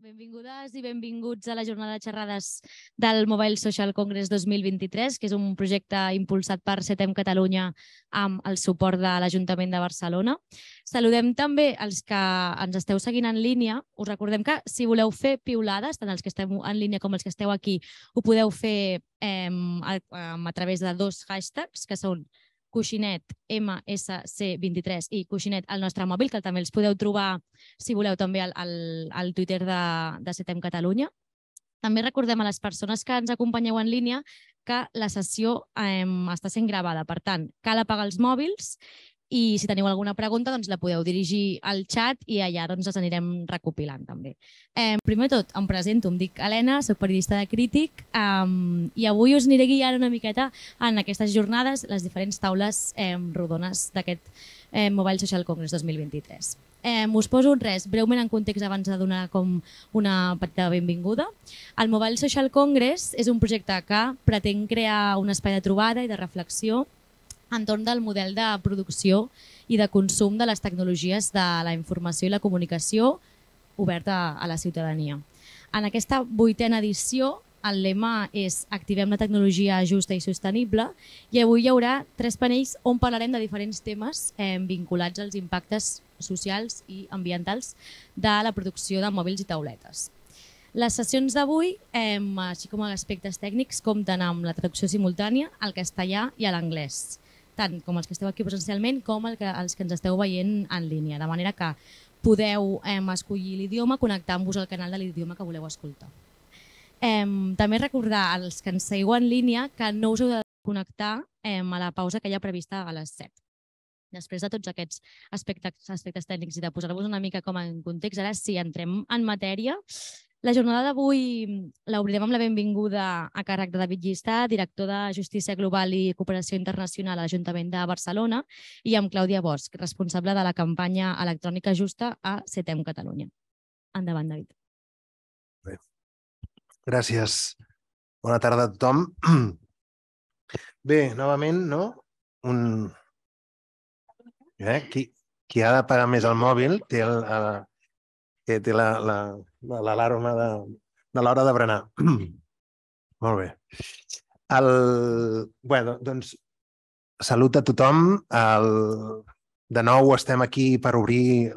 Benvingudes i benvinguts a la jornada de xerrades del Mobile Social Congress 2023, que és un projecte impulsat per CETEM Catalunya amb el suport de l'Ajuntament de Barcelona. Saludem també els que ens esteu seguint en línia. Us recordem que si voleu fer piulades, tant els que esteu en línia com els que esteu aquí, ho podeu fer a través de dos hashtags, que són Coixinet MSC23 i Coixinet al nostre mòbil, que també els podeu trobar, si voleu, també al Twitter de CETEM Catalunya. També recordem a les persones que ens acompanyeu en línia que la sessió està sent gravada. Per tant, cal apagar els mòbils i si teniu alguna pregunta doncs la podeu dirigir al xat i allà doncs les anirem recopilant també. Primer de tot, em presento, em dic Helena, soc periodista de Crític i avui us aniré guiant una miqueta en aquestes jornades, les diferents taules rodones d'aquest Mobile Social Congress 2023. Us poso breument en context abans de donar com una petita benvinguda. El Mobile Social Congress és un projecte que pretén crear un espai de trobada i de reflexió entorn del model de producció i de consum de les tecnologies de la informació i la comunicació oberta a la ciutadania. En aquesta 8a edició, el lema és Activem la tecnologia justa i sostenible i avui hi haurà 3 panells on parlarem de diferents temes vinculats als impactes socials i ambientals de la producció de mòbils i tauletes. Les sessions d'avui, així com els aspectes tècnics, compten amb la traducció simultània al castellà i a l'anglès, tant com els que esteu aquí presencialment com els que ens esteu veient en línia, de manera que podeu escollir l'idioma connectant-vos al canal de l'idioma que voleu escoltar. També recordar als que ens seguiu en línia que no us heu de connectar a la pausa que hi ha prevista a les 7. Després de tots aquests aspectes tècnics i de posar-vos una mica com en context, ara sí, entrem en matèria. La jornada d'avui l'obrirem amb la benvinguda a càrrec de David Llistà, director de Justícia Global i Cooperació Internacional a l'Ajuntament de Barcelona, i amb Clàudia Bosch, responsable de la campanya electrònica justa a CETEM Catalunya. Endavant, David. Bé. Gràcies. Bona tarda a tothom. Bé, novament, no? Qui ha de pagar més el mòbil té l'alarma de l'hora de berenar. Molt bé. Doncs, salut a tothom. De nou estem aquí per obrir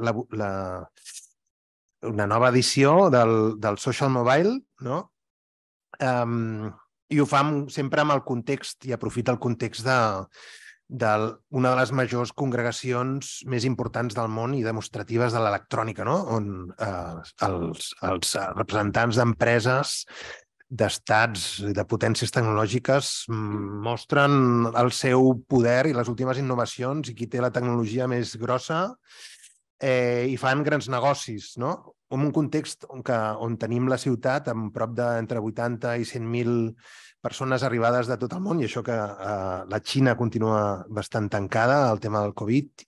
una nova edició del Social Mobile, no? I ho fa sempre amb el context, i aprofita el context d'una de les majors congregacions més importants del món i demostratives de l'electrònica, no? On els representants d'empreses, d'estats i de potències tecnològiques mostren el seu poder i les últimes innovacions i qui té la tecnologia més grossa i fan grans negocis, no? En un context on tenim la ciutat amb prop d'entre 80 i 100.000 persones arribades de tot el món, i això que la Xina continua bastant tancada, el tema del Covid,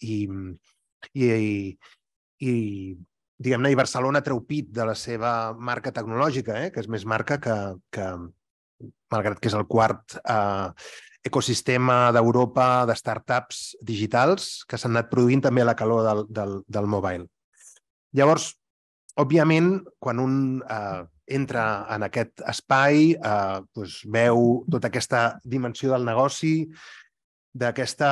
i Barcelona treu pit de la seva marca tecnològica, que és més marca que malgrat que és el quart ecosistema d'Europa de startups digitals que s'han anat produint també a la calor del mobile. Llavors, òbviament, quan un entra en aquest espai, veu tota aquesta dimensió del negoci, d'aquesta,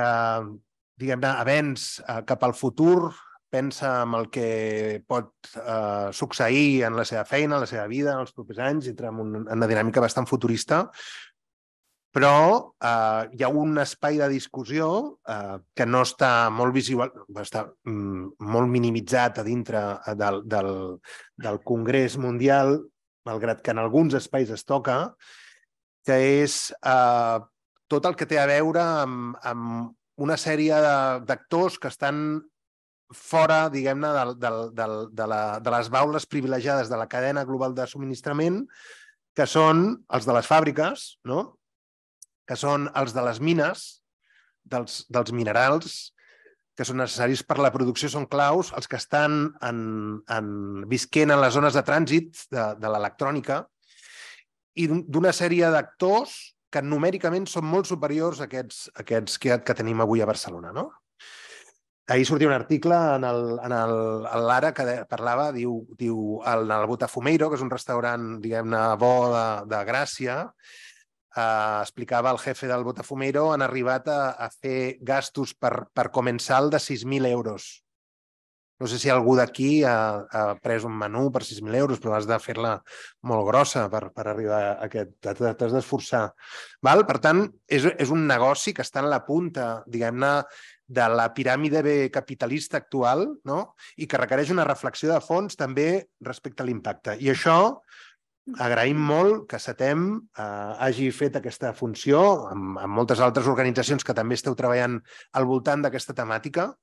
avenç cap al futur, pensa en el que pot succeir en la seva feina, en la seva vida, en els propers anys, entra en una dinàmica bastant futurista, però hi ha un espai de discussió que no està molt visual, està molt minimitzat a dintre del Congrés Mundial, malgrat que en alguns espais es toca, que és tot el que té a veure amb una sèrie d'actors que estan fora, diguem-ne, de les baules privilegiades de la cadena global de subministrament, que són els de les fàbriques, no? Que són els de les mines, dels minerals, que són necessaris per la producció, són claus, els que estan visquent en les zones de trànsit de l'electrònica i d'una sèrie d'actors que numèricament són molt superiors a aquests que tenim avui a Barcelona, no? ahir sortia un article en l'Ara que parlava, diu, en el Botafumeiro, que és un restaurant, diguem-ne, bo de Gràcia, explicava el jefe del Botafumeiro, han arribat a fer gastos per comensal de 6.000 euros. No sé si algú d'aquí ha pres un menú per 6.000 euros, però has de fer-la molt grossa per arribar a aquest. T'has d'esforçar. Per tant, és un negoci que està en la punta, diguem-ne, de la piràmide capitalista actual, no? I que requereix una reflexió de fons també respecte a l'impacte. I això agraïm molt que CETEM hagi fet aquesta funció amb moltes altres organitzacions que també esteu treballant al voltant d'aquesta temàtica.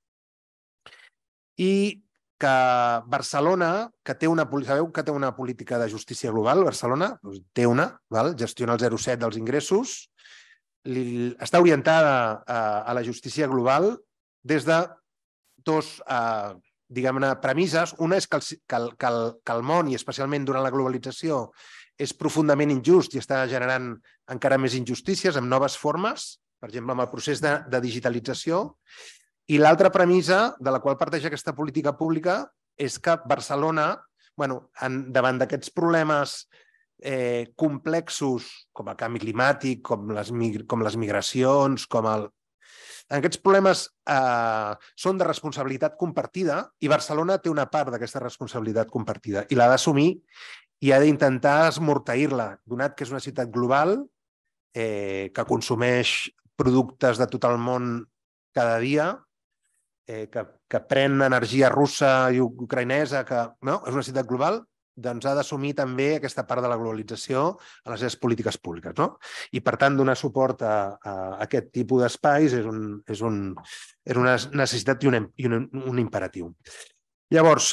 I que Barcelona, que sabeu que té una política de justícia global, Barcelona té una, gestiona el 0,7 dels ingressos, està orientada a la justícia global des de dos, diguem-ne, premisses. Una és que el món, i especialment durant la globalització, és profundament injust i està generant encara més injustícies amb noves formes, per exemple, amb el procés de digitalització. I l'altra premissa de la qual parteix aquesta política pública és que Barcelona, davant d'aquests problemes complexos com el canvi climàtic, com les migracions, aquests problemes són de responsabilitat compartida i Barcelona té una part d'aquesta responsabilitat compartida i l'ha d'assumir i ha d'intentar esmorteir-la, donat que és una ciutat global que consumeix productes de tot el món cada dia, que pren energia russa i ucraïnesa, que és una ciutat global, doncs ha d'assumir també aquesta part de la globalització a les seves polítiques públiques. I, per tant, donar suport a aquest tipus d'espais és una necessitat i un imperatiu. Llavors,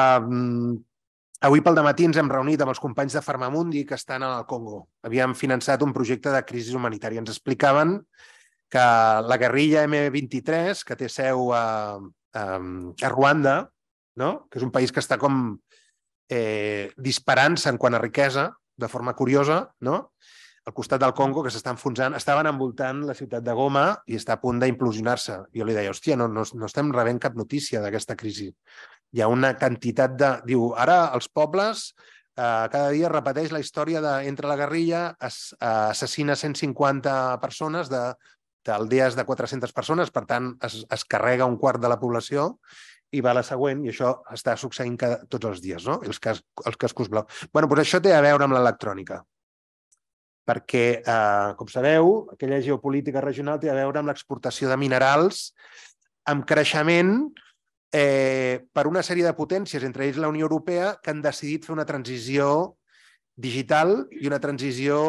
avui pel dematí ens hem reunit amb els companys de Farmamundi que estan al Congo. Havíem finançat un projecte de crisi humanitària. Ens explicaven que la guerrilla M23, que té seu a Ruanda, que és un país que està com disparant-se en quant a riquesa, de forma curiosa, al costat del Congo, que s'està enfonsant, estaven envoltant la ciutat de Goma i està a punt d'implosionar-se. Jo li deia, hòstia, no estem rebent cap notícia d'aquesta crisi. Hi ha una quantitat de... Diu, ara els pobles cada dia repeteix la història entre la guerrilla, assassina 150 persones d'aldees de 400 persones, per tant, es carrega un quart de la població i va a la següent, i això està succeint tots els dies, els cascos blaus. Doncs això té a veure amb l'electrònica, perquè, com sabeu, aquella geopolítica regional té a veure amb l'exportació de minerals amb creixement per una sèrie de potències, entre ells la Unió Europea, que han decidit fer una transició digital i una transició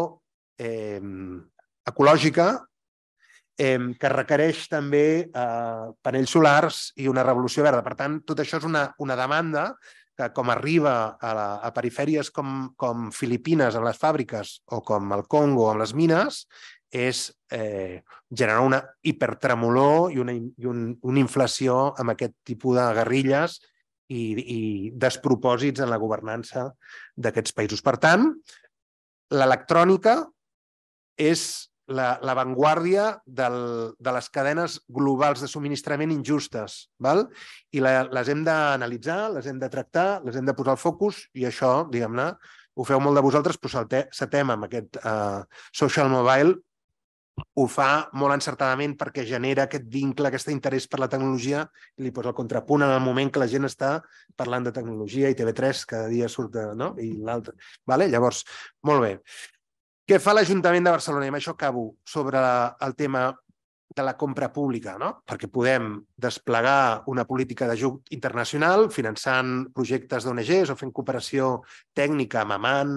ecològica que requereix també panells solars i una revolució verda. Per tant, tot això és una demanda que, com arriba a perifèries com Filipines amb les fàbriques o com el Congo amb les mines, és generar una hipertremolor i una inflació amb aquest tipus de guerrilles i despropòsits en la governança d'aquests països. Per tant, l'electrònica és l'avantguàrdia de les cadenes globals de subministrament injustes, i les hem d'analitzar, les hem de tractar, les hem de posar al focus, i això, diguem-ne, ho feu molt de vosaltres, però CETEM amb aquest social mobile ho fa molt encertadament perquè genera aquest vincle, aquest interès per la tecnologia i li posa el contrapunt en el moment que la gent està parlant de tecnologia i TV3 cada dia surt, i l'altre. Llavors, molt bé. Què fa l'Ajuntament de Barcelona? I amb això acabo sobre el tema de la compra pública, perquè podem desplegar una política d'ajut internacional finançant projectes d'ONGs o fent cooperació tècnica amb Amman,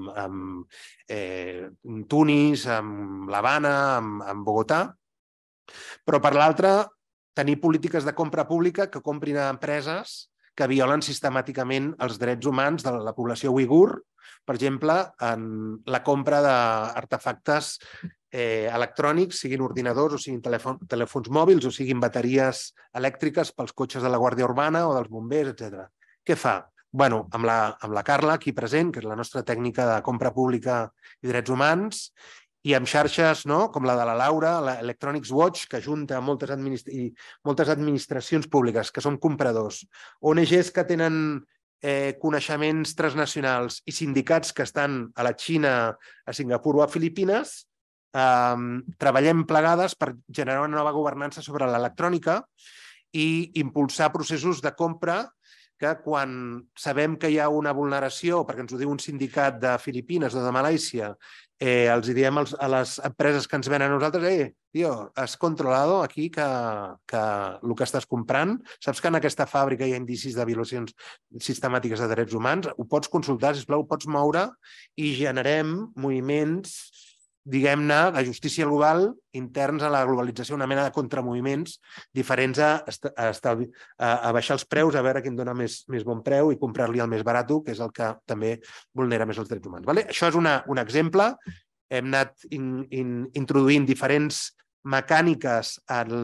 amb Tunis, amb l'Havana, amb Bogotà, però per l'altra tenir polítiques de compra pública que comprin a empreses que violen sistemàticament els drets humans de la població uigur, per exemple, en la compra d'artefactes electrònics, siguin ordinadors o siguin telèfons mòbils o siguin bateries elèctriques pels cotxes de la Guàrdia Urbana o dels bombers, etc. Què fa? Amb la Carla, aquí present, que és la nostra tècnica de compra pública i drets humans, i amb xarxes com la de la Laura, l'Electronics Watch, que ajunta moltes administracions públiques que són compradors, ONGs que tenen coneixements transnacionals i sindicats que estan a la Xina, a Singapur o a Filipines, treballem plegades per generar una nova governança sobre l'electrònica i impulsar processos de compra que quan sabem que hi ha una vulneració, perquè ens ho diu un sindicat de Filipines o de Malàisia, els diem a les empreses que ens venen a nosaltres, tio, has controlado aquí que el que estàs comprant, saps que en aquesta fàbrica hi ha indicis de violacions sistemàtiques de drets humans, ho pots consultar, sisplau, ho pots moure i generem moviments, diguem-ne, de justícia global interns a la globalització, una mena de contramoviments diferents a baixar els preus, a veure quin dona més bon preu i comprar-li el més barat, que és el que també vulnera més els drets humans. Això és un exemple. Hem anat introduint diferents mecàniques en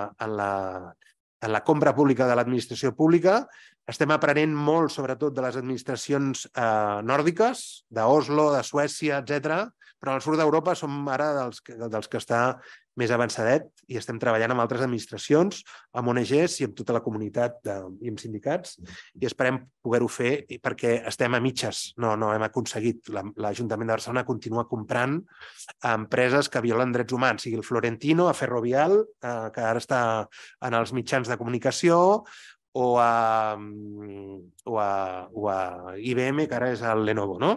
la compra pública de l'administració pública. Estem aprenent molt, sobretot, de les administracions nòrdiques, d'Oslo, de Suècia, etc. Però al sud d'Europa som ara dels que està més avançadet i estem treballant amb altres administracions, amb ONGs i amb tota la comunitat i amb sindicats i esperem poder-ho fer perquè estem a mitges, no hem aconseguit. L'Ajuntament de Barcelona continua comprant a empreses que violen drets humans, sigui el Florentino, a Ferrovial, que ara està en els mitjans de comunicació, o a IBM, que ara és el Lenovo, no?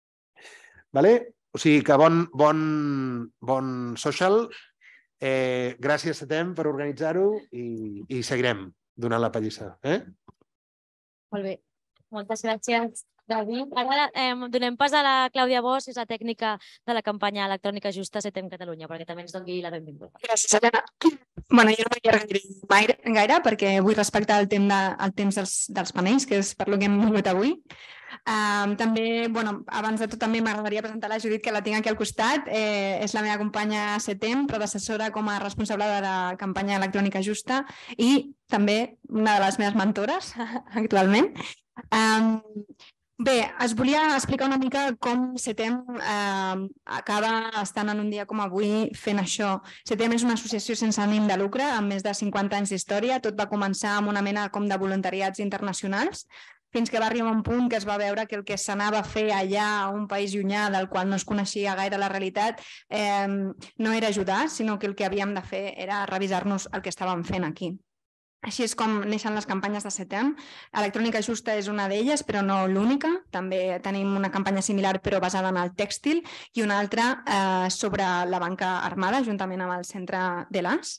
O sigui que bon social. Gràcies, Setem, per organitzar-ho i seguirem donant la pallissa. Molt bé. Moltes gràcies, David. Ara donem pas a la Clàudia Bosch, que és la tècnica de la campanya electrònica justa Setem Catalunya, perquè també ens doni la benvinguda. Gràcies, Helena. Bueno, jo no m'allargaré gaire perquè vull respectar el temps dels panells, que és per lo que hem vingut avui. També, abans de tot també m'agradaria presentar la Judit, que la tinc aquí al costat. És la meva companya Setem, predecessora com a responsable de la campanya electrònica justa i també una de les meves mentores actualment. Bé, us volia explicar una mica com Setem acaba estant en un dia com avui fent això. Setem és una associació sense ànim de lucre amb més de 50 anys d'història. Tot va començar amb una mena com de voluntariats internacionals, fins que va arribar un punt que es va veure que el que s'anava a fer allà a un país llunyà del qual no es coneixia gaire la realitat no era ajudar, sinó que el que havíem de fer era revisar-nos el que estàvem fent aquí. Així és com neixen les campanyes de Setem. Electrònica Justa és una d'elles, però no l'única. També tenim una campanya similar, però basada en el tèxtil, i una altra sobre la banca armada, juntament amb el centre de l'AS.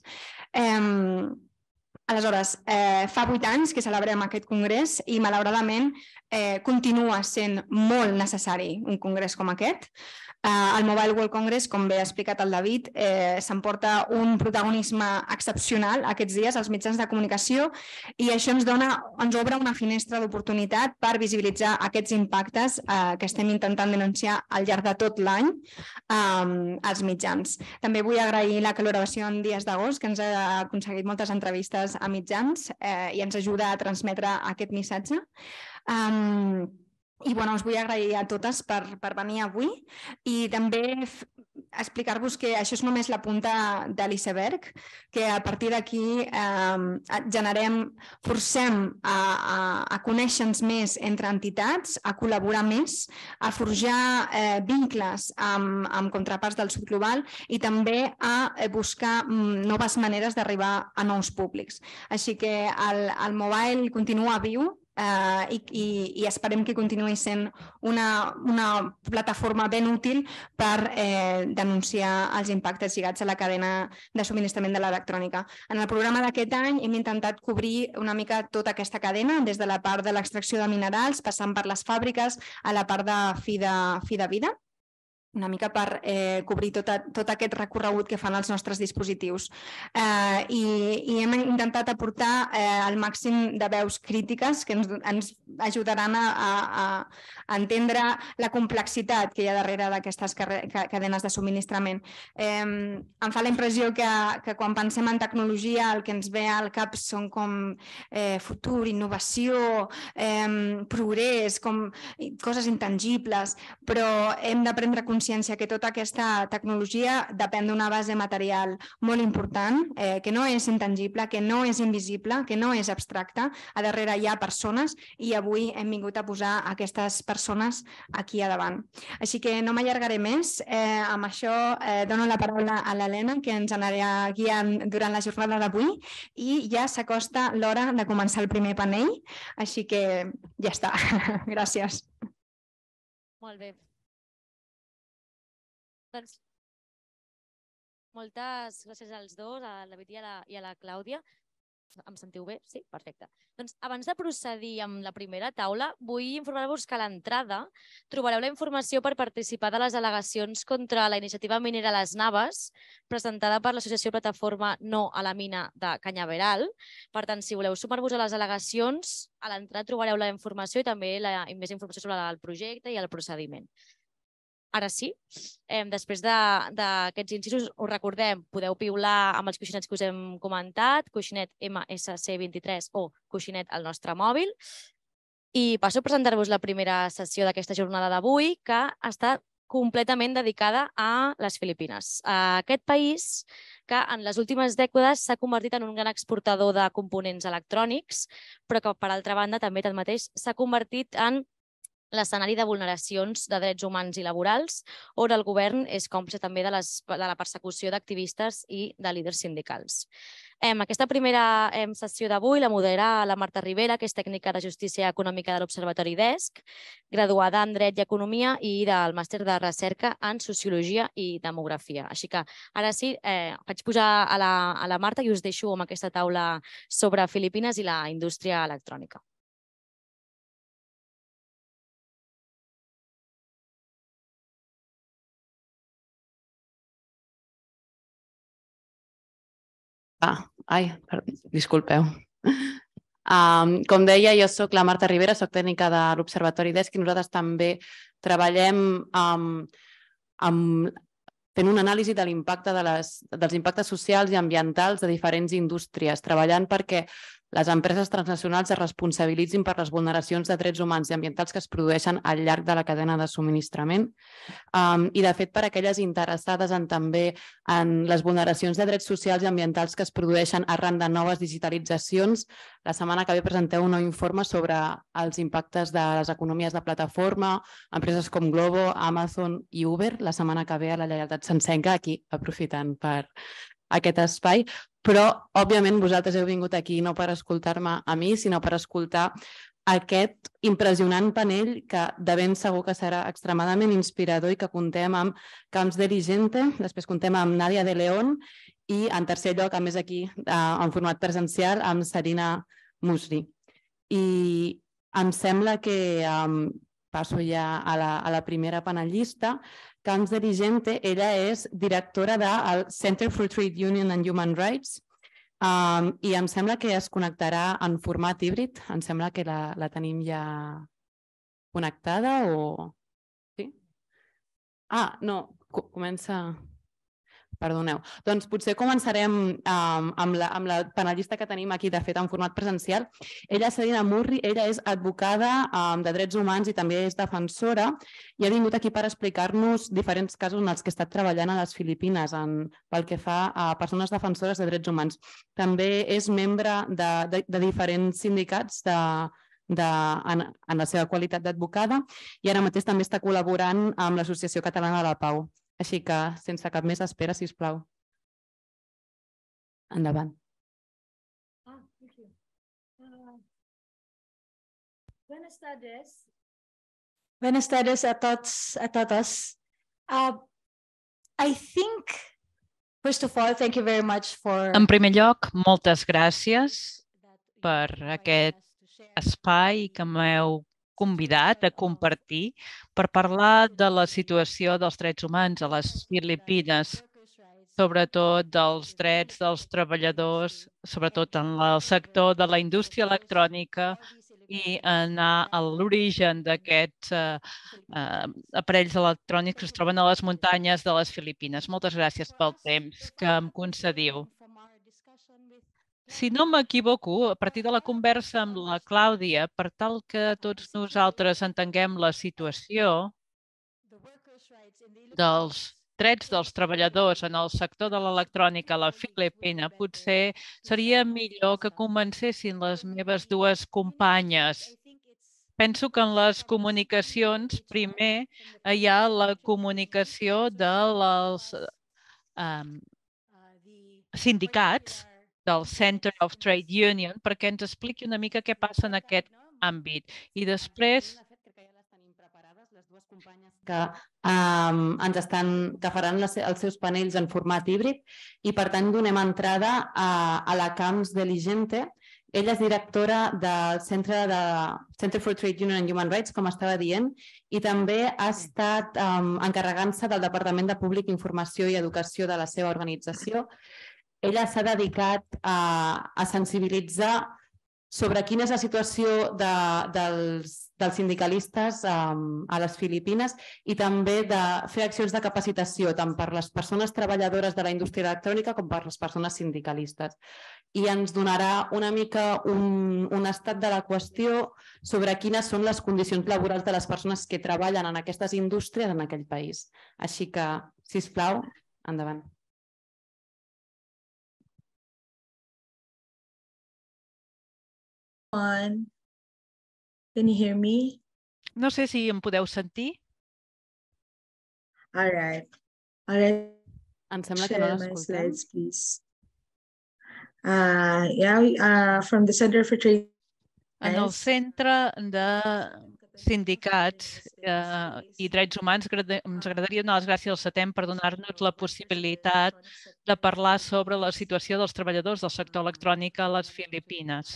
Aleshores, fa 8 anys que celebrem aquest congrés i, malauradament, continua sent molt necessari un congrés com aquest. El Mobile World Congress, com bé ha explicat el David, s'emporta un protagonisme excepcional aquests dies als mitjans de comunicació i això ens obre una finestra d'oportunitat per visibilitzar aquests impactes que estem intentant denunciar al llarg de tot l'any als mitjans. També vull agrair la col·laboració en Dies d'Agost, que ens ha aconseguit moltes entrevistes a mitjans i ens ajuda a transmetre aquest missatge. I us vull agrair a totes per venir avui i també explicar-vos que això és només la punta de l'iceberg, que a partir d'aquí forcem a conèixer-nos més entre entitats, a col·laborar més, a forjar vincles amb contraparts del sud global i també a buscar noves maneres d'arribar a nous públics. Així que el mobile continua viu i esperem que continuï sent una plataforma ben útil per denunciar els impactes lligats a la cadena de subministrament de l'electrònica. En el programa d'aquest any hem intentat cobrir una mica tota aquesta cadena, des de la part de l'extracció de minerals, passant per les fàbriques, a la part de fi de vida, una mica per cobrir tot aquest recorregut que fan els nostres dispositius. I hem intentat aportar el màxim de veus crítiques que ens ajudaran a entendre la complexitat que hi ha darrere d'aquestes cadenes de subministrament. Em fa la impressió que quan pensem en tecnologia el que ens ve al cap són com futur, innovació, progrés, com coses intangibles, però hem de prendre consciència consciència que tota aquesta tecnologia depèn d'una base material molt important, que no és intangible, que no és invisible, que no és abstracta. A darrere hi ha persones i avui hem vingut a posar aquestes persones aquí a davant. Així que no m'allargaré més. Amb això dono la paraula a l'Helena, que ens anirà guiant durant la jornada d'avui, i ja s'acosta l'hora de començar el primer panell, així que ja està. Gràcies. Molt bé. Doncs moltes gràcies als dos, a la David i a la Clàudia. Em sentiu bé? Sí? Perfecte. Doncs abans de procedir amb la primera taula, vull informar-vos que a l'entrada trobareu la informació per participar de les al·legacions contra la iniciativa minera Les Naves, presentada per l'Associació Plataforma No a la Mina de Canyaveral. Per tant, si voleu sumar-vos a les al·legacions, a l'entrada trobareu la informació i també més informació sobre el projecte i el procediment. Ara sí, després d'aquests incisos, us recordem, podeu piular amb els coixinets que us hem comentat, coixinet MSC23 o coixinet al nostre mòbil. I passo a presentar-vos la primera sessió d'aquesta jornada d'avui, que està completament dedicada a les Filipines. Aquest país que en les últimes dècades s'ha convertit en un gran exportador de components electrònics, però que, per altra banda, també tanmateix s'ha convertit en l'escenari de vulneracions de drets humans i laborals, on el govern és còmplice també de la persecució d'activistes i de líders sindicals. Aquesta primera sessió d'avui la modera la Marta Rivera, que és tècnica de Justícia Econòmica de l'Observatori DESC, graduada en Dret i Economia i del màster de Recerca en Sociologia i Demografia. Així que ara sí, faig pujar a la Marta i us deixo amb aquesta taula sobre Filipines i la indústria electrònica. Disculpeu. Com deia, jo soc la Marta Rivera, soc tècnica de l'Observatori DESC i nosaltres també treballem fent una anàlisi de l'impacte dels impactes socials i ambientals de diferents indústries, treballant perquè les empreses transnacionals es responsabilitzin per les vulneracions de drets humans i ambientals que es produeixen al llarg de la cadena de subministrament. I, de fet, per aquelles interessades també en les vulneracions de drets socials i ambientals que es produeixen arran de noves digitalitzacions, la setmana que ve presenteu un nou informe sobre els impactes de les economies de plataforma, empreses com Glovo, Amazon i Uber, la setmana que ve a la Lleialtat Sencenca, aquí aprofitant per aquest espai. Però, òbviament, vosaltres heu vingut aquí no per escoltar-me a mi, sinó per escoltar aquest impressionant panell que de ben segur que serà extremadament inspirador i que contem amb Camps Dirigente, després contem amb Nàdia de León i, en tercer lloc, a més aquí, en format presencial, amb Sarina Musri. I em sembla que passo ja a la primera panelista. Camps Dirigente, ella és directora del Center for Trade Union and Human Rights i em sembla que es connectarà en format híbrid. Em sembla que la tenim ja connectada o... Sí? No, comença... Perdoneu. Doncs potser començarem amb la panelista que tenim aquí, de fet, en format presencial. Ella és Sarina Musri, ella és advocada de drets humans i també és defensora i ha vingut aquí per explicar-nos diferents casos en els que ha estat treballant a les Filipines pel que fa a persones defensores de drets humans. També és membre de diferents sindicats en la seva qualitat d'advocada i ara mateix també està col·laborant amb l'Associació Catalana de la Pau. Així que, sense cap més espera, sisplau. Endavant. Buenas tardes. Buenas tardes a tots, a totes. I think, first of all, thank you very much for... En primer lloc, moltes gràcies per aquest espai que m'heu convidat a compartir per parlar de la situació dels drets humans a les Filipines, sobretot dels drets dels treballadors, sobretot en el sector de la indústria electrònica i anar a l'origen d'aquests aparells electrònics que es troben a les muntanyes de les Filipines. Moltes gràcies pel temps que em concediu. Si no m'equivoco, a partir de la conversa amb la Clàudia, per tal que tots nosaltres entenguem la situació, dels drets dels treballadors en el sector de l'electrònica a la Filipina, potser seria millor que comencessin les meves dues companyes. Penso que en les comunicacions, primer hi ha la comunicació dels sindicats del Center of Trade Union perquè ens expliqui una mica què passa en aquest àmbit. I després les dues companyes que faran els seus panells en format híbrid i, per tant, donem entrada a la Camps Deligente. Ella és directora del Center for Trade Union and Human Rights, com estava dient, i també ha estat encarregant-se del Departament de Públic, Informació i Educació de la seva organització. Ella s'ha dedicat a sensibilitzar sobre quina és la situació dels sindicalistes a les Filipines i també de fer accions de capacitació tant per les persones treballadores de la indústria electrònica com per les persones sindicalistes. I ens donarà una mica un estat de la qüestió sobre quines són les condicions laborals de les persones que treballen en aquestes indústries en aquell país. Així que, sisplau, endavant. Can you hear me? No sé si em podeu sentir. All right. Em sembla que no l'escoltem. From the Center for Trade. En el Centre de Sindicats i Drets Humans ens agradaria donar les gràcies al CETEM per donar-nos la possibilitat de parlar sobre la situació dels treballadors del sector electrònic a les Filipines.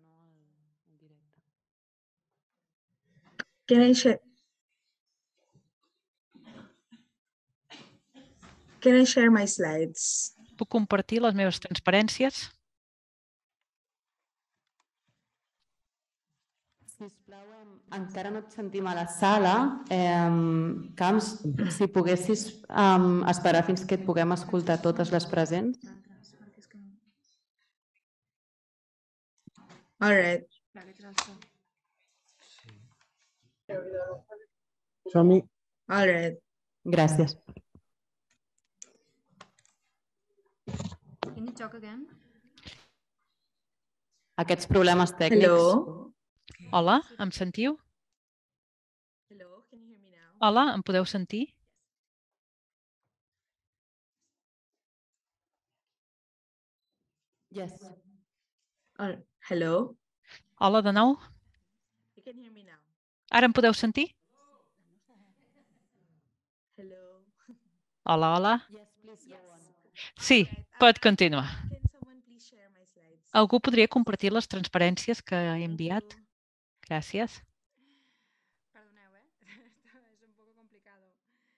Can I share my slides? Puc compartir les meves transparències? Sisplau, encara no et sentim a la sala. Camps, si poguessis esperar fins que et puguem escoltar totes les presents. All right. Som-hi. All right. Gràcies. Can you talk again? Aquests problemes tècnics. Hello. Hola, em sentiu? Hello, can you hear me now? Hola, em podeu sentir? Yes. Hello. Hola de nou. You can hear me now. Ara em podeu sentir? Hello. Hola, hola. Yes, please go on. Sí, pot continuar. Can someone please share my slides? Algú podria compartir les transparències que he enviat? Gràcies. Perdoneu, és un poco complicado.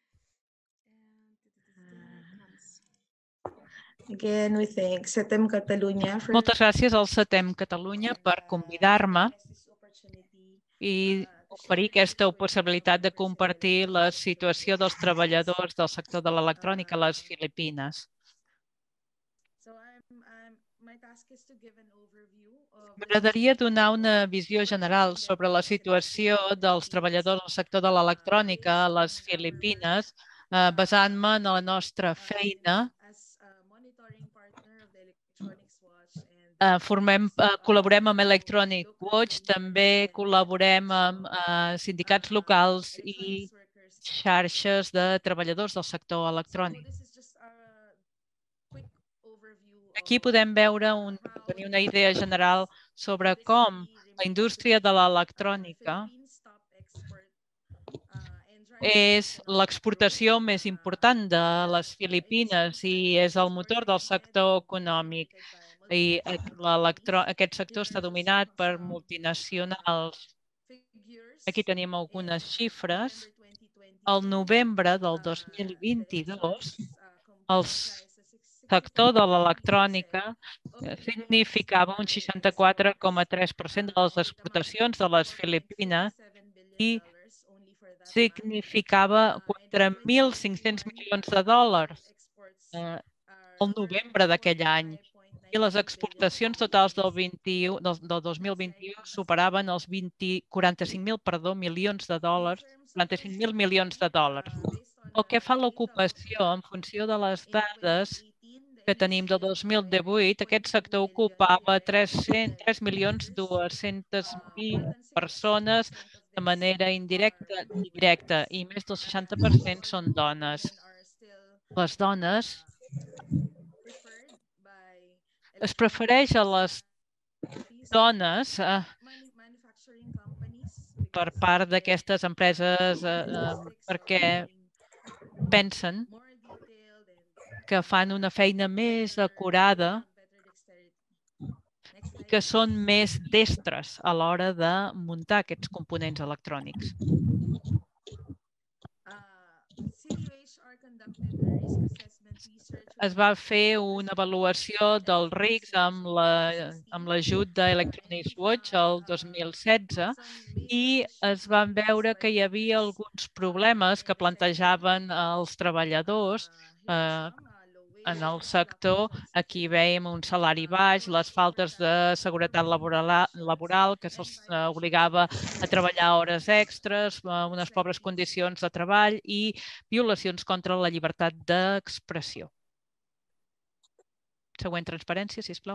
Again, we thank CETEM Catalunya for Moltes gràcies al CETEM Catalunya per convidar-me i oferir aquesta possibilitat de compartir la situació dels treballadors del sector de l'electrònica a les Filipines. M'agradaria donar una visió general sobre la situació dels treballadors del sector de l'electrònica a les Filipines, basant-me en la nostra feina. Col·laborem amb Electronic Watch, també col·laborem amb sindicats locals i xarxes de treballadors del sector electrònic. Aquí podem veure tenir una idea general sobre com la indústria de l'electrònica és l'exportació més important de les Filipines i és el motor del sector econòmic. I aquest sector està dominat per multinacionals. Aquí tenim algunes xifres. Al novembre del 2022, el sector de l'electrònica significava un 64,3% de les exportacions de les Filipines i significava 4.500 milions de dòlars al novembre d'aquell any. I les exportacions totals del 2021 superaven els 45.000 milions de dòlars, 45.000 milions de dòlars. Pel que fa a l'ocupació, en funció de les dades que tenim del 2018, aquest sector ocupava 3.200.000 persones de manera indirecta i directa, i més del 60% són dones. Les dones es prefereix a les dones per part d'aquestes empreses perquè pensen que fan una feina més acurada i que són més destres a l'hora de muntar aquests components electrònics. Es va fer una avaluació dels riscs amb l'ajut d'Electronics Watch el 2016 i es van veure que hi havia alguns problemes que plantejaven els treballadors en el sector. Aquí veiem un salari baix, les faltes de seguretat laboral que se'ls obligava a treballar hores extres, unes pobres condicions de treball i violacions contra la llibertat d'expressió. Següent transparència, sisplau.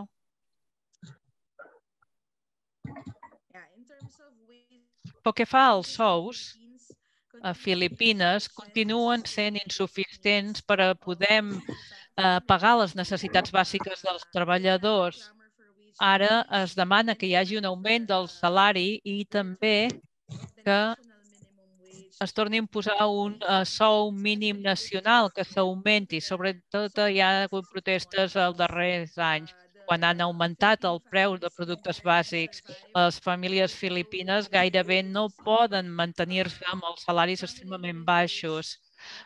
Pel que fa als sous, a Filipines continuen sent insuficients per a poder pagar les necessitats bàsiques dels treballadors. Ara es demana que hi hagi un augment del salari i també que es torni a imposar un sou mínim nacional que s'augmenti. Sobretot hi ha hagut protestes els darrers anys, quan han augmentat el preu de productes bàsics. Les famílies filipines gairebé no poden mantenir-se amb els salaris extremament baixos.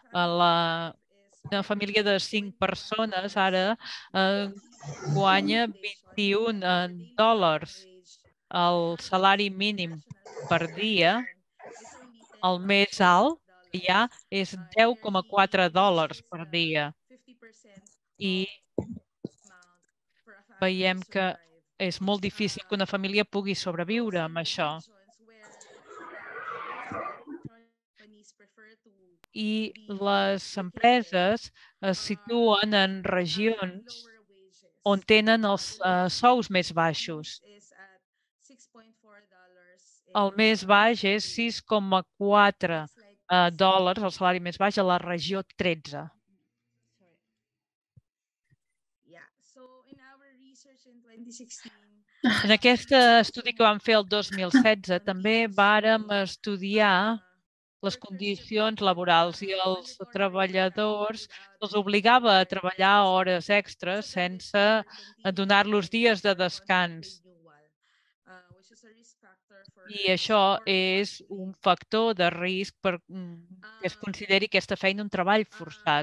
Una família de 5 persones ara guanya $21. El salari mínim per dia, el més alt ja és $10,4 per dia. I veiem que és molt difícil que una família pugui sobreviure amb això. I les empreses es situen en regions on tenen els sous més baixos. El més baix és $6,4, el salari més baix a la regió 13. En aquest estudi que vam fer el 2016 també vàrem estudiar les condicions laborals i els treballadors els obligava a treballar hores extres sense donar-los dies de descans. I això és un factor de risc perquè es consideri aquesta feina un treball forçat.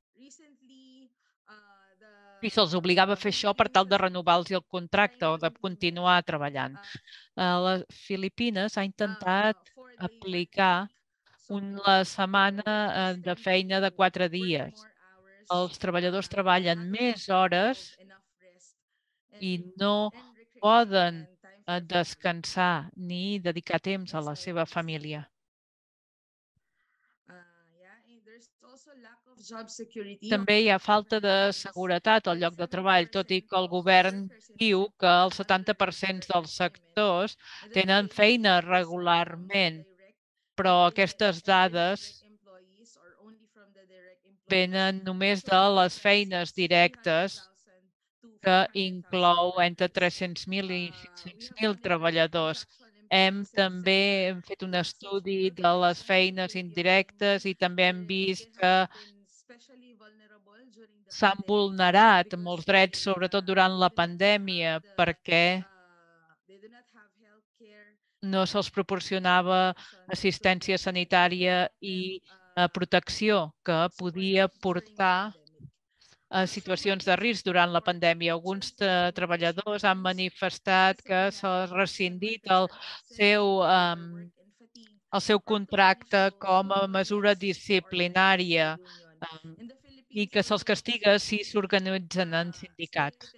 I se'ls obligava a fer això per tal de renovar-los el contracte o de continuar treballant. Les Filipines ha intentat aplicar una setmana de feina de 4 dies. Els treballadors treballen més hores i no poden descansar ni dedicar temps a la seva família. També hi ha falta de seguretat al lloc de treball, tot i que el govern diu que el 70% dels sectors tenen feina regularment, però aquestes dades venen només de les feines directes, que inclou entre 300.000 i 500.000 treballadors. Hem també fet un estudi de les feines indirectes i també hem vist que s'han vulnerat molts drets, sobretot durant la pandèmia, perquè no se'ls proporcionava assistència sanitària i protecció que podia portar a situacions de risc durant la pandèmia. Alguns treballadors han manifestat que s'ha rescindit el seu contracte com a mesura disciplinària i que se'ls castiga si s'organitzen en sindicats.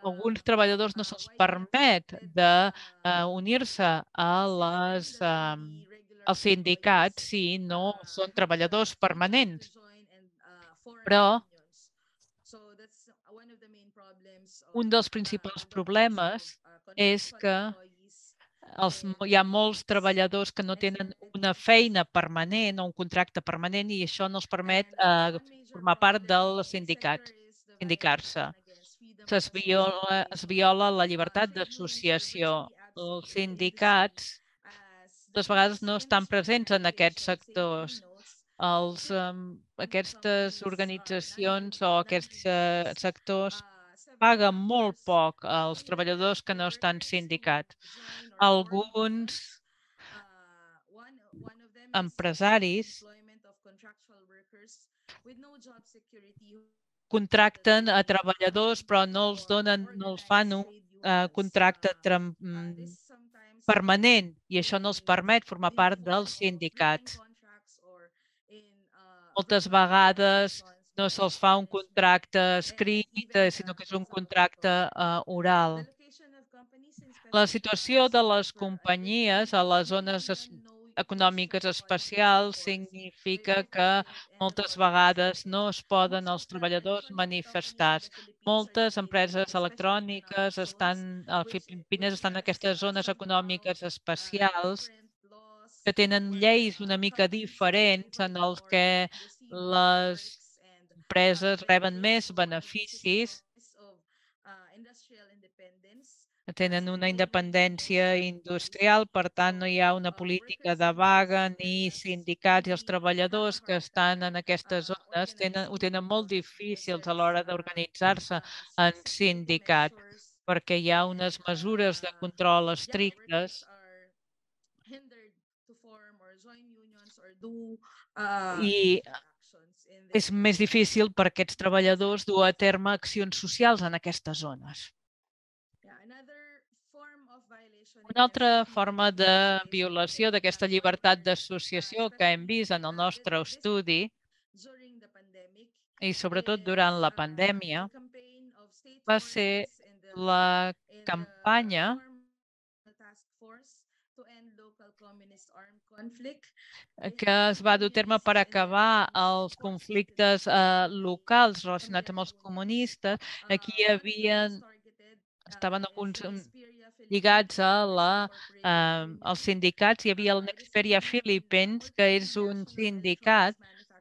alguns treballadors no se'ls permet d'unir-se als sindicats si no són treballadors permanents. Però un dels principals problemes és que hi ha molts treballadors que no tenen una feina permanent o un contracte permanent i això no els permet formar part del sindicat, sindicar-se. Es viola la llibertat d'associació. Els sindicats moltes vegades no estan presents en aquests sectors. Aquestes organitzacions o aquests sectors paguen molt poc als treballadors que no estan sindicats. Alguns empresaris contracten a treballadors però no els fan un contracte permanent i això no els permet formar part dels sindicats. Moltes vegades no se'ls fa un contracte escrit, sinó que és un contracte oral. La situació de les companyies a les zones econòmiques especials significa que moltes vegades no es poden els treballadors manifestar. Moltes empreses electròniques a Filipines estan en aquestes zones econòmiques especials que tenen lleis una mica diferents en els que les empreses reben més beneficis, tenen una independència industrial, per tant no hi ha una política de vaga ni sindicats i els treballadors que estan en aquestes zones ho tenen molt difícils a l'hora d'organitzar-se en sindicat perquè hi ha unes mesures de control estrictes i és més difícil per aquests treballadors dur a terme accions socials en aquestes zones. Una altra forma de violació d'aquesta llibertat d'associació que hem vist en el nostre estudi i sobretot durant la pandèmia va ser la campanya que es va dur a terme per acabar els conflictes locals relacionats amb els comunistes. Aquí estaven alguns lligats als sindicats. Hi havia el Nexperia Philippines, que és un sindicat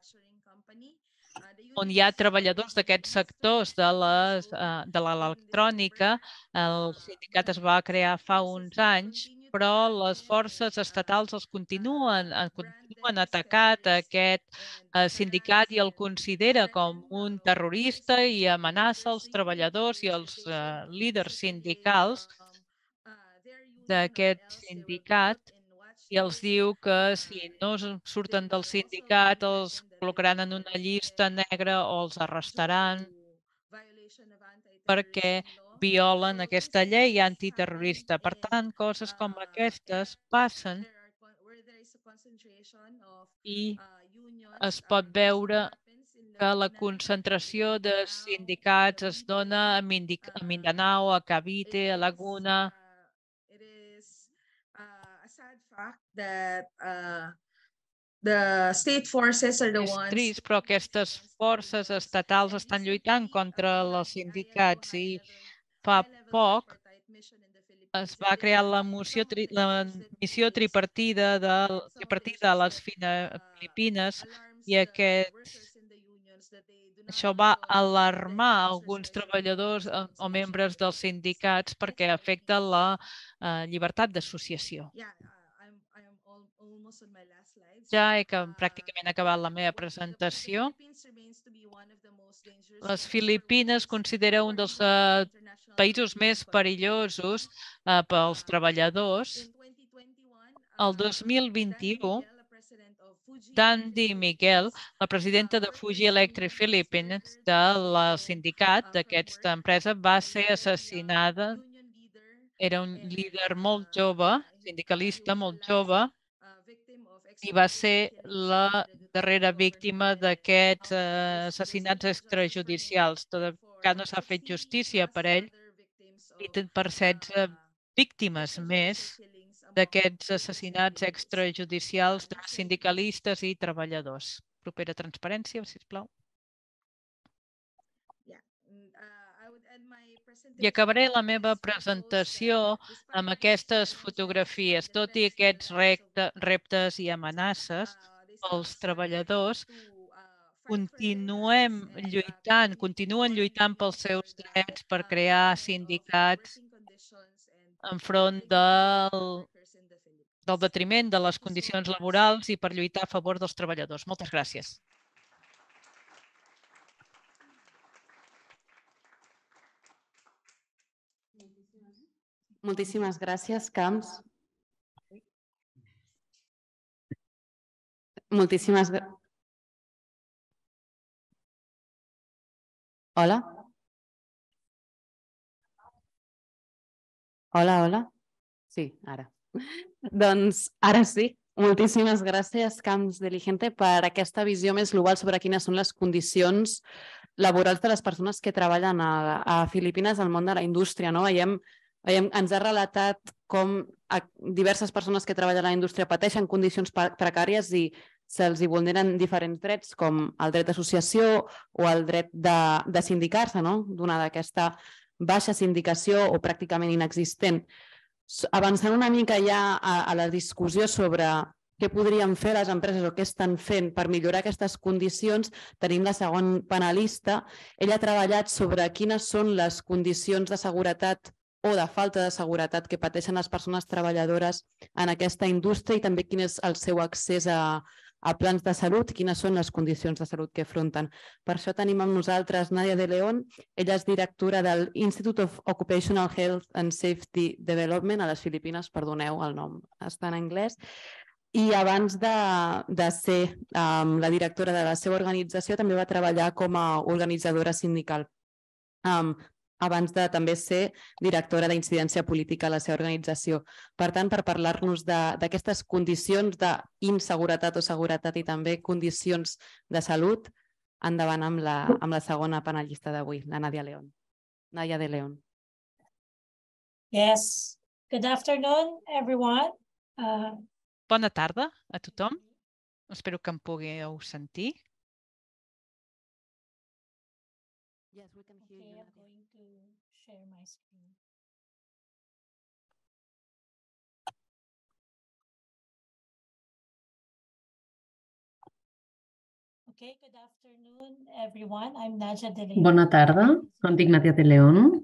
on hi ha treballadors d'aquests sectors de l'electrònica. El sindicat es va crear fa uns anys, però les forces estatals els continuen atacant aquest sindicat i el considera com un terrorista i amenaça els treballadors i els líders sindicals d'aquest sindicat i els diu que si no surten del sindicat els col·locaran en una llista negra o els arrestaran perquè violen aquesta llei antiterrorista. Per tant, coses com aquestes passen i es pot veure que la concentració de sindicats es dona a Mindanao, a Cavite, a Laguna. És trist, però aquestes forces estatals estan lluitant contra els sindicats i fa poc es va crear la missió tripartida a les Filipines i això va alarmar alguns treballadors o membres dels sindicats perquè afecta la llibertat d'associació. Ja he pràcticament acabat la meva presentació. Les Filipines considera un dels països més perillosos pels treballadors. El 2021, Dandy Miguel, la presidenta de Fuji Electric Philippines, del sindicat d'aquesta empresa, va ser assassinada. Era un líder molt jove, sindicalista molt jove, i va ser la darrera víctima d'aquests assassinats extrajudicials. Tot no s'ha fet justícia per ell per 16 víctimes més d'aquests assassinats extrajudicials de sindicalistes i treballadors. Propera transparència, sisplau. I acabaré la meva presentació amb aquestes fotografies. Tot i aquests reptes i amenaces pels treballadors, continuen lluitant pels seus drets per crear sindicats enfront del detriment de les condicions laborals i per lluitar a favor dels treballadors. Moltes gràcies. Moltíssimes gràcies, Camps. Moltíssimes gràcies. Hola? Hola, hola? Sí, ara. Doncs ara sí. Moltíssimes gràcies, Camps Diligente, per aquesta visió més global sobre quines són les condicions laborals de les persones que treballen a Filipines al món de la indústria. Ens ha relatat com diverses persones que treballen a la indústria pateixen condicions precàries i se'ls vulneren diferents drets, com el dret d'associació o el dret de sindicar-se, donada aquesta baixa sindicació o pràcticament inexistent. Avançant una mica ja a la discussió sobre què podrien fer les empreses o què estan fent per millorar aquestes condicions, tenim la segona panelista. Ella ha treballat sobre quines són les condicions de seguretat o de falta de seguretat que pateixen les persones treballadores en aquesta indústria i també quin és el seu accés a plans de salut, quines són les condicions de salut que afronten. Per això tenim amb nosaltres Nadia de León. Ella és directora del Institute of Occupational Health and Safety Development a les Filipines, perdoneu, el nom està en anglès. I abans de ser la directora de la seva organització, també va treballar com a organitzadora sindical. Abans de també ser directora d'incidència política a la seva organització. Per tant, per parlar-nos d'aquestes condicions d'inseguretat o seguretat i també condicions de salut, endavant amb la segona panelista d'avui, la Nadia León. Nadia de León. Yes. Good afternoon, everyone. Bona tarda a tothom. Espero que em pugueu sentir. Yes, we can hear you. I'm going to share my screen. Okay, good afternoon, everyone. I'm Nadia de León. Bona tarda, em dic Nadia de León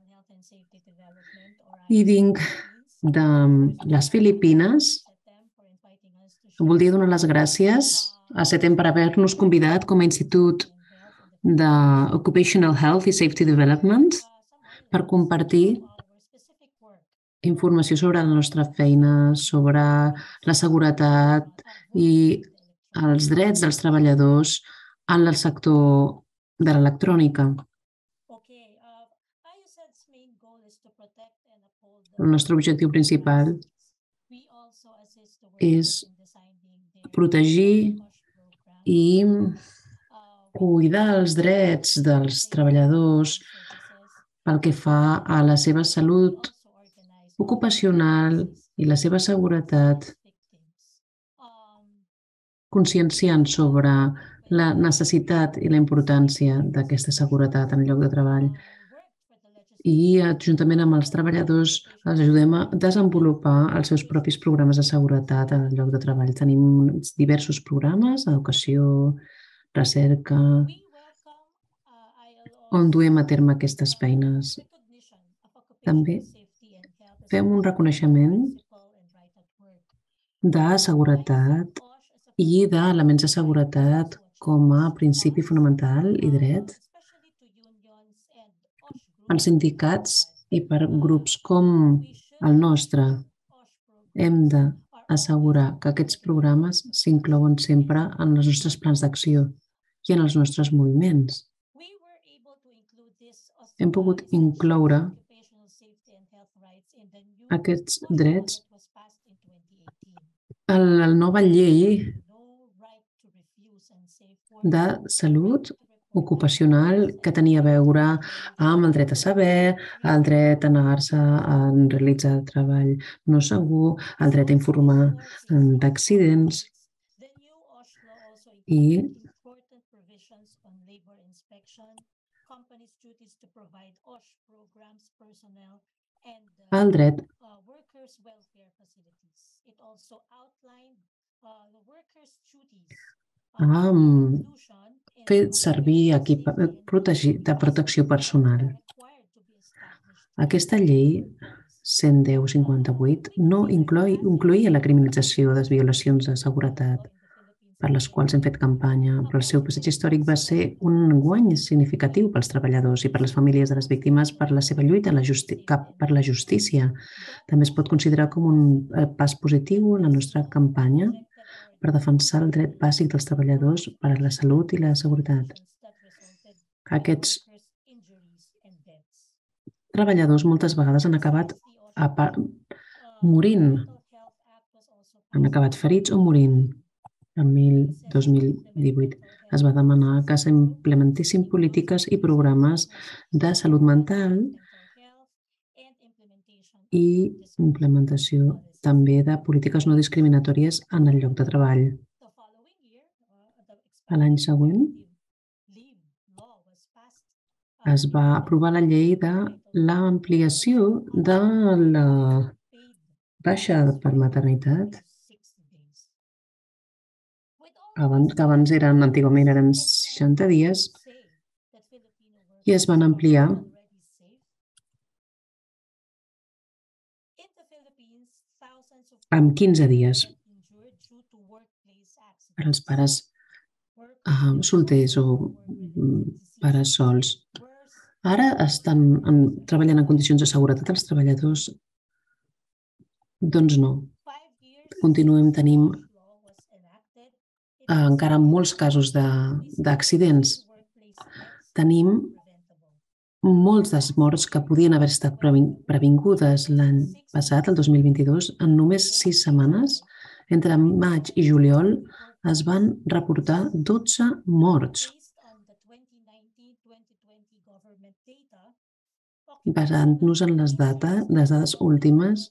i vinc de les Filipines. Voldria donar les gràcies a CETEM per haver-nos convidat com a Institut d'Occupational Health i Safety Development per compartir informació sobre la nostra feina, sobre la seguretat i els drets dels treballadors en el sector de l'electrònica. El nostre objectiu principal és protegir i cuidar els drets dels treballadors pel que fa a la seva salut ocupacional i la seva seguretat, conscienciant sobre la necessitat i la importància d'aquesta seguretat en el lloc de treball. I, juntament amb els treballadors, els ajudem a desenvolupar els seus propis programes de seguretat en el lloc de treball. Tenim diversos programes, educació, recerca, on duem a terme aquestes feines. També fem un reconeixement de seguretat i d'elements de seguretat com a principi fonamental i dret. Els sindicats i per grups com el nostre hem d'assegurar que aquests programes s'inclouen sempre en els nostres plans d'acció i en els nostres moviments. Hem pogut incloure aquests drets a la nova llei de salut ocupacional que tenia a veure amb el dret a saber, el dret a negar-se a realitzar treball no segur, el dret a informar d'accidents i el dret a fer servir equip de protecció personal. Aquesta llei 110-58 no incloïa la criminalització de les violacions de seguretat per les quals hem fet campanya, però el seu passatge històric va ser un guany significatiu pels treballadors i per les famílies de les víctimes per la seva lluita per la justícia. També es pot considerar com un pas positiu en la nostra campanya per defensar el dret bàsic dels treballadors per a la salut i la seguretat. Aquests treballadors moltes vegades han acabat morint, han acabat ferits o morint. En 2018 es va demanar que s'implementessin polítiques i programes de salut mental i implementació també de polítiques no discriminatòries en el lloc de treball. L'any següent es va aprovar la llei de l'ampliació de la baixa per maternitat, que antigament eren 60 dies, i es van ampliar amb 15 dies per als pares solters o pares sols. Ara estan treballant en condicions de seguretat els treballadors? Doncs no. Continuem tenint encara molts casos d'accidents. Tenim molts dels morts que podien haver estat previngudes l'any passat, el 2022. En només 6 setmanes, entre maig i juliol, es van reportar 12 morts. Basant-nos en les dades últimes,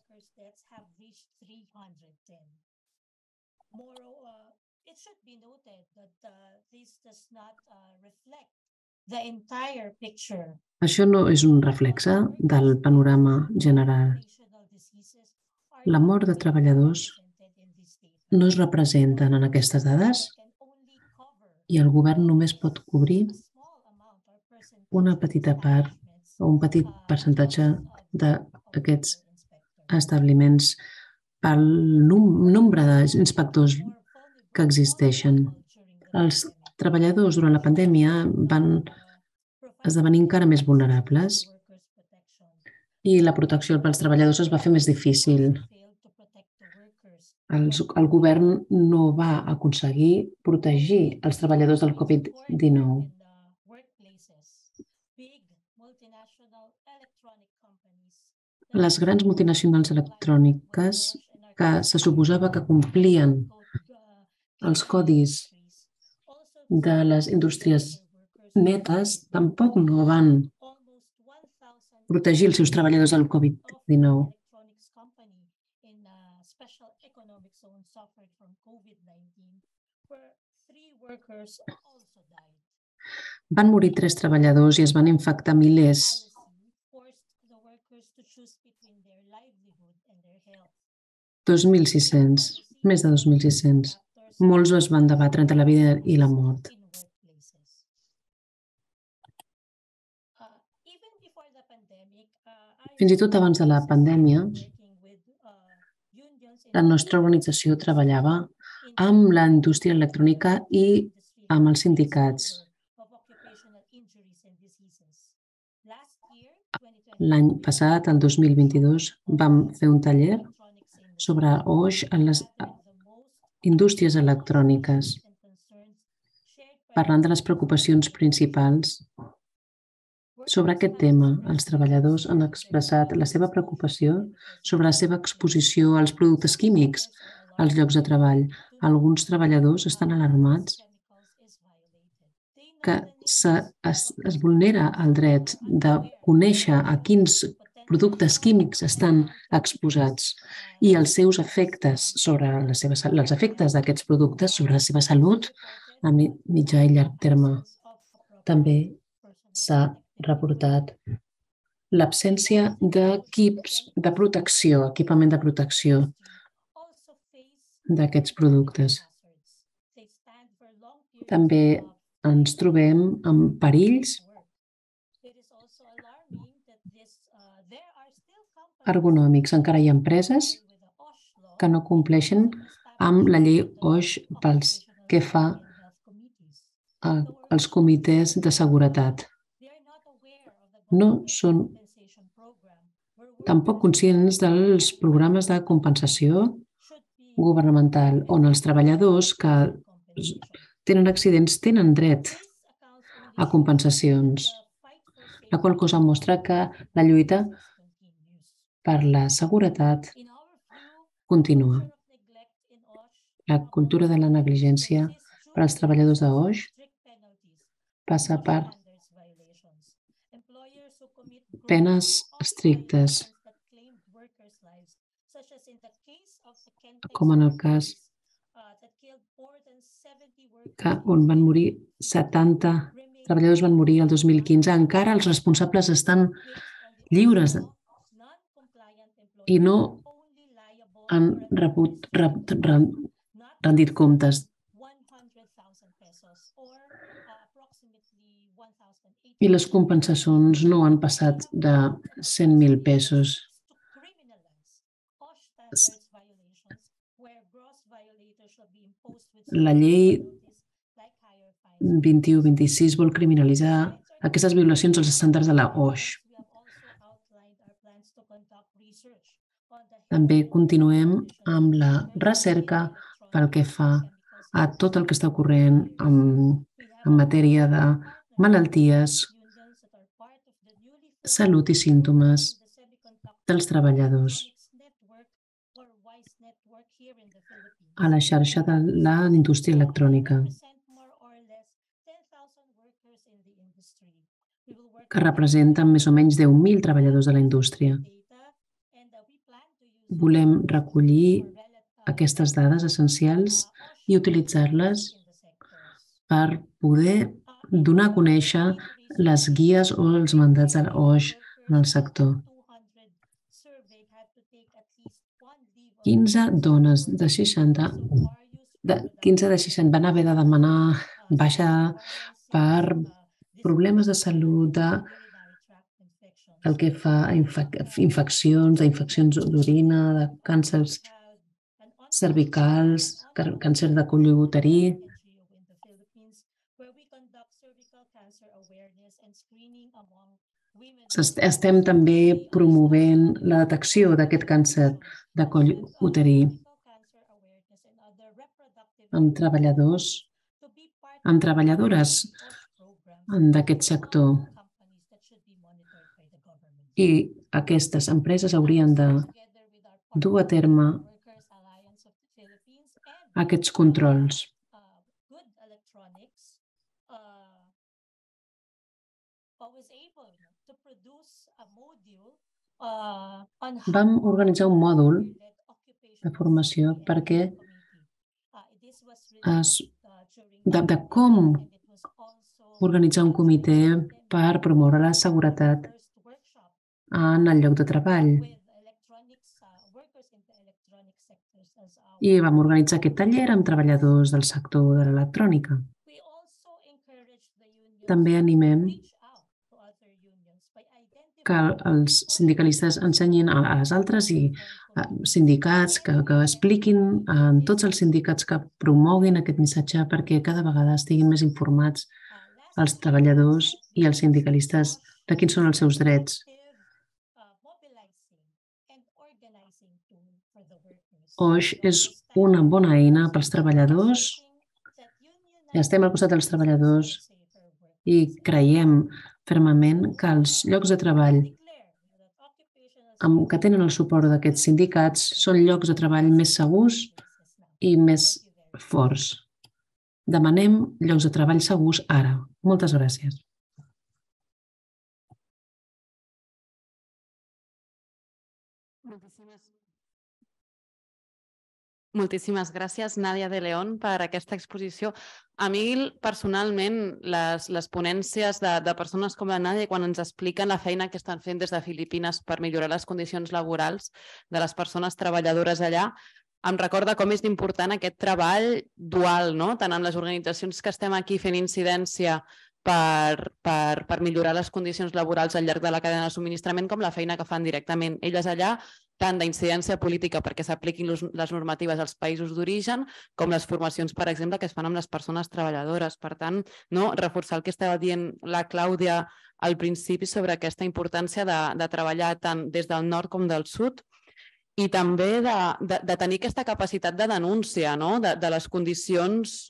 això no és un reflexe del panorama general. La mort de treballadors no es representen en aquestes dades i el govern només pot cobrir una petita part o un petit percentatge d'aquests establiments pel nombre d'inspectors que existeixen. Els treballadors durant la pandèmia van esdevenir encara més vulnerables i la protecció pels treballadors es va fer més difícil. El govern no va aconseguir protegir els treballadors del Covid-19. Les grans multinacionals electròniques que se suposava que complien els codis de les indústries netes tampoc no van protegir els seus treballadors del Covid-19. Van morir 3 treballadors i es van infectar milers. Més de 2.600. Molts es van debatre entre la vida i la mort. Fins i tot abans de la pandèmia, la nostra organització treballava amb la indústria electrònica i amb els sindicats. L'any passat, el 2022, vam fer un taller sobre OIG en les indústries electròniques, parlant de les preocupacions principals sobre aquest tema. Els treballadors han expressat la seva preocupació sobre la seva exposició als productes químics als llocs de treball. Alguns treballadors estan alarmats que es vulnera el dret de conèixer a quins productes químics estan exposats i els seus efectes sobre els efectes d'aquests productes sobre la seva salut a mitjà i llarg terme. També s'ha reportat l'absència d'equips de protecció, equipament de protecció d'aquests productes. També ens trobem amb perills ergonòmics. Encara hi ha empreses que no compleixen amb la llei OSH pels que fa als comitès de seguretat. No són tampoc conscients dels programes de compensació governamental, on els treballadors que tenen accidents tenen dret a compensacions, la qual cosa mostra que la lluita per la seguretat continua. La cultura de la negligència per als treballadors de OSH passa per penes estrictes, com en el cas on van morir 70 treballadors van morir el 2015. Encara els responsables estan lliures i no han rendit comptes. I les compensacions no han passat de 100.000 pesos. La llei 21-26 vol criminalitzar aquestes violacions als estàndards de la OSH. També continuem amb la recerca pel que fa a tot el que està ocorrent en matèria de malalties, salut i símptomes dels treballadors a la xarxa de la indústria electrònica, que representen més o menys 10.000 treballadors de la indústria. Volem recollir aquestes dades essencials i utilitzar-les per poder donar a conèixer les guies o els mandats de l'OSH en el sector. 15 dones de 60 van haver de demanar baixa per problemes de salut, el que fa a infeccions d'orina, de càncers cervicals, càncer de coll uterí. Estem també promovent la detecció d'aquest càncer de coll uterí amb treballadors, amb treballadores d'aquest sector. I aquestes empreses haurien de dur a terme aquests controls. Vam organitzar un mòdul de formació de com organitzar un comitè per promoure la seguretat en el lloc de treball. I vam organitzar aquest taller amb treballadors del sector de l'electrònica. També animem que els sindicalistes ensenyin a les altres sindicats, que expliquin a tots els sindicats que promoguin aquest missatge perquè cada vegada estiguin més informats els treballadors i els sindicalistes de quins són els seus drets. OSH és una bona eina pels treballadors. Estem al costat dels treballadors i creiem fermament que els llocs de treball que tenen el suport d'aquests sindicats són llocs de treball més segurs i més forts. Demanem llocs de treball segurs ara. Moltes gràcies. Moltíssimes gràcies, Nàdia de León, per aquesta exposició. A mi, personalment, les ponències de persones com la Nàdia, quan ens expliquen la feina que estan fent des de Filipines per millorar les condicions laborals de les persones treballadores allà, em recorda com és important aquest treball dual, no? Tant amb les organitzacions que estem aquí fent incidència per millorar les condicions laborals al llarg de la cadena de subministrament, com la feina que fan directament elles allà, tant d'incidència política perquè s'apliquin les normatives als països d'origen, com les formacions, per exemple, que es fan amb les persones treballadores. Per tant, reforçar el que estava dient la Clàudia al principi sobre aquesta importància de treballar tant des del nord com del sud i també de tenir aquesta capacitat de denúncia de les condicions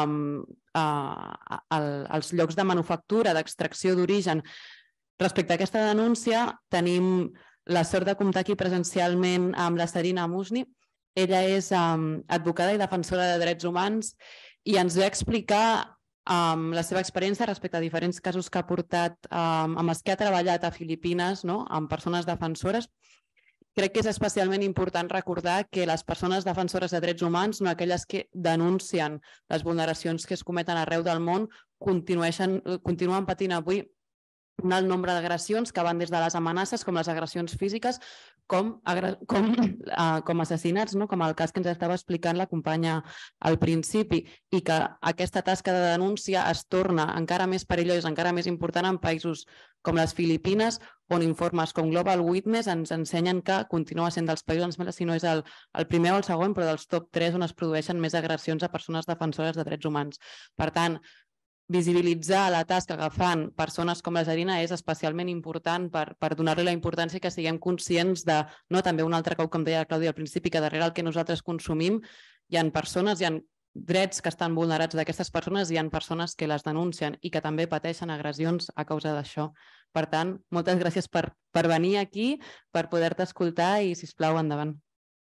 als llocs de manufactura, d'extracció d'origen. Respecte a aquesta denúncia, tenim la sort de comptar aquí presencialment amb la Sarina Musni. Ella és advocada i defensora de drets humans i ens va explicar la seva experiència respecte a diferents casos que ha portat, amb els que ha treballat a Filipines, amb persones defensores. Crec que és especialment important recordar que les persones defensores de drets humans, no aquelles que denuncien les vulneracions que es cometen arreu del món, continuen patint avui un alt nombre d'agressions que van des de les amenaces com les agressions físiques com assassinats, com el cas que ens estava explicant la companya al principi, i que aquesta tasca de denúncia es torna encara més perillosa, encara més important en països com les Filipines, on informes com Global Witness ens ensenyen que continua sent dels països, si no és el primer o el segon, però dels top 3 on es produeixen més agressions a persones defensores de drets humans. Per tant, visibilitzar la tasca que fan persones com la Sarina és especialment important per donar-li la importància que siguem conscients de, també un altre cop, com deia la Clàudia al principi, que darrere el que nosaltres consumim hi ha persones, hi ha drets que estan vulnerats d'aquestes persones, hi ha persones que les denuncien i que també pateixen agressions a causa d'això. Per tant, moltes gràcies per venir aquí, per poder-te escoltar i, sisplau, endavant.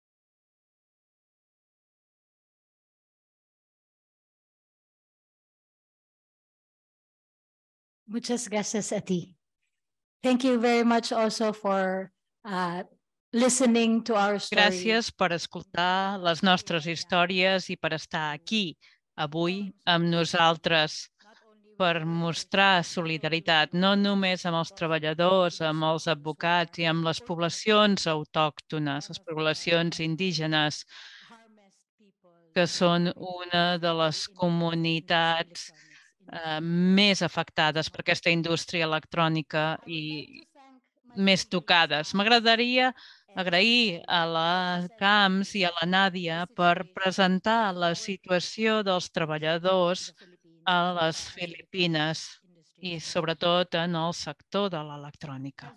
Muchas gracias a ti. Thank you very much also for listening to our story. Gràcies per escoltar les nostres històries i per estar aquí avui amb nosaltres, per mostrar solidaritat no només amb els treballadors, amb els advocats i amb les poblacions autòctones, les poblacions indígenes, que són una de les comunitats més afectades per aquesta indústria electrònica i més tocades. M'agradaria agrair a la Camps i a la Nàdia per presentar la situació dels treballadors a les Filipines i sobretot en el sector de l'electrònica.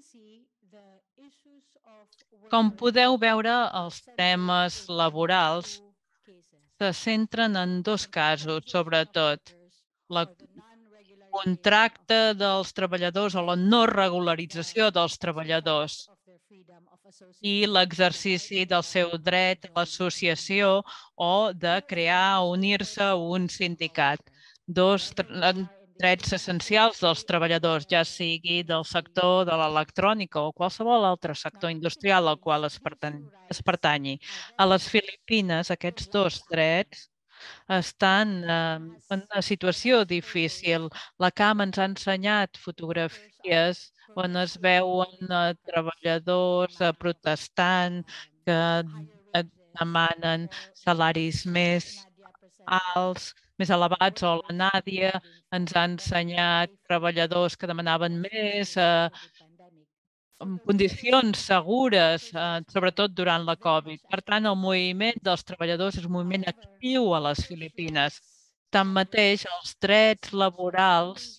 Com podeu veure, els temes laborals se centren en dos casos, sobretot. El contracte dels treballadors o la no regularització dels treballadors i l'exercici del seu dret a l'associació o de crear o unir-se a un sindicat. Dos drets essencials dels treballadors, ja sigui del sector de l'electrònica o qualsevol altre sector industrial al qual es pertanyi. A les Filipines, aquests dos drets estan en una situació difícil. La CAM ens ha ensenyat fotografies on es veuen treballadors protestant que demanen salaris més alts, més elevats, o la Nàdia ens ha ensenyat treballadors que demanaven més en condicions segures, sobretot durant la Covid. Per tant, el moviment dels treballadors és un moviment actiu a les Filipines. Tanmateix, els drets laborals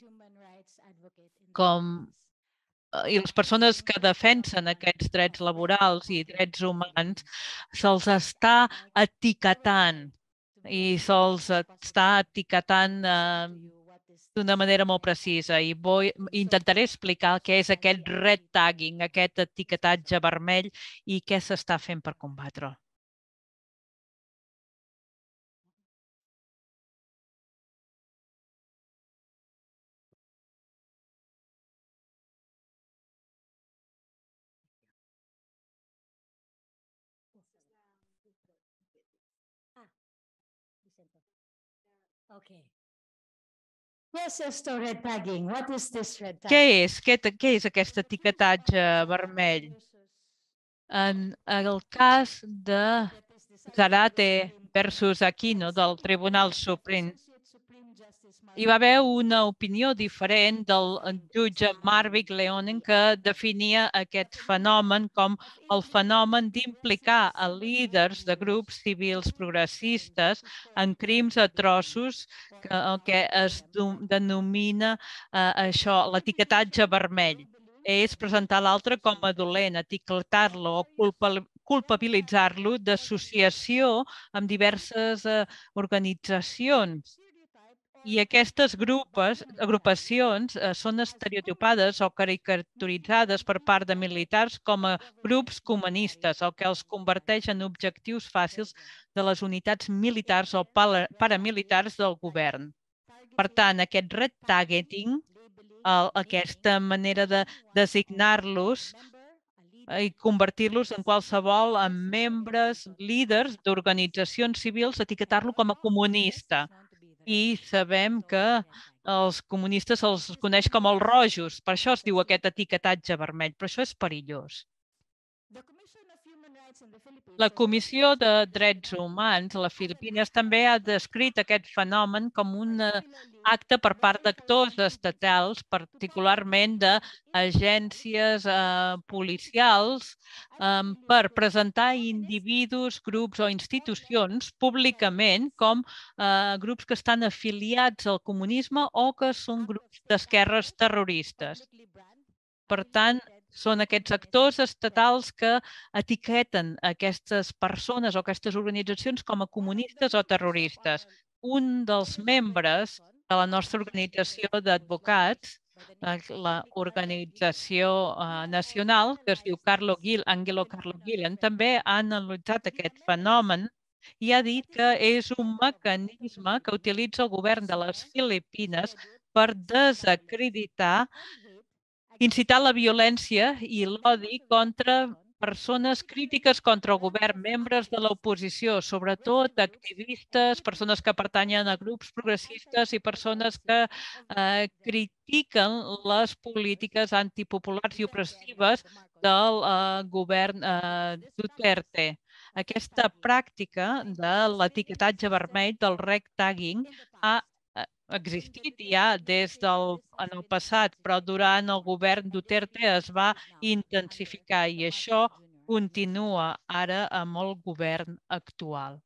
i les persones que defensen aquests drets laborals i drets humans se'ls està etiquetant i se'ls està etiquetant d'una manera molt precisa i intentaré explicar què és aquest red tagging, aquest etiquetatge vermell i què s'està fent per combatre-ho. Okay. Yes, esto red tagging. What is this red Què tagging? és? Què és aquest etiquetatge vermell? En el cas de Zarate versus Aquino del Tribunal Suprem, hi va haver una opinió diferent del jutge Marvick Leonen que definia aquest fenomen com el fenomen d'implicar a líders de grups civils progressistes en crims atroços, el que es denomina això, l'etiquetatge vermell. És presentar l'altre com a dolent, etiquetar-lo o culpabilitzar-lo d'associació amb diverses organitzacions. I aquestes agrupacions són estereotipades o caricaturitzades per part de militars com a grups comunistes, el que els converteix en objectius fàcils de les unitats militars o paramilitars del govern. Per tant, aquest red tagging, aquesta manera de designar-los i convertir-los en qualsevol membres, líders d'organitzacions civils, etiquetar-lo com a comunista. I sabem que els comunistes els coneix com els rojos, per això es diu aquest etiquetatge vermell, però això és perillós. La Comissió de Drets Humans a les Filipines també ha descrit aquest fenomen com un acte per part d'actors estatals, particularment d'agències policials, per presentar individus, grups o institucions públicament com grups que estan afiliats al comunisme o que són grups d'esquerres terroristes. Per tant, són aquests actors estatals que etiqueten aquestes persones o aquestes organitzacions com a comunistes o terroristes. Un dels membres de la nostra organització d'advocats, l'organització nacional, que es diu Angelo Carlo Gillen, també ha analitzat aquest fenomen i ha dit que és un mecanisme que utilitza el govern de les Filipines per desacreditar, incitar la violència i l'odi contra persones crítiques contra el govern, membres de l'oposició, sobretot activistes, persones que pertanyen a grups progressistes i persones que critiquen les polítiques antipopulars i opressives del govern Duterte. Aquesta pràctica de l'etiquetatge vermell, del red tagging, ha existit ja des del passat, però durant el govern Duterte es va intensificar i això continua ara amb el govern actual.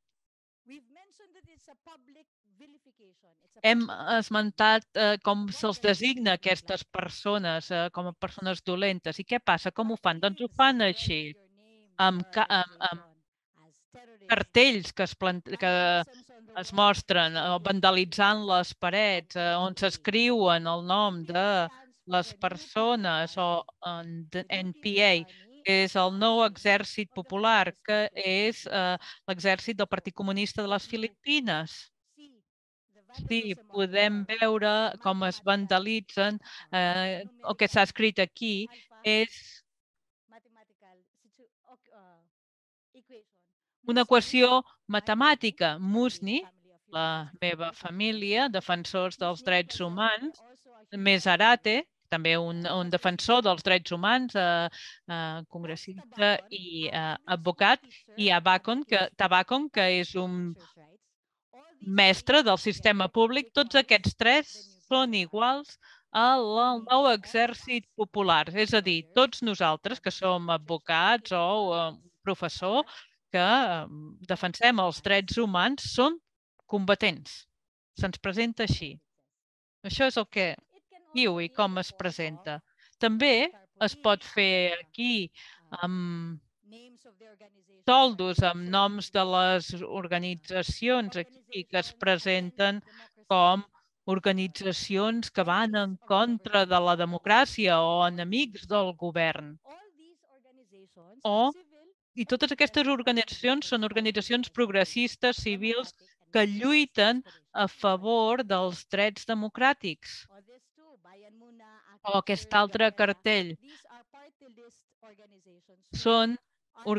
Hem esmentat com se'ls designa aquestes persones com a persones dolentes. I què passa? Com ho fan? Doncs ho fan així, amb cartells que es mostren vandalitzant les parets on s'escriuen el nom de les persones o NPA, que és el Nou Exèrcit Popular, que és l'exèrcit del Partit Comunista de les Filipines. Sí, podem veure com es vandalitzen. El que s'ha escrit aquí és una equació matemàtica. Musni, la meva família, defensors dels drets humans, més Zarate, també un defensor dels drets humans, congressista i advocat, i Tabacon, que és un mestre del sistema públic. Tots aquests tres són iguals al Nou Exèrcit Popular. És a dir, tots nosaltres, que som advocats o professor, que defensem els drets humans, són combatents. Se'ns presenta així. Això és el que diu i com es presenta. També es pot fer aquí amb toldos, amb noms de les organitzacions aquí que es presenten com organitzacions que van en contra de la democràcia o enemics del govern. I totes aquestes organitzacions són organitzacions progressistes, civils, que lluiten a favor dels drets democràtics. O aquest altre cartell. Són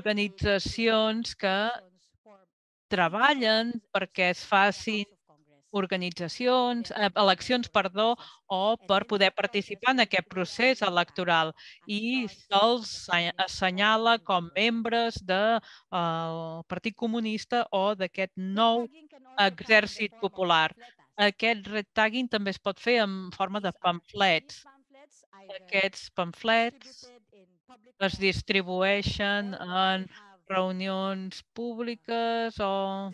organitzacions que treballen perquè es facin eleccions, o per poder participar en aquest procés electoral i se'ls assenyala com membres del Partit Comunista o d'aquest nou exèrcit popular. Aquest red tagging també es pot fer en forma de pamflets. Aquests pamflets es distribueixen en reunions públiques o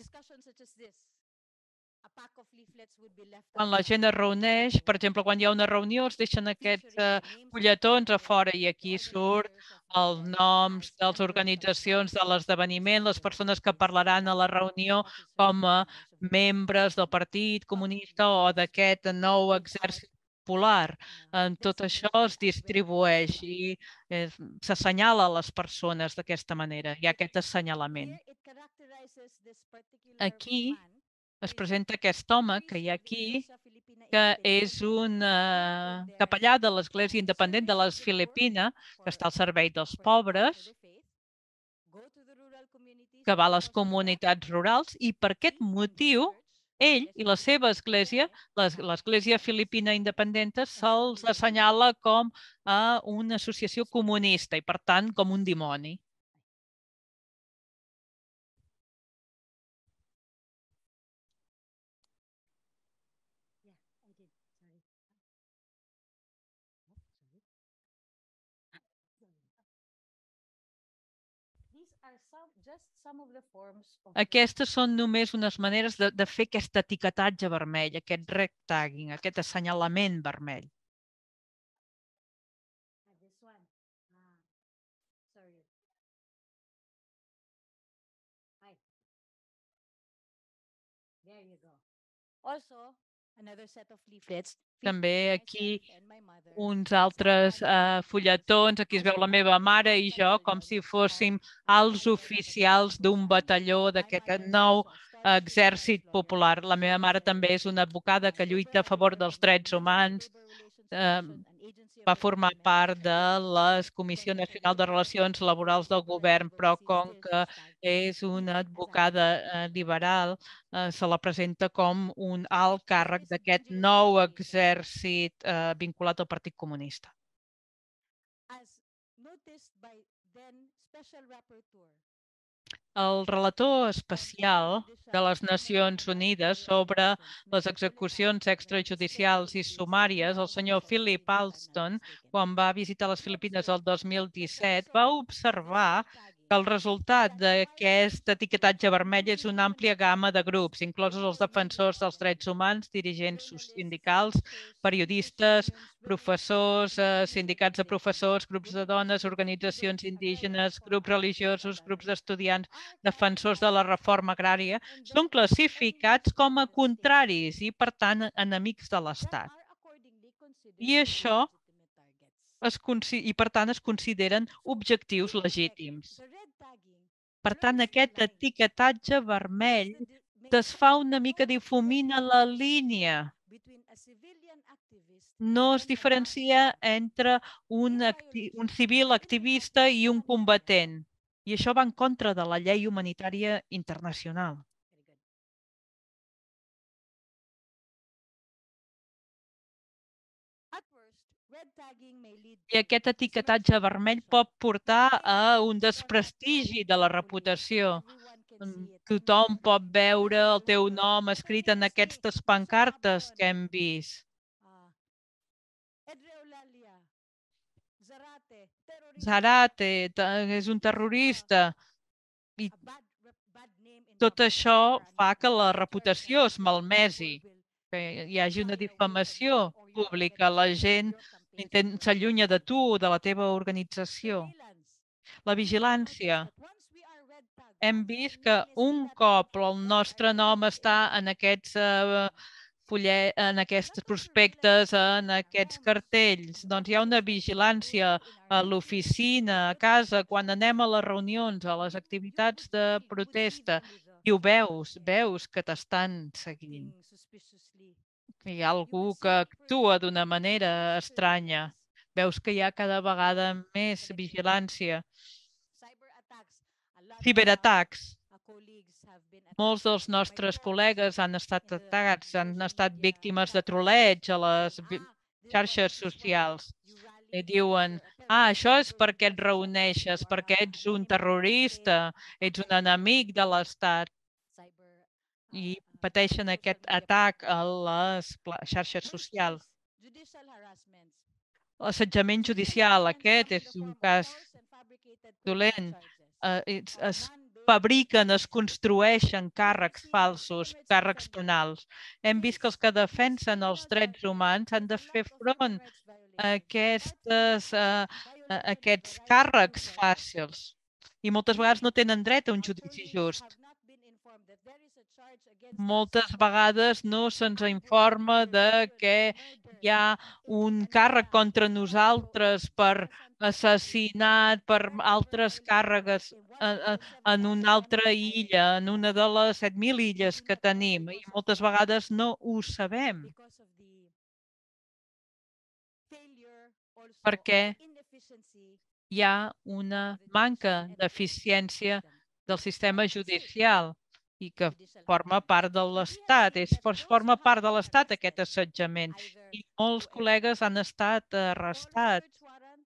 quan la gent es reuneix, per exemple, quan hi ha una reunió es deixen aquests fulletons a fora i aquí surt els noms de les organitzacions de l'esdeveniment, les persones que parlaran a la reunió com a membres del Partit Comunista o d'aquest nou exèrcit popular. Tot això es distribueix i s'assenyala a les persones d'aquesta manera. Hi ha aquest assenyalament. Aquí es presenta aquest home que hi ha aquí, que és un capellà de l'Església Independent de les Filipines, que està al servei dels pobres, que va a les comunitats rurals i per aquest motiu ell i la seva església, l'Església Filipina Independenta, se'ls assenyala com a una associació comunista i, per tant, com un dimoni. Aquestes són només unes maneres de fer aquest etiquetatge vermell, aquest red tagging, aquest assenyalament vermell. També aquí uns altres fulletons, aquí es veu la meva mare i jo com si fóssim els oficials d'un batalló d'aquest nou exèrcit popular. La meva mare també és una advocada que lluita a favor dels drets humans, va formar part de la Comissió Nacional de Relacions Laborals del govern, però com que és una advocada liberal, se la presenta com un alt càrrec d'aquest nou exèrcit vinculat al Partit Comunista. El relator especial de les Nacions Unides sobre les execucions extrajudicials i sumàries, el senyor Philip Alston, quan va visitar les Filipines el 2017, va observar que el resultat d'aquest etiquetatge vermell és una àmplia gamma de grups, inclosos els defensors dels drets humans, dirigents sindicals, periodistes, professors, sindicats de professors, grups de dones, organitzacions indígenes, grups religiosos, grups d'estudiants, defensors de la reforma agrària, són classificats com a contraris i, per tant, enemics de l'Estat. I això per tant es consideren objectius legítims. Per tant, aquest etiquetatge vermell desfà una mica, difumina la línia. No es diferencia entre un civil activista i un combatent. I això va en contra de la llei humanitària internacional. I aquest etiquetatge vermell pot portar a un desprestigi de la reputació. Tothom pot veure el teu nom escrit en aquestes pancartes que hem vist. Zarate és un terrorista. I tot això fa que la reputació es malmesi, que hi hagi una difamació pública. La gent s'allunya de tu, de la teva organització. La vigilància. Hem vist que un cop el nostre nom està en aquests en aquests prospectes, en aquests cartells, doncs hi ha una vigilància a l'oficina, a casa, quan anem a les reunions, a les activitats de protesta, i ho veus que t'estan seguint. Hi ha algú que actua d'una manera estranya. Veus que hi ha cada vegada més vigilància. Ciberatacs. molts dels nostres col·legues han estat atacats, han estat víctimes de troleig a les xarxes socials. I diuen, això és perquè et reuneixes, perquè ets un terrorista, ets un enemic de l'Estat. I pateixen aquest atac a les xarxes socials. L'assetjament judicial, aquest és un cas dolent. Es fabriquen, es construeixen càrrecs falsos, càrrecs penals. Hem vist que els que defensen els drets humans han de fer front a aquests càrrecs fàcils i moltes vegades no tenen dret a un judici just. Moltes vegades no se'ns informa de que hi ha un càrrec contra nosaltres per assassinat, per altres càrregues en una altra illa, en una de les 7.000 illes que tenim, i moltes vegades no ho sabem. Perquè hi ha una manca d'eficiència del sistema judicial i que forma part de l'Estat. Forma part de l'Estat aquest assetjament. I molts col·legues han estat arrestats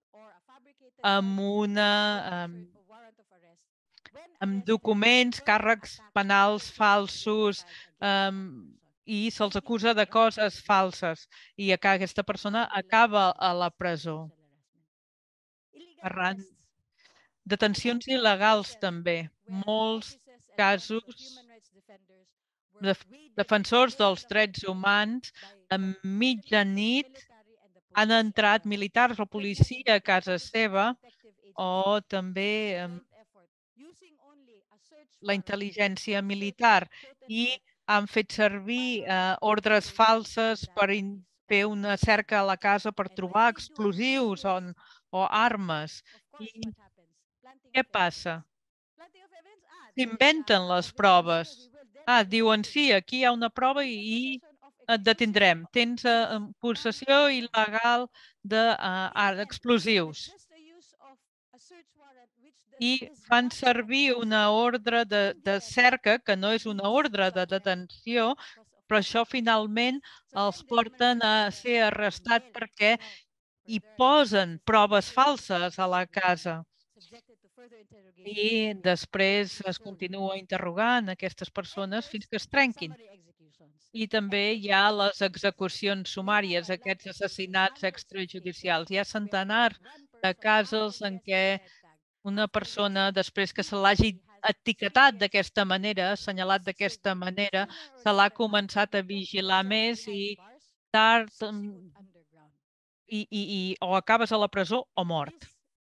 amb documents, càrrecs penals falsos i se'ls acusa de coses falses. I aquesta persona acaba a la presó. Arran detencions il·legals també. Molts casos de defensors dels drets humans a mitjanit han entrat militars o policia a casa seva o també la intel·ligència militar i han fet servir ordres falses per fer una cerca a la casa per trobar explosius o armes. I què passa? S'inventen les proves. Diuen, sí, aquí hi ha una prova i et detindrem. Tens possessió il·legal d'explosius. I fan servir una ordre de cerca, que no és una ordre de detenció, però això finalment els porten a ser arrestats perquè hi posen proves falses a la casa. I després es continua interrogant aquestes persones fins que es trenquin. I també hi ha les execucions sumàries, aquests assassinats extrajudicials. Hi ha centenars de casos en què una persona, després que se l'hagi etiquetat d'aquesta manera, assenyalat d'aquesta manera, se l'ha començat a vigilar més i tard o acabes a la presó o mort.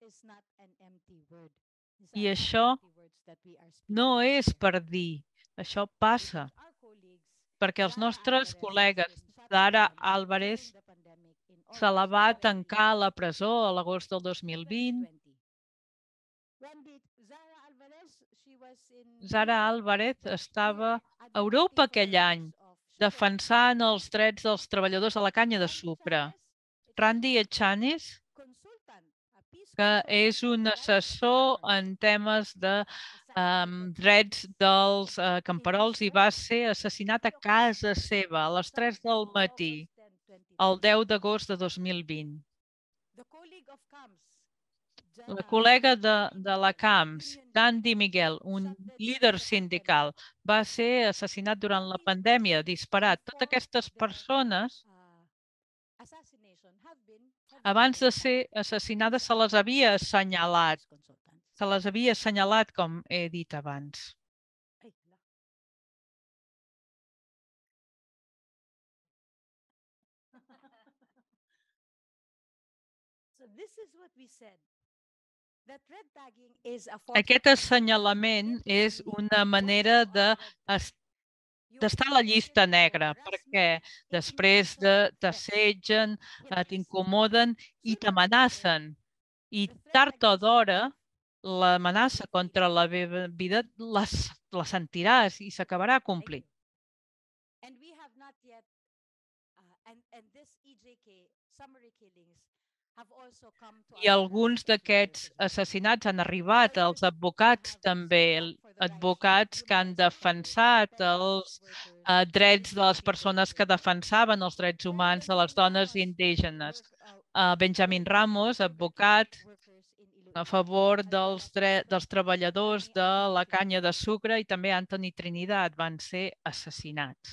I això no és per dir, això passa. Perquè els nostres col·legues, Zara Álvarez, se la va tancar a la presó a l'agost del 2020. Zara Álvarez estava a Europa aquell any, defensant els drets dels treballadors de la canya de sucre. Randy Echanis, que és un assessor en temes de drets dels camperols i va ser assassinat a casa seva a les 3 del matí, el 10 d'agost de 2020. La col·lega de la CAMS, Dandy Miguel, un líder sindical, va ser assassinat durant la pandèmia, disparat. Totes aquestes persones, abans de ser assassinades, se les havia assenyalat. Se les havia assenyalat, com he dit abans. Aquest assenyalament és una manera d'estar a la llista negra, perquè després t'assetgen, t'incomoden i t'amenacen. I tard o d'hora, l'amenaça contra la meva vida la sentiràs i s'acabarà complint. I alguns d'aquests assassinats han arribat als advocats també, advocats que han defensat els drets de les persones que defensaven els drets humans de les dones indígenes. Benjamin Ramos, advocat a favor dels treballadors de la canya de sucre, i també Anthony Trinidad van ser assassinats.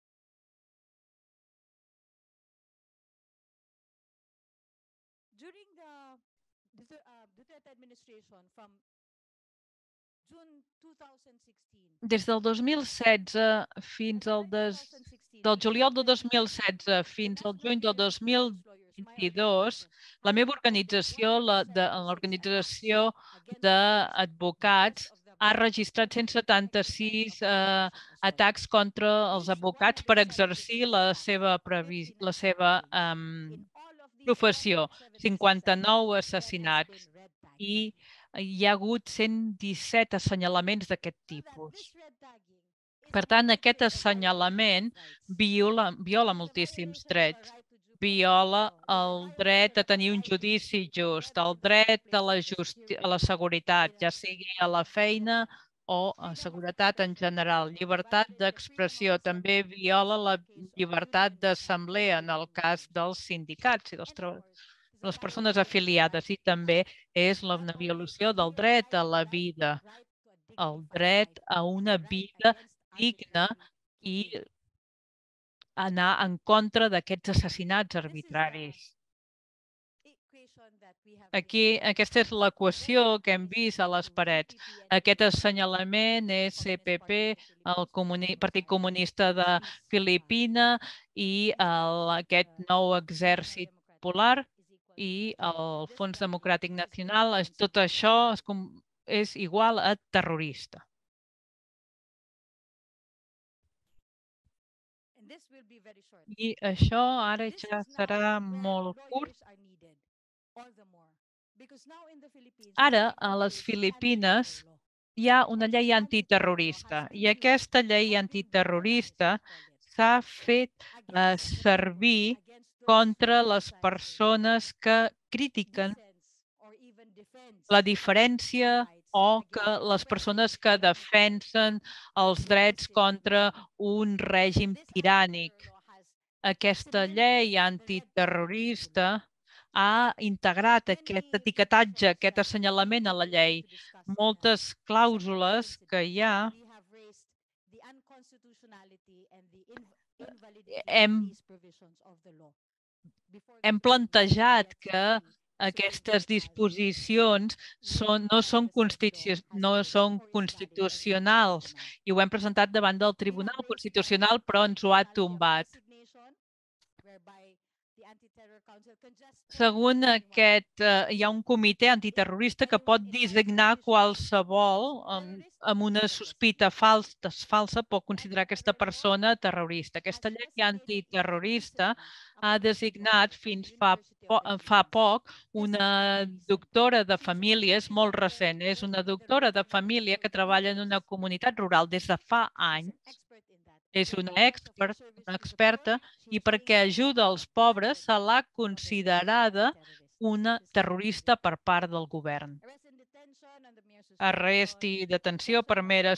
Des del 2016 fins al del juliol de 2016 fins al juny del 2022, la meva organització, l'organització d'advocats, ha registrat 176 atacs contra els advocats per exercir la seva professió, 59 assassinats, i hi ha hagut 117 assenyalaments d'aquest tipus. Per tant, aquest assenyalament viola moltíssims drets. Viola el dret a tenir un judici just, el dret a la seguretat, ja sigui a la feina o a seguretat en general. Llibertat d'expressió, també viola la llibertat d'assemblea en el cas dels sindicats i dels treballadors, les persones afiliades, i també és una violació del dret a la vida, el dret a una vida digna i anar en contra d'aquests assassinats arbitraris. Aquí, aquesta és l'equació que hem vist a les parets. Aquest assenyalament és CPP, el Partit Comunista de Filipina, i aquest nou exèrcit polar i el Fons Democràtic Nacional. Tot això és igual a terrorista. I això ara ja serà molt curt. Ara, a les Filipines, hi ha una llei antiterrorista, i aquesta llei antiterrorista s'ha fet servir contra les persones que critiquen la diferència o que les persones que defensen els drets contra un règim tirànic. Aquesta llei antiterrorista ha integrat aquest etiquetatge, aquest assenyalament a la llei. Moltes clàusules que hi ha hem plantejat que aquestes disposicions no són constitucionals, i ho hem presentat davant del Tribunal Constitucional, però ens ho ha tombat. Segons aquest, hi ha un comitè antiterrorista que pot designar qualsevol amb una sospita falsa, pot considerar aquesta persona terrorista. Aquesta llei antiterrorista ha designat fins fa poc una doctora de famílies molt recent. És una doctora de família que treballa en una comunitat rural des de fa anys. És una experta, i perquè ajuda els pobres se l'ha considerada una terrorista per part del govern. Arrest i detenció per mera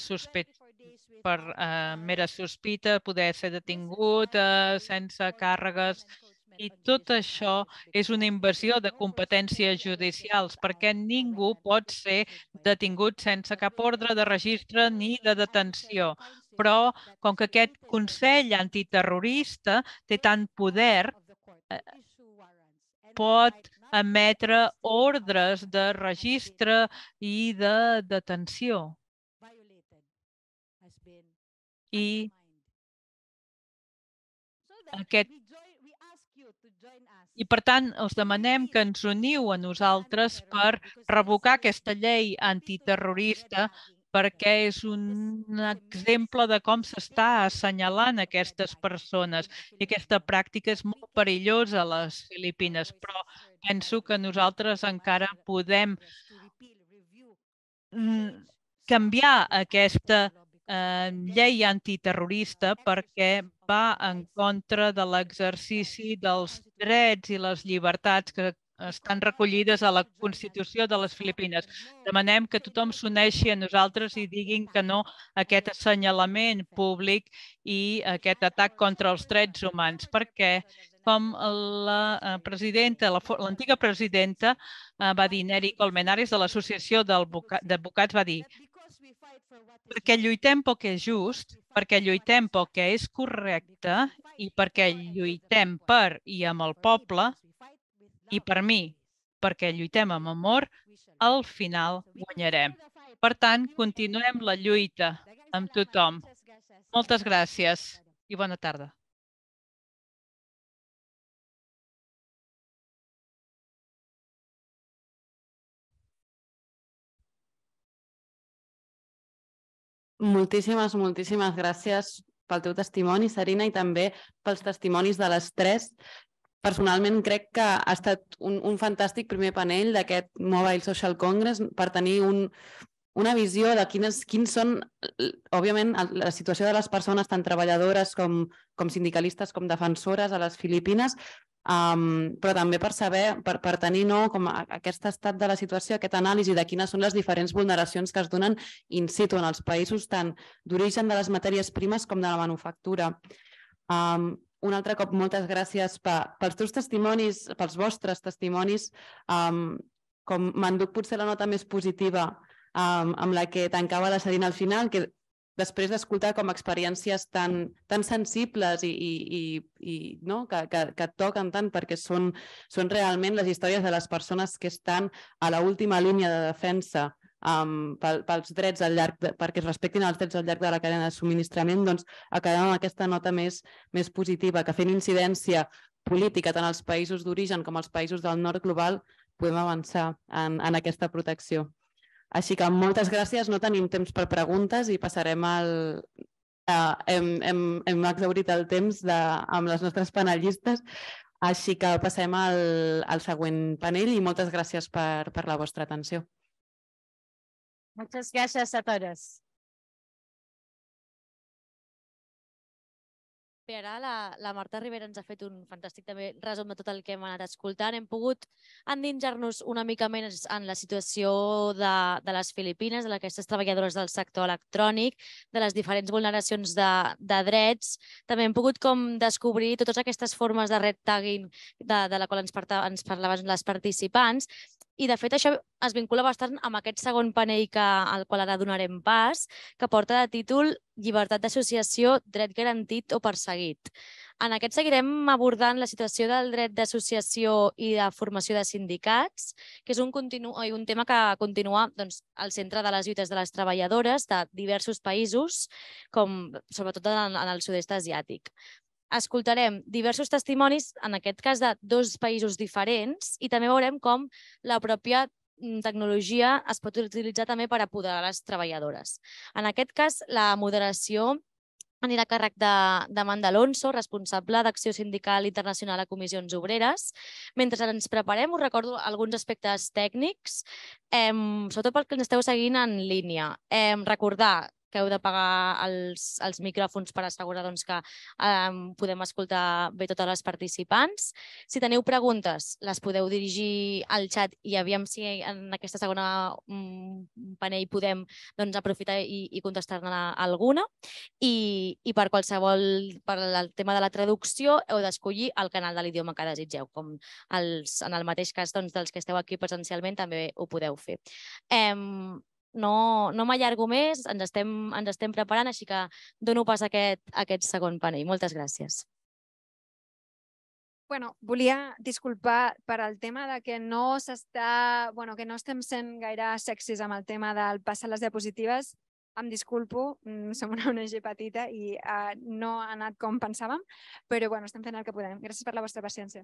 sospita, poder ser detingut sense càrregues, i tot això és una invasió de competències judicials, perquè ningú pot ser detingut sense cap ordre de registre ni de detenció. Però, com que aquest Consell antiterrorista té tant poder, pot emetre ordres de registre i de detenció. I per tant, us demanem que ens uniu a nosaltres per revocar aquesta llei antiterrorista, perquè és un exemple de com s'està assenyalant aquestes persones. I aquesta pràctica és molt perillosa a les Filipines, però penso que nosaltres encara podem canviar aquesta llei antiterrorista, perquè va en contra de l'exercici dels drets i les llibertats que estan recollides a la Constitució de les Filipines. Demanem que tothom s'uneixi a nosaltres i diguin que no a aquest assenyalament públic i aquest atac contra els drets humans, perquè com l'antiga presidenta va dir, Neri Colmenares, de l'Associació d'Advocats, va dir perquè lluitem pel que és just, perquè lluitem pel que és correcte i perquè lluitem per i amb el poble i per mi, perquè lluitem amb amor, al final guanyarem. Per tant, continuem la lluita amb tothom. Moltes gràcies i bona tarda. Moltíssimes gràcies pel teu testimoni, Serina, i també pels testimonis de les tres. Personalment crec que ha estat un fantàstic primer panell d'aquest Mobile Social Congress per tenir una visió de quins són, òbviament, la situació de les persones tan treballadores com sindicalistes com defensores a les Filipines, però també per saber, per tenir com aquest estat de la situació, aquest anàlisi de quines són les diferents vulneracions que es donen in situ en els països tant d'origen de les matèries primes com de la manufactura. Un altre cop, moltes gràcies pels teus testimonis, pels vostres testimonis. Com m'enduc potser la nota més positiva amb la que tancava la Serina al final, que després d'escoltar com experiències tan sensibles i que toquen tant perquè són realment les històries de les persones que estan a l'última línia de defensa pels drets perquè es respectin els drets al llarg de la cadena de subministrament, doncs acabem amb aquesta nota més positiva, que fent incidència política tant als països d'origen com als països del nord global podem avançar en aquesta protecció. Així que moltes gràcies, no tenim temps per preguntes i passarem hem exhaurit el temps amb les nostres panelistes, així que passem al següent panell i moltes gràcies per la vostra atenció. Muchas gracias a todos. Bé, ara la Marta Rivera ens ha fet un fantàstic també resum de tot el que hem anat escoltant. Hem pogut endinsar-nos una mica més en la situació de les Filipines, d'aquestes treballadores del sector electrònic, de les diferents vulneracions de drets. També hem pogut com descobrir totes aquestes formes de red tagging de la qual ens parlaven les participants. I, de fet, això es vincula bastant amb aquest segon panell al qual ara donarem pas, que porta de títol Llibertat d'associació, dret garantit o perseguit. En aquest seguirem abordant la situació del dret d'associació i de formació de sindicats, que és un tema que continua al centre de les lluites de les treballadores de diversos països, sobretot en el sud-est asiàtic. Escoltarem diversos testimonis, en aquest cas de dos països diferents, i també veurem com la pròpia tecnologia es pot utilitzar també per apoderar les treballadores. En aquest cas, la moderació anirà a càrrec d'Amanda Alonso, responsable d'Acció Sindical Internacional a Comissions Obreres. Mentre ens preparem, us recordo alguns aspectes tècnics, sobretot pel que ens esteu seguint en línia. Recordar que heu de pagar els micròfons per assegurar que podem escoltar bé totes les participants. Si teniu preguntes, les podeu dirigir al xat i aviam si en aquesta segona panell podem aprofitar i contestar-ne alguna. I per el tema de la traducció heu d'escollir el canal de l'idioma que desitgeu. Com en el mateix cas dels que esteu aquí presencialment també ho podeu fer. No m'allargo més, ens estem preparant, així que dono pas a aquest segon panell. Moltes gràcies. Volia disculpar per al tema de que no estem sent gaire sexis amb el tema del passar les diapositives. Em disculpo, som una ONG petita i no ha anat com pensàvem, però estem fent el que podem. Gràcies per la vostra paciència.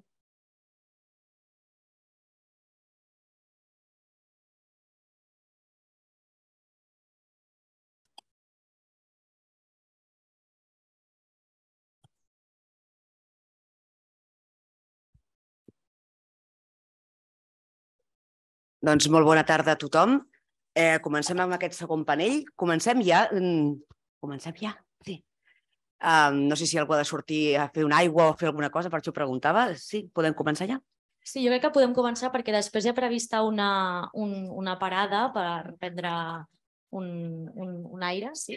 Doncs molt bona tarda a tothom. Comencem amb aquest segon panell. Comencem ja? Comencem ja? Sí. No sé si algú ha de sortir a fer una aigua o fer alguna cosa, per això ho preguntava. Sí, podem començar ja? Sí, jo crec que podem començar perquè després hi ha prevista una parada per prendre un aire, sí?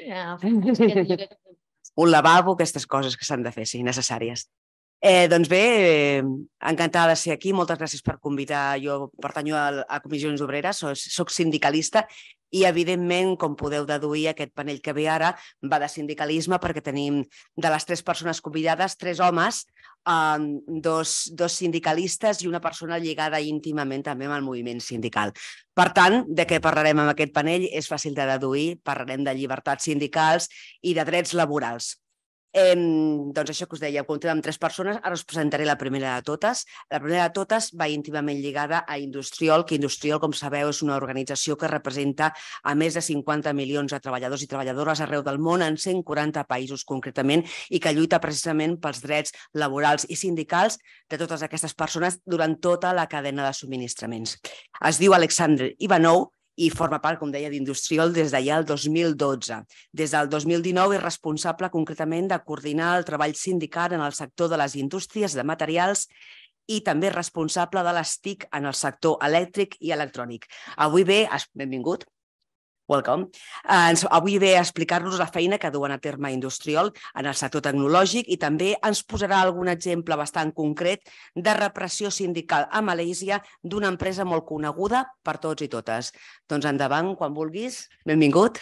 Un lavabo, aquestes coses que s'han de fer, sí, necessàries. Doncs bé, encantada de ser aquí. Moltes gràcies per convidar. Jo pertanyo a Comissions Obreres, soc sindicalista i, evidentment, com podeu deduir, aquest panell que ve ara va de sindicalisme perquè tenim de les 3 persones convidades, 3 homes, 2 sindicalistes i una persona lligada íntimament també amb el moviment sindical. Per tant, de què parlarem amb aquest panell? És fàcil de deduir. Parlarem de llibertats sindicals i de drets laborals. Doncs això que us deia, comptem amb 3 persones, ara us presentaré la primera de totes. La primera de totes va íntimament lligada a Industriol, que Industriol, com sabeu, és una organització que representa a més de 50 milions de treballadors i treballadores arreu del món, en 140 països concretament, i que lluita precisament pels drets laborals i sindicals de totes aquestes persones durant tota la cadena de subministraments. Es diu Alexander Ivanov i forma part, com deia, d'Industriol des d'allà el 2012. Des del 2019 és responsable concretament de coordinar el treball sindical en el sector de les indústries de materials i també responsable de les TIC en el sector elèctric i electrònic. Avui ve, benvingut, welcome. Avui ve a explicar-nos la feina que duen a terme Industriol en el sector tecnològic i també ens posarà algun exemple bastant concret de repressió sindical a Malàisia d'una empresa molt coneguda per tots i totes. Doncs endavant, quan vulguis. Benvingut.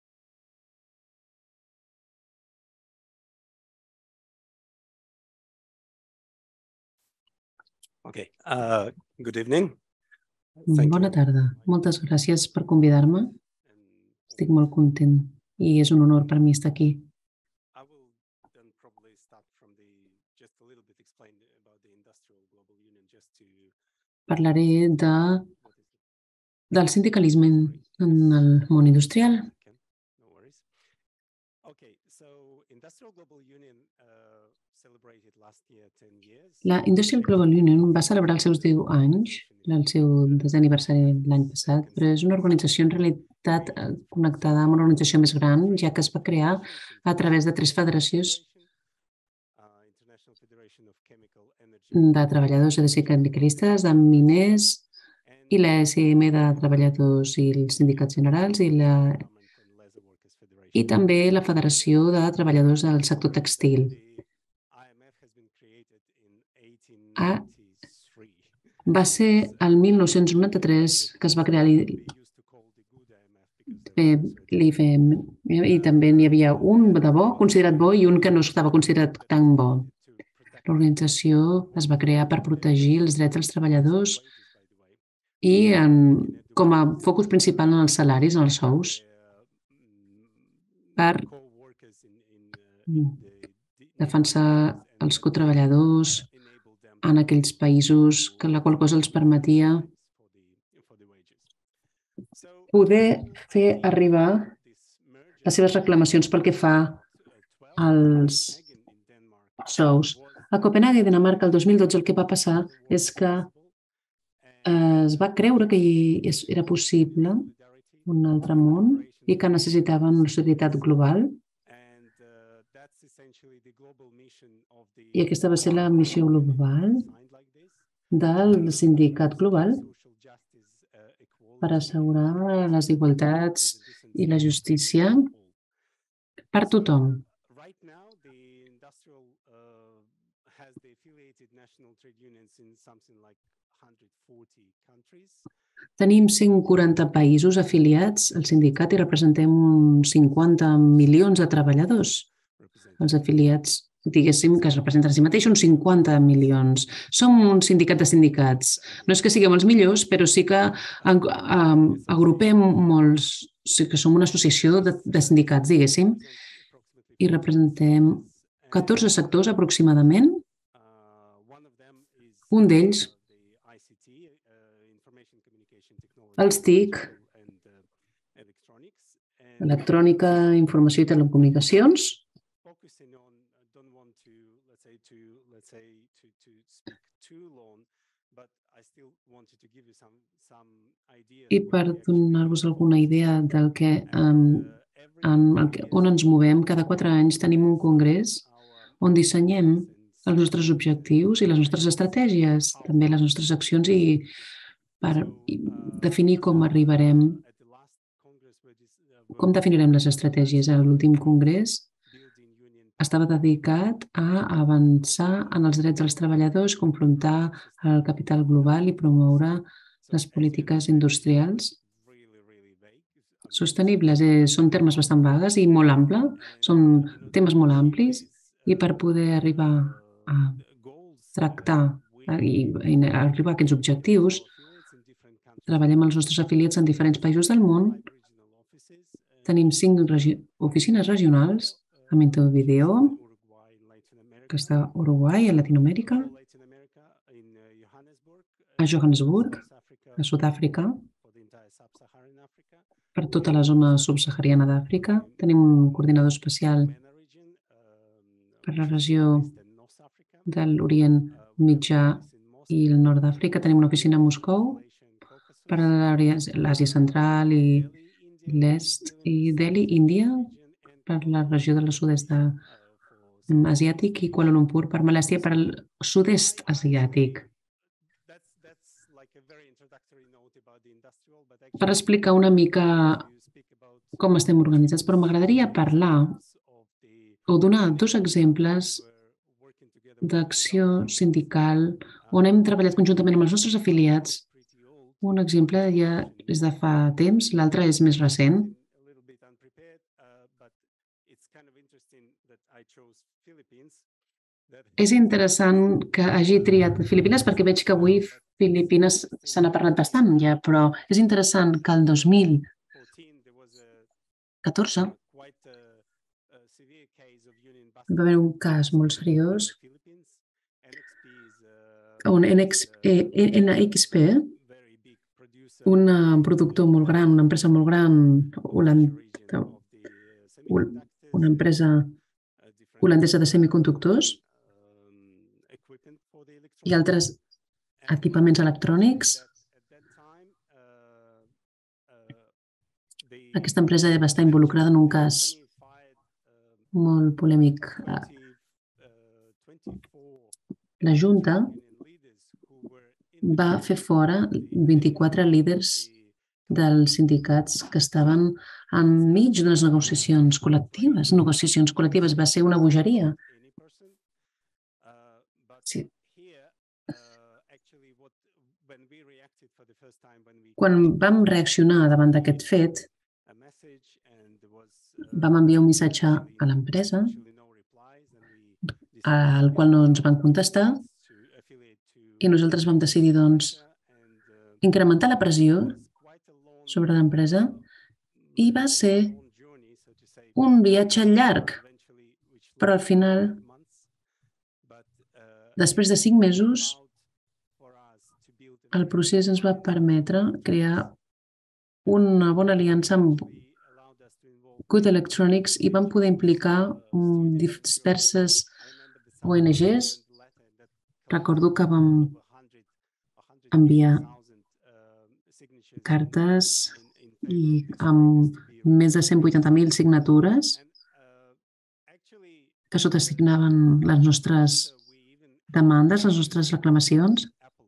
Okay. Good evening. Bona tarda. Moltes gràcies per convidar-me. Estic molt content i és un honor per mi estar aquí. Parlaré del sindicalisme en el món industrial. La Industrial Global Union va celebrar els seus 10 anys, el seu 10è aniversari l'any passat, però és una organització en realitat connectada amb una organització més gran, ja que es va crear a través de 3 federacions de treballadors i de sindicalistes, de miners i la SM de treballadors i els sindicats generals i també la Federació de Treballadors del Sector Textil. Va ser el 1993 que es va crear l'IFM i també n'hi havia un de bo, considerat bo, i un que no estava considerat tan bo. L'organització es va crear per protegir els drets dels treballadors i com a focus principal en els salaris, en els sous, per defensar els cotreballadors en aquells països que la qual cosa els permetia poder fer arribar les seves reclamacions pel que fa als sous. A Copenhague, Dinamarca, el 2012, el que va passar és que es va creure que era possible un altre món i que necessitaven una solidaritat global. I aquesta va ser la missió global del sindicat global per assegurar les igualtats i la justícia per tothom. Tenim 140 països afiliats al sindicat i representem uns 50 milions de treballadors. Els afiliats, diguéssim, que es representen a si mateix, uns 50 milions. Som un sindicat de sindicats. No és que siguem els millors, però sí que agrupem molts, sí que som una associació de sindicats, diguéssim, i representem 14 sectors aproximadament. Un d'ells, els TIC, electrònica, informació i telecomunicacions. I per donar-vos alguna idea del que on ens movem, cada 4 anys tenim un congrés on dissenyem els nostres objectius i les nostres estratègies, també les nostres accions i per definir com definirem les estratègies. A l'últim congrés estava dedicat a avançar en els drets dels treballadors, confrontar el capital global i promoure les polítiques industrials sostenibles. Són termes bastant vagues i molt amples, són temes molt amplis i per poder arribar a tractar i arribar a aquests objectius, treballem els nostres afiliats en diferents països del món. Tenim 5 oficines regionals a Montevideo, que està a Uruguai, a Latinoamèrica, a Johannesburg, a Sud-àfrica, per tota la zona subsahariana d'Àfrica. Tenim un coordinador especial per la regió de l'Orient Mitjà i el nord d'Àfrica. Tenim una oficina a Moscou per a l'Àsia Central i l'est, i Delhi, Índia, per la regió del sud-est asiàtic, i Kuala Lumpur per Malàisia, per al sud-est asiàtic. Per explicar una mica com estem organitzats, però m'agradaria parlar o donar 2 exemples d'acció sindical on hem treballat conjuntament amb els nostres afiliats. Un exemple ja és de fa temps, l'altre és més recent. És interessant que hagi triat Filipines perquè veig que avui Filipines se n'ha parlat bastant ja, però és interessant que el 2014 va haver un cas molt seriós on NXP, un productor molt gran, una empresa molt gran, una empresa holandesa de semiconductors i altres equipaments electrònics. Aquesta empresa va estar involucrada en un cas molt polèmic. La Junta va fer fora 24 líders dels sindicats que estaven enmig d'unes negociacions col·lectives. Va ser una bogeria. Sí. Quan vam reaccionar davant d'aquest fet, vam enviar un missatge a l'empresa, al qual no ens van contestar, i nosaltres vam decidir, doncs, incrementar la pressió sobre l'empresa i va ser un viatge llarg, però al final, després de 5 mesos, el procés ens va permetre crear una bona aliança amb Good Electronics i vam poder implicar diverses ONGs. Recordo que vam enviar cartes i amb més de 180.000 signatures que sotasignaven les nostres demandes, les nostres reclamacions.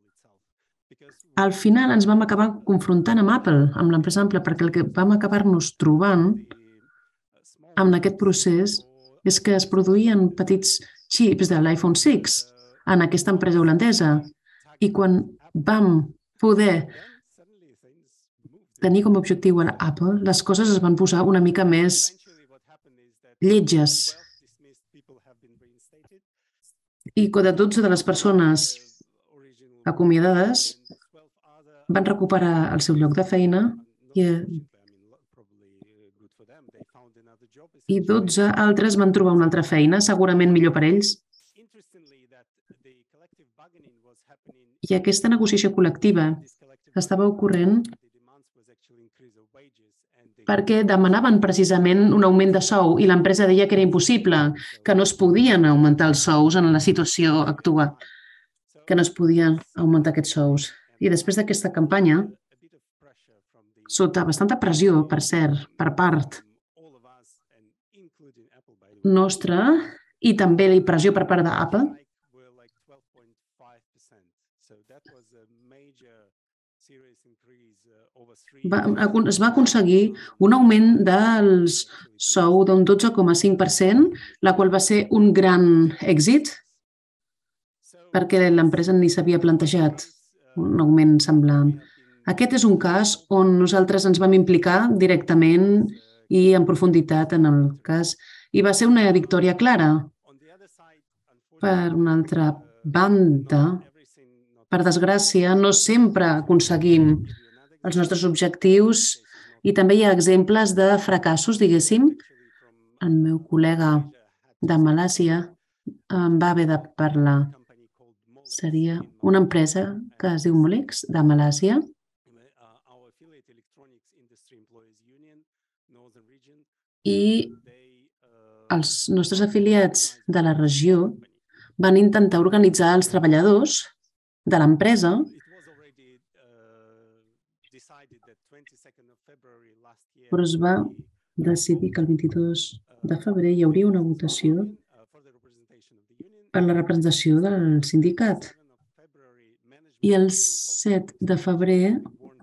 Al final ens vam acabar confrontant amb Apple, amb l'empresa Apple, perquè el que vam acabar-nos trobant en aquest procés és que es produïen petits xips de l'iPhone 6 en aquesta empresa holandesa i quan vam poder tenir com a objectiu a Apple, les coses es van posar una mica més lletges. I de 12 de les persones acomiadades van recuperar el seu lloc de feina i 12 altres van trobar una altra feina, segurament millor per ells. I aquesta negociació col·lectiva estava ocorrent perquè demanaven precisament un augment de sou i l'empresa deia que era impossible, que no es podien augmentar els sous en la situació actual, que no es podien augmentar aquests sous. I després d'aquesta campanya, sota bastanta pressió, per cert, per part nostra i també pressió per part d'Apple, es va aconseguir un augment del sou d'un 12,5%, la qual va ser un gran èxit perquè l'empresa ni s'havia plantejat un augment semblant. Aquest és un cas on nosaltres ens vam implicar directament i en profunditat en el cas i va ser una victòria clara. Per una altra banda, per desgràcia, no sempre aconseguim els nostres objectius i també hi ha exemples de fracassos, diguéssim. El meu col·lega de Malàisia em va haver de parlar. Seria una empresa que es diu Molex, de Malàsia. I els nostres afiliats de la regió van intentar organitzar els treballadors de l'empresa però es va decidir que el 22 de febrer hi hauria una votació per la representació del sindicat. I el 7 de febrer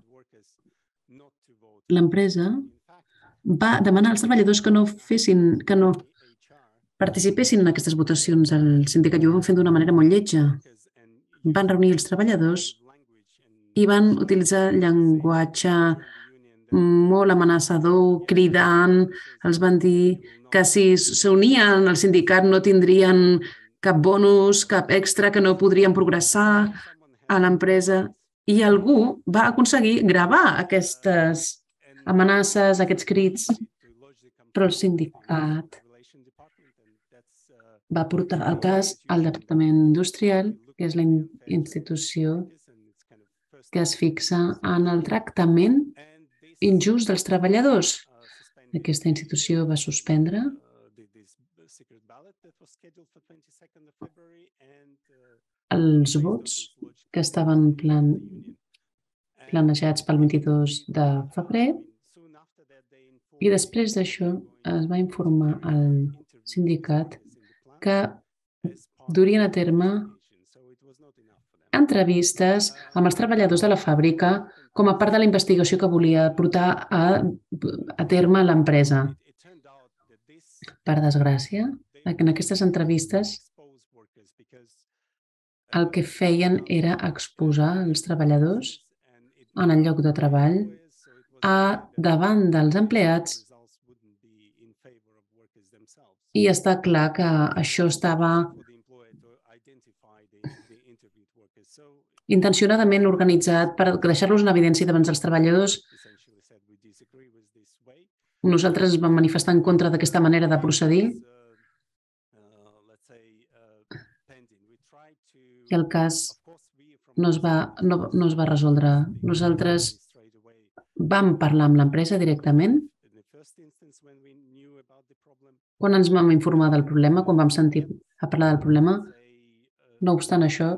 l'empresa va demanar als treballadors que no participessin en aquestes votacions. El sindicat i ho van fer d'una manera molt lletja. Van reunir els treballadors i van utilitzar llenguatge molt amenaçador, cridant. Els van dir que si s'unien al sindicat no tindrien cap bonus, cap extra, que no podrien progressar a l'empresa. I algú va aconseguir gravar aquestes amenaces, aquests crits, però el sindicat va portar el cas al Departament Industrial, que és la institució que es fixa en el tractament injust dels treballadors. Aquesta institució va suspendre els vots que estaven planejats pel 22 de febrer i després d'això es va informar al sindicat que durien a terme entrevistes amb els treballadors de la fàbrica com a part de la investigació que volia portar a terme l'empresa. Per desgràcia, en aquestes entrevistes el que feien era exposar els treballadors en el lloc de treball davant dels empleats i està clar que això estava intencionadament organitzat per deixar-los en evidència davant dels treballadors. Nosaltres ens vam manifestar en contra d'aquesta manera de procedir i el cas no es va resoldre. Nosaltres vam parlar amb l'empresa directament. Quan ens vam informar del problema, quan vam sentir a parlar del problema, no obstant això,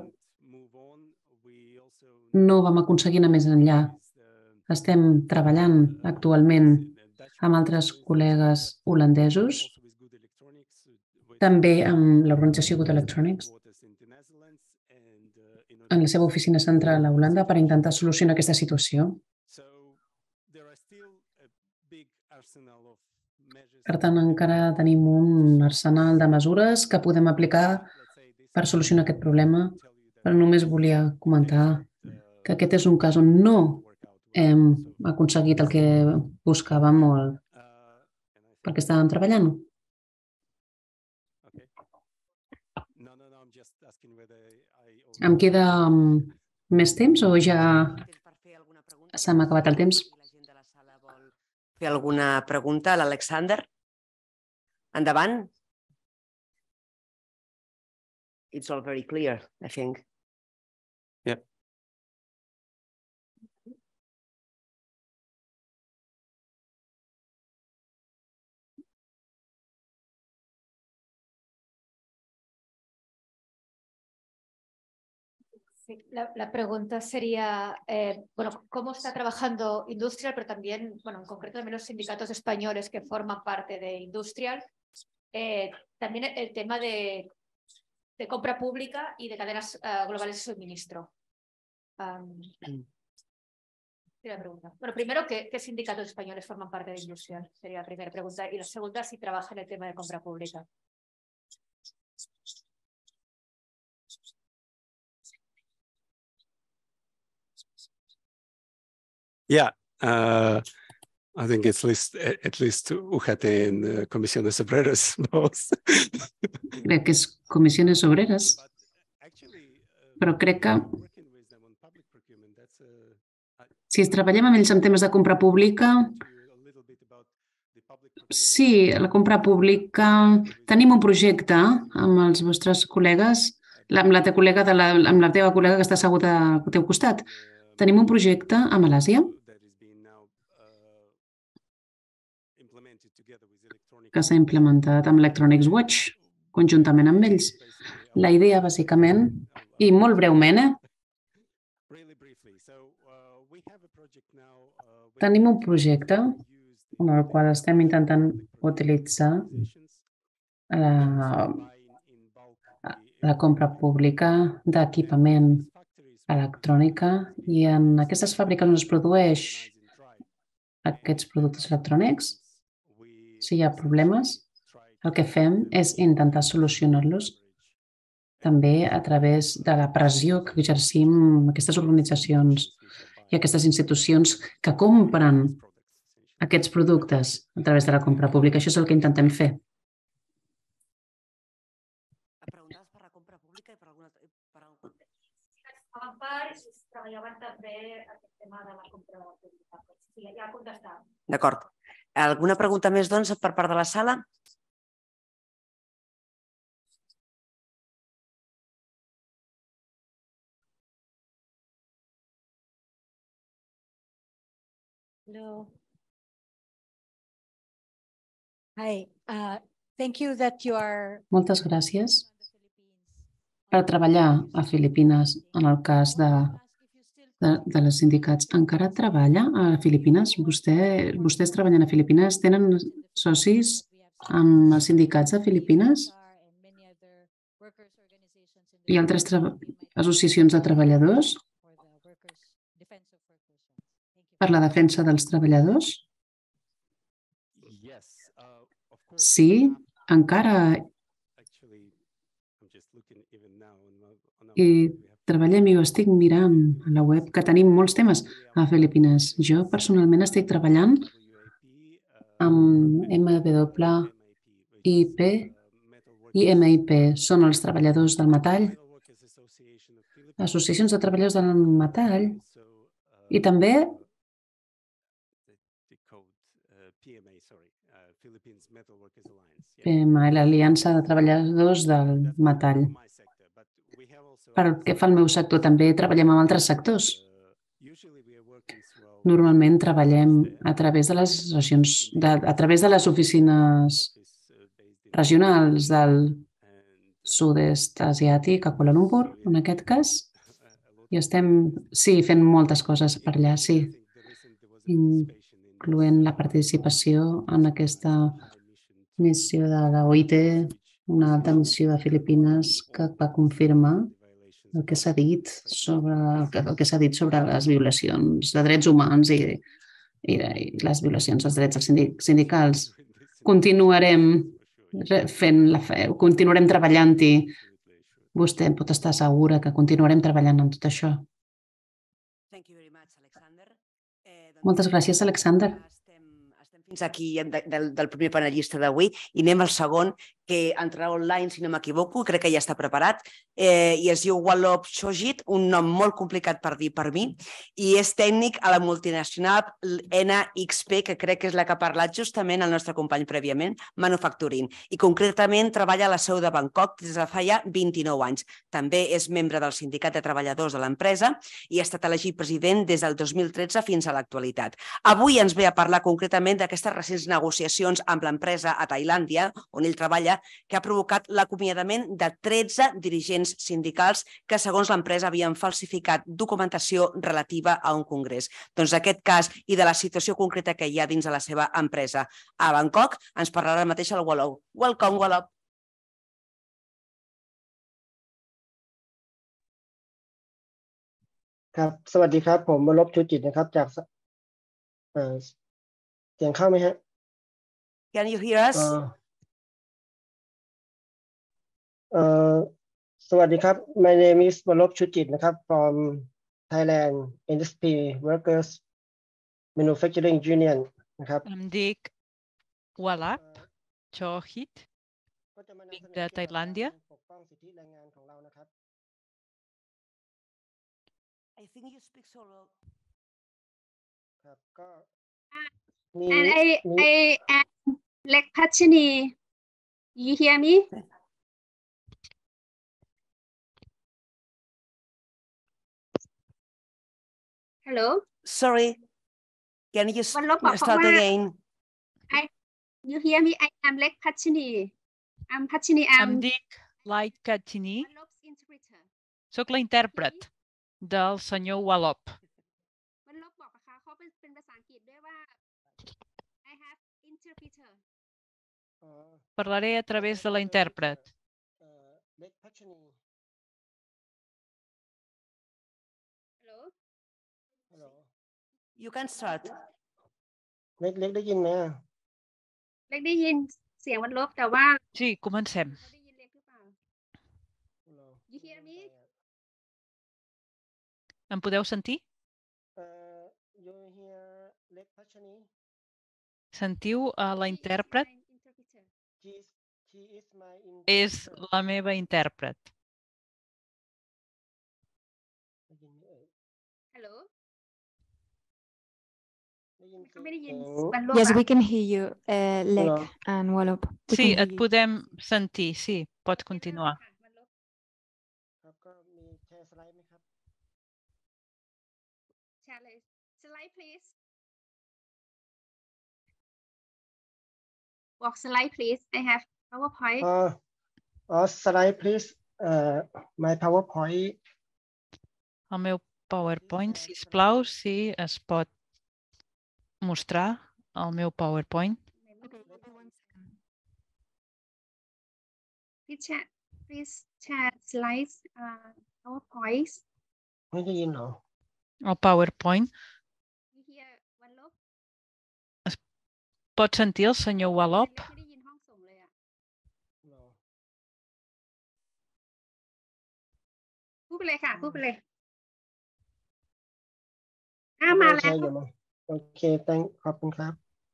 no vam aconseguir anar més enllà. Estem treballant actualment amb altres col·legues holandesos, també amb l'organització Good Electronics, en la seva oficina central a Holanda per intentar solucionar aquesta situació. Per tant, encara tenim un arsenal de mesures que podem aplicar per solucionar aquest problema, però només volia comentar que aquest és un cas on no hem aconseguit el que buscàvem o perquè estàvem treballant. Em queda més temps o ja se m'ha acabat el temps? Fer alguna pregunta a l'Alexander? Endavant. It's all very clear, I think. Yeah. Sí, la pregunta sería, ¿cómo está trabajando Industrial, pero también, en concreto también los sindicatos españoles que forman parte de Industrial? También el tema de compra pública y de cadenas globales de suministro. La pregunta. Bueno, primero, ¿qué sindicatos españoles forman parte de Industrial? Sería la primera pregunta. Y la segunda, si trabaja en el tema de compra pública. Yeah, I think it's at least UGT and Comisiones Obreras both. Crec que és Comissiones Obreres, però crec que si treballem amb ells en temes de compra pública, sí, la compra pública, tenim un projecte amb els vostres col·legues, amb la teva col·lega que està asseguda al teu costat. Tenim un projecte a Malàsia que s'ha implementat amb Electronics Watch, conjuntament amb ells. La idea, bàsicament, i molt breument, tenim un projecte en el qual estem intentant utilitzar la compra pública d'equipament electrònica i en aquestes fàbriques on es produeix aquests productes electrònics, si hi ha problemes, el que fem és intentar solucionar-los també a través de la pressió que exercim aquestes organitzacions i aquestes institucions que compren aquests productes a través de la compra pública. Això és el que intentem fer. Preguntaves per la compra pública i per alguna... Treballaven també aquest tema de la compra pública. Sí, ja ha contestat. D'acord. Alguna pregunta més, doncs, per part de la sala? Hello. Hi. Thank you that you are... Moltes gràcies per treballar a Filipines en el cas de les sindicats. Encara treballa a Filipines? Vostès treballen a Filipines? Tenen socis amb els sindicats de Filipines? I altres associacions de treballadors? Per la defensa dels treballadors? Sí, encara. I treballem i ho estic mirant a la web, que tenim molts temes a Filipines. Jo personalment estic treballant amb MWIP i MIP. Són els treballadors del metall, associacions de treballadors del metall i també PMA, l'Aliança de Treballadors del Metall. Pel que fa al meu sector, també treballem amb altres sectors. Normalment treballem a través de les regions, a través de les oficines regionals del sud-est asiàtic a Kuala Lumpur, en aquest cas. I estem, sí, fent moltes coses per allà, sí, incloent la participació en aquesta missió de la OIT, una alta missió de Filipines que va confirmar el que s'ha dit sobre les violacions de drets humans i les violacions dels drets sindicals. Continuarem treballant-hi. Vostè pot estar segura que continuarem treballant en tot això. Moltes gràcies, Alexander. Fins aquí del primer panelista d'avui i anem al segon, que entrarà online, si no m'equivoco, crec que ja està preparat, i es diu Wallop Shojit, un nom molt complicat per dir per mi, i és tècnic a la multinacional NXP, que crec que és la que ha parlat justament el nostre company prèviament, Manufacturing, i concretament treballa a la seu de Bangkok des de fa ja 29 anys. També és membre del Sindicat de Treballadors de l'empresa i ha estat elegit president des del 2013 fins a l'actualitat. Avui ens ve a parlar concretament d'aquestes recents negociacions amb l'empresa a Tailàndia, on ell treballa, que ha provocat l'acomiadament de 13 dirigents sindicals que, segons l'empresa, havien falsificat documentació relativa a un congrés. Doncs d'aquest cas i de la situació concreta que hi ha dins de la seva empresa a Bangkok ens parlarà ara mateix el Wallop. Welcome, Wallop. ครับสวัสดีครับผมวรบชูจิตนะครับจากเสียงเข้าไหมฮะ Can you hear us? สวัสดีครับ My name is วรบชูจิตนะครับ from Thailand Industry Workers Manufacturing Union นะครับ Em dic Walap Chohit, vinc de Tailàndia. I think you speak solo. ครับก็ And I am Lek Pachini. You hear me? Hello. Sorry. Can you start again? You hear me? I am Lek Pachini. I'm Pachini. Em dic Lai Kachini. Soc la intèrpret del senyor Walop. Parlaré a través de la intèrpret. You can start. เล็กได้ยินไหมเล็กได้ยินเสียงวันลบแต่ว่า Sí, comencem. You hear me? Em podeu sentir? You hear เล็กพัชนี Sentiu a la intèrpret? She is my És la meva intèrpret. Hello. ได้ยินไม่ได้ยิน Yes, we can hear you, Lek and Walop. Sí, et podem sentir, sí, pots continuar. ครับก็มีแชร์สไลด์ไหมครับแชร์เลย Slide please. Walk slide please. I have PowerPoint. Slide please. My PowerPoint. El meu PowerPoint, sisplau, si es pot mostrar el meu PowerPoint. Please chat slides. PowerPoint. ไม่ได้ยินเหรอ El PowerPoint. You hear Walop? Es pot sentir el senyor Walop? ไม่ได้ยินห้องส่งเลยอ่ะพูดไปเลยค่ะพูดไปเลยมาแล้วโอเคขอบคุณครับ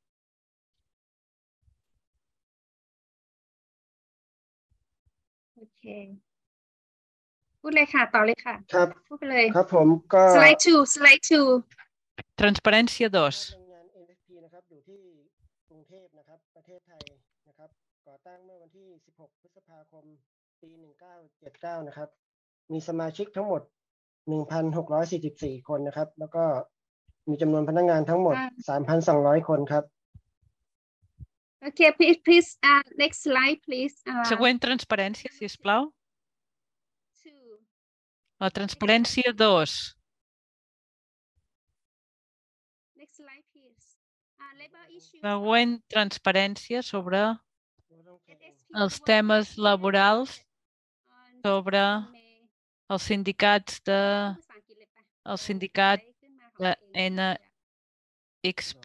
โอเคพูดเลยค่ะต่อเลยค่ะครับพูดไปเลยครับผมก็ slide 2 Transparència 2. โรงงาน NSP นะครับอยู่ที่กรุงเทพนะครับประเทศไทยนะครับก่อตั้งเมื่อวันที่16พฤษภาคมปี1979นะครับมีสมาชิกทั้งหมด 1,644 คนนะครับแล้วก็มีจำนวนพนักงานทั้งหมด 3,200 คนครับ Okay, please next slide please. Següent transparència, si us plau. 2. La transparència 2. Next slide please. Labor issues. Següent transparència sobre els temes laborals, sobre els sindicats de NXP.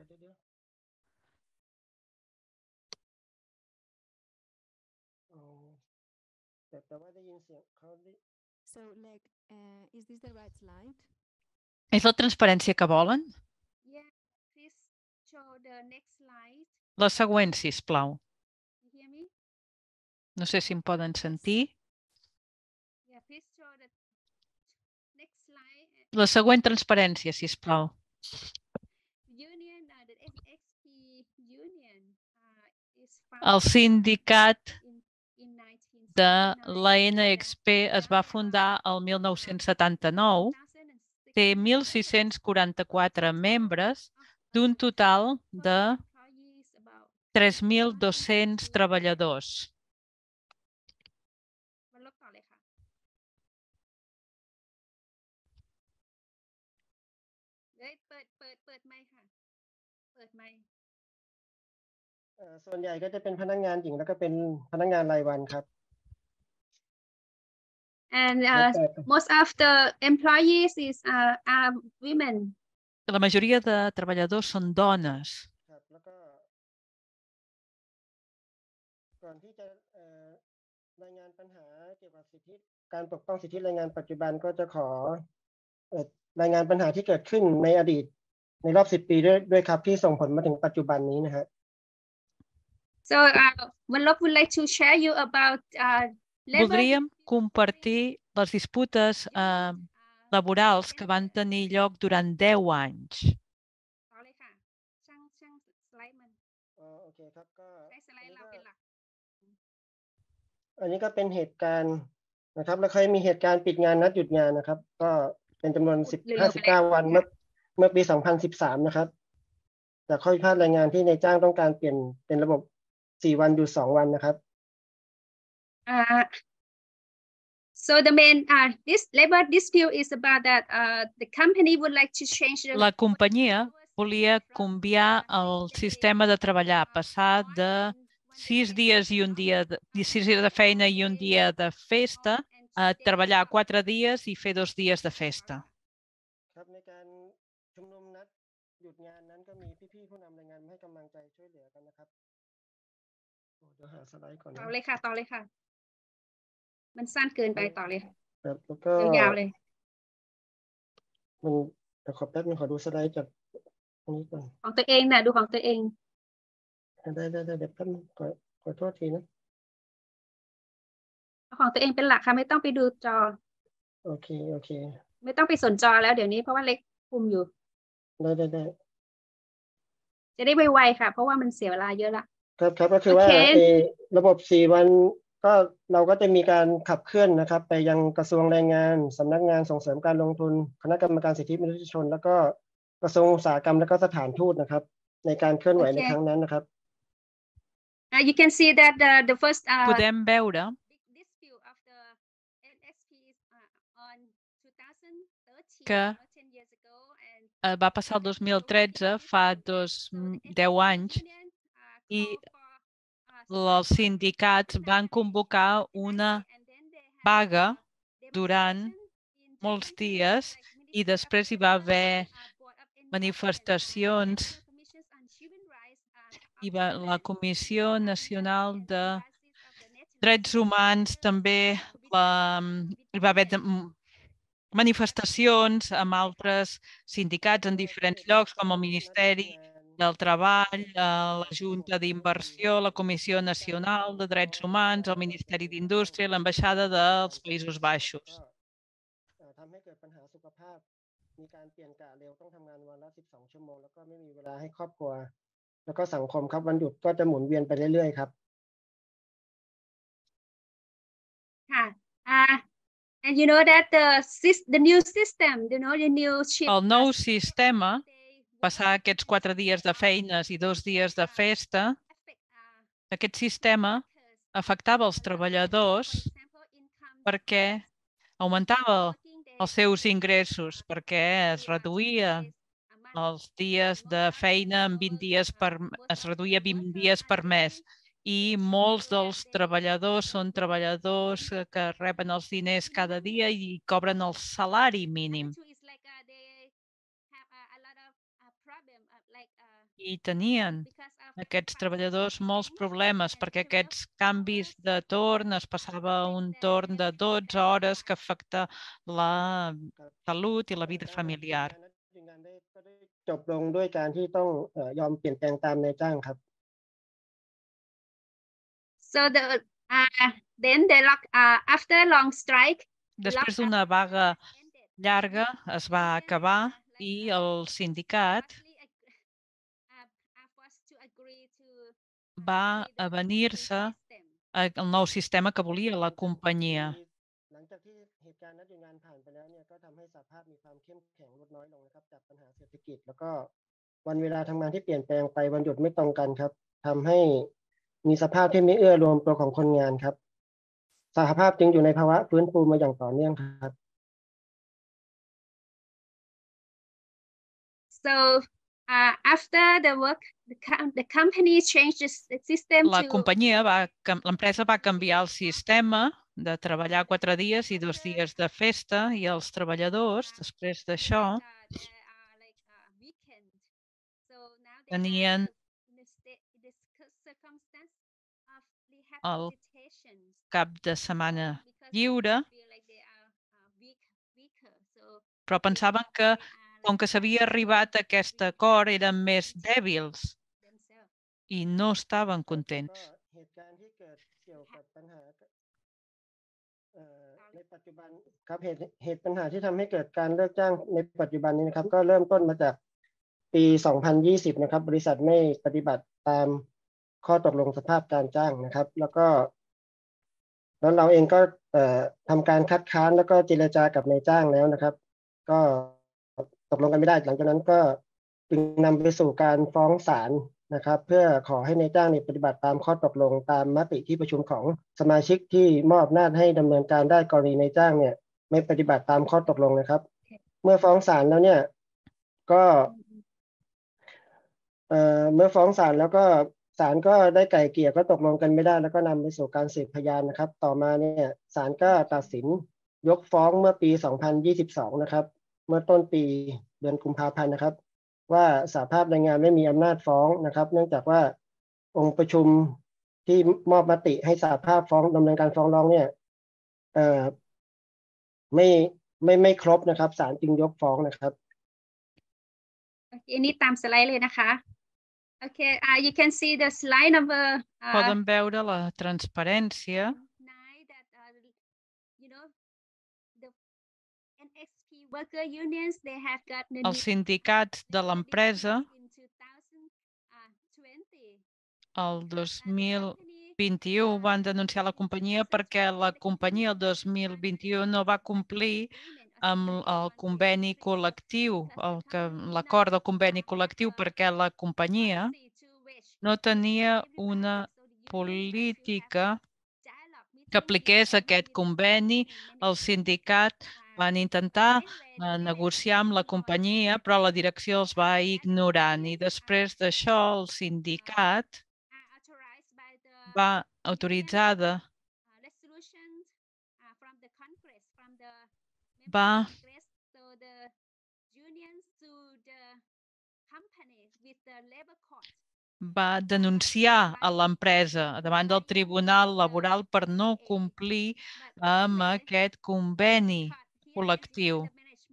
So, like, is this the right slide? És la transparència que volen? Yeah, please show the next slide. La següent, sisplau. You hear me? No sé si em poden sentir. Yeah, please show the next slide. La següent transparència, sisplau. Union, the NXP union is El sindicat de la NXP es va fundar el 1979, té 1.644 membres d'un total de 3.200 treballadors. ส่วนใหญ่ก็จะเป็นพนักงานหญิงแล้วก็เป็นพนักงานรายวันครับ And most of the employees are women. La majoria de treballadors són dones. แล้วก็ก่อนที่จะรายงานปัญหาเกี่ยวกับสิทธิการปกป้องสิทธิแรงงานปัจจุบันก็จะขอรายงานปัญหาที่เกิดขึ้นในอดีตในรอบ10 ปีด้วยครับที่ส่งผลมาถึงปัจจุบันนี้นะฮะ So Vanlok would like to share you about labor. Voldríem compartir les disputes laborals que van tenir lloc durant 10 anys. ต่อเลยค่ะช่างสไลด์มันโอเคครับก็ใช้สไลด์เราเป็นหลักอันนี้ก็เป็นเหตุการณ์นะครับแล้วเคยมีเหตุการณ์ปิดงานนัดหยุดงานนะครับก็เป็นจำนวน59 วันเมื่อปี 2013 นะครับจากข้อพิพาทแรงงานที่นายจ้างต้องการเปลี่ยนเป็นระบบ4 วันหยุด2 วันนะครับ So the main this labor dispute is about that the company would like to change the La companyia volia canviar el sistema de treballar, passar de 6 dies i 6 dies de feina i un dia de festa a treballar 4 dies i fer 2 dies de festa. ครับในการชุมนุมนัดหยุดงานนั้นก็มีพี่ๆผู้นำแรงงานให้กำลังใจช่วยเหลือกันนะครับเดี๋ยวหาสไลด์ก่อนนะต่อเลยค่ะมันสั้นเกินไปต่อเลยครับแล้วก็ยาวๆเลยมันขอแป๊บนึงขอดูสไลด์จากตรงนี้ก่อนของตัวเองน่ะดูของตัวเองได้เดี๋ยวแป๊บนึงขอโทษทีนะเอาของตัวเองเป็นหลักค่ะไม่ต้องไปดูจอโอเคไม่ต้องไปสนจอแล้วเดี๋ยวนี้เพราะว่าเล็กคุมอยู่ได้จะได้ไวๆค่ะเพราะว่ามันเสียเวลาเยอะละครับก็คือว่าระบบ4 วันก็เราก็จะมีการขับเคลื่อนนะครับไปยังกระทรวงแรงงานสำนักงานส่งเสริมการลงทุนคณะกรรมการสิทธิมนุษยชนแล้วก็กระทรวงอุตสาหกรรมและก็สถานทูตนะครับในการเคลื่อนไหวในครั้งนั้นนะครับ You can see that the first Podem veure dispute of the NSP on 2013 que 10 years ago va passar el 2013, fa 10 anys, i els sindicats van convocar una vaga durant molts dies i després hi va haver manifestacions i la Comissió Nacional de Drets Humans també hi va haver manifestacions amb altres sindicats en diferents llocs com el Ministeri del Treball, la Junta d'Inversió, la Comissió Nacional de Drets Humans, el Ministeri d'Indústria i l'Ambaixada dels Països Baixos. ทำให้เกิดปัญหาสุขภาพมีการเปลี่ยนกะเร็วต้องทำงานวันละ12 ชั่วโมงแล้วก็ไม่มีเวลาให้ครอบครัวแล้วก็สังคมครับวันหยุดก็จะหมุนเวียนไปเรื่อยๆครับค่ะ and you know that the new system the new shift El nou sistema, passar aquests 4 dies de feines i 2 dies de festa, aquest sistema afectava els treballadors perquè augmentava els seus ingressos, perquè es reduïa els dies de feina en 20 dies es reduïa 20 dies per mes. I molts dels treballadors són treballadors que reben els diners cada dia i cobren el salari mínim. I tenien aquests treballadors molts problemes perquè aquests canvis de torn es passava un torn de 12 hores que afecta la salut i la vida familiar. จบลงด้วยการที่ต้องยอมเปลี่ยนแปลงตามนายจ้างครับ So then after long strike després d'una vaga llarga es va acabar i el sindicat va avenir-se al nou sistema que volia la companyia. หลังจากที่เหตุการณ์นัดหยุดงานผ่านไปแล้วเนี่ยก็ทำให้สหภาพมีความเข้มแข็งลดน้อยลงนะครับจากปัญหาเศรษฐกิจแล้วก็วันเวลาทำงานที่เปลี่ยนแปลงไปวันหยุดไม่ตรงกันครับทำให้มีสภาพที่ไม่เอื้อรวมตัวของคนงานครับสหภาพจึงอยู่ในภาวะฟื้นฟูมาอย่างต่อเนื่องครับ So after the work the company changed the system La companyia l'empresa va canviar el sistema de treballar 4 dies i 2 dies de festa, i els treballadors, després d'això, tenien el cap de setmana lliure, però pensaven que, com que s'havia arribat a aquest acord, eren més dèbils i no estaven contents. เหตุการณ์ที่เกิดเกี่ยวกับปัญหาในปัจจุบันครับเหตุปัญหาที่ทำให้เกิดการเลิกจ้างในปัจจุบันนี้นะครับก็เริ่มต้นมาจากปี 2020 นะครับบริษัทไม่ปฏิบัติตามข้อตกลงสภาพการจ้างนะครับแล้วเราเองก็ทำการคัดค้านแล้วก็เจรจากับนายจ้างแล้วนะครับก็ตกลงกันไม่ได้หลังจากนั้นก็จึงนำไปสู่การฟ้องศาลนะครับเพื่อขอให้นายจ้างปฏิบัติตามข้อตกลงตามมติที่ประชุมของสมาชิกที่มอบอำนาจให้ดำเนินการได้กรณีนายจ้างไม่ปฏิบัติตามข้อตกลงนะครับเมื่อฟ้องศาลแล้วก็เมื่อฟ้องศาลแล้วก็ศาลก็ได้ไกล่เกลี่ยก็ตกลงกันไม่ได้แล้วก็นำไปสู่การสืบพยานนะครับต่อมาศาลก็ตัดสินยกฟ้องเมื่อปี 2022 นะครับเมื่อต้นปีเดือนกุมภาพันธ์นะครับว่าสหภาพแรงงานไม่มีอำนาจฟ้องนะครับเนื่องจากว่าองค์ประชุมที่มอบมติให้สหภาพฟ้องดำเนินการฟ้องร้องไม่ครบนะครับศาลจึงยกฟ้องนะครับอันนี้ตามสไลด์เลยนะคะ Okay, you can see the slide number. Poden veure la transparència. Els sindicats de l'empresa el 2021 van denunciar la companyia perquè la companyia el 2021 no va complir amb el conveni col·lectiu, l'acord del conveni col·lectiu, perquè la companyia no tenia una política que apliqués aquest conveni. El sindicat van intentar negociar amb la companyia, però la direcció els va ignorant. I després d'això, el sindicat va autoritzada va denunciar a l'empresa davant del Tribunal Laboral per no complir amb aquest conveni col·lectiu.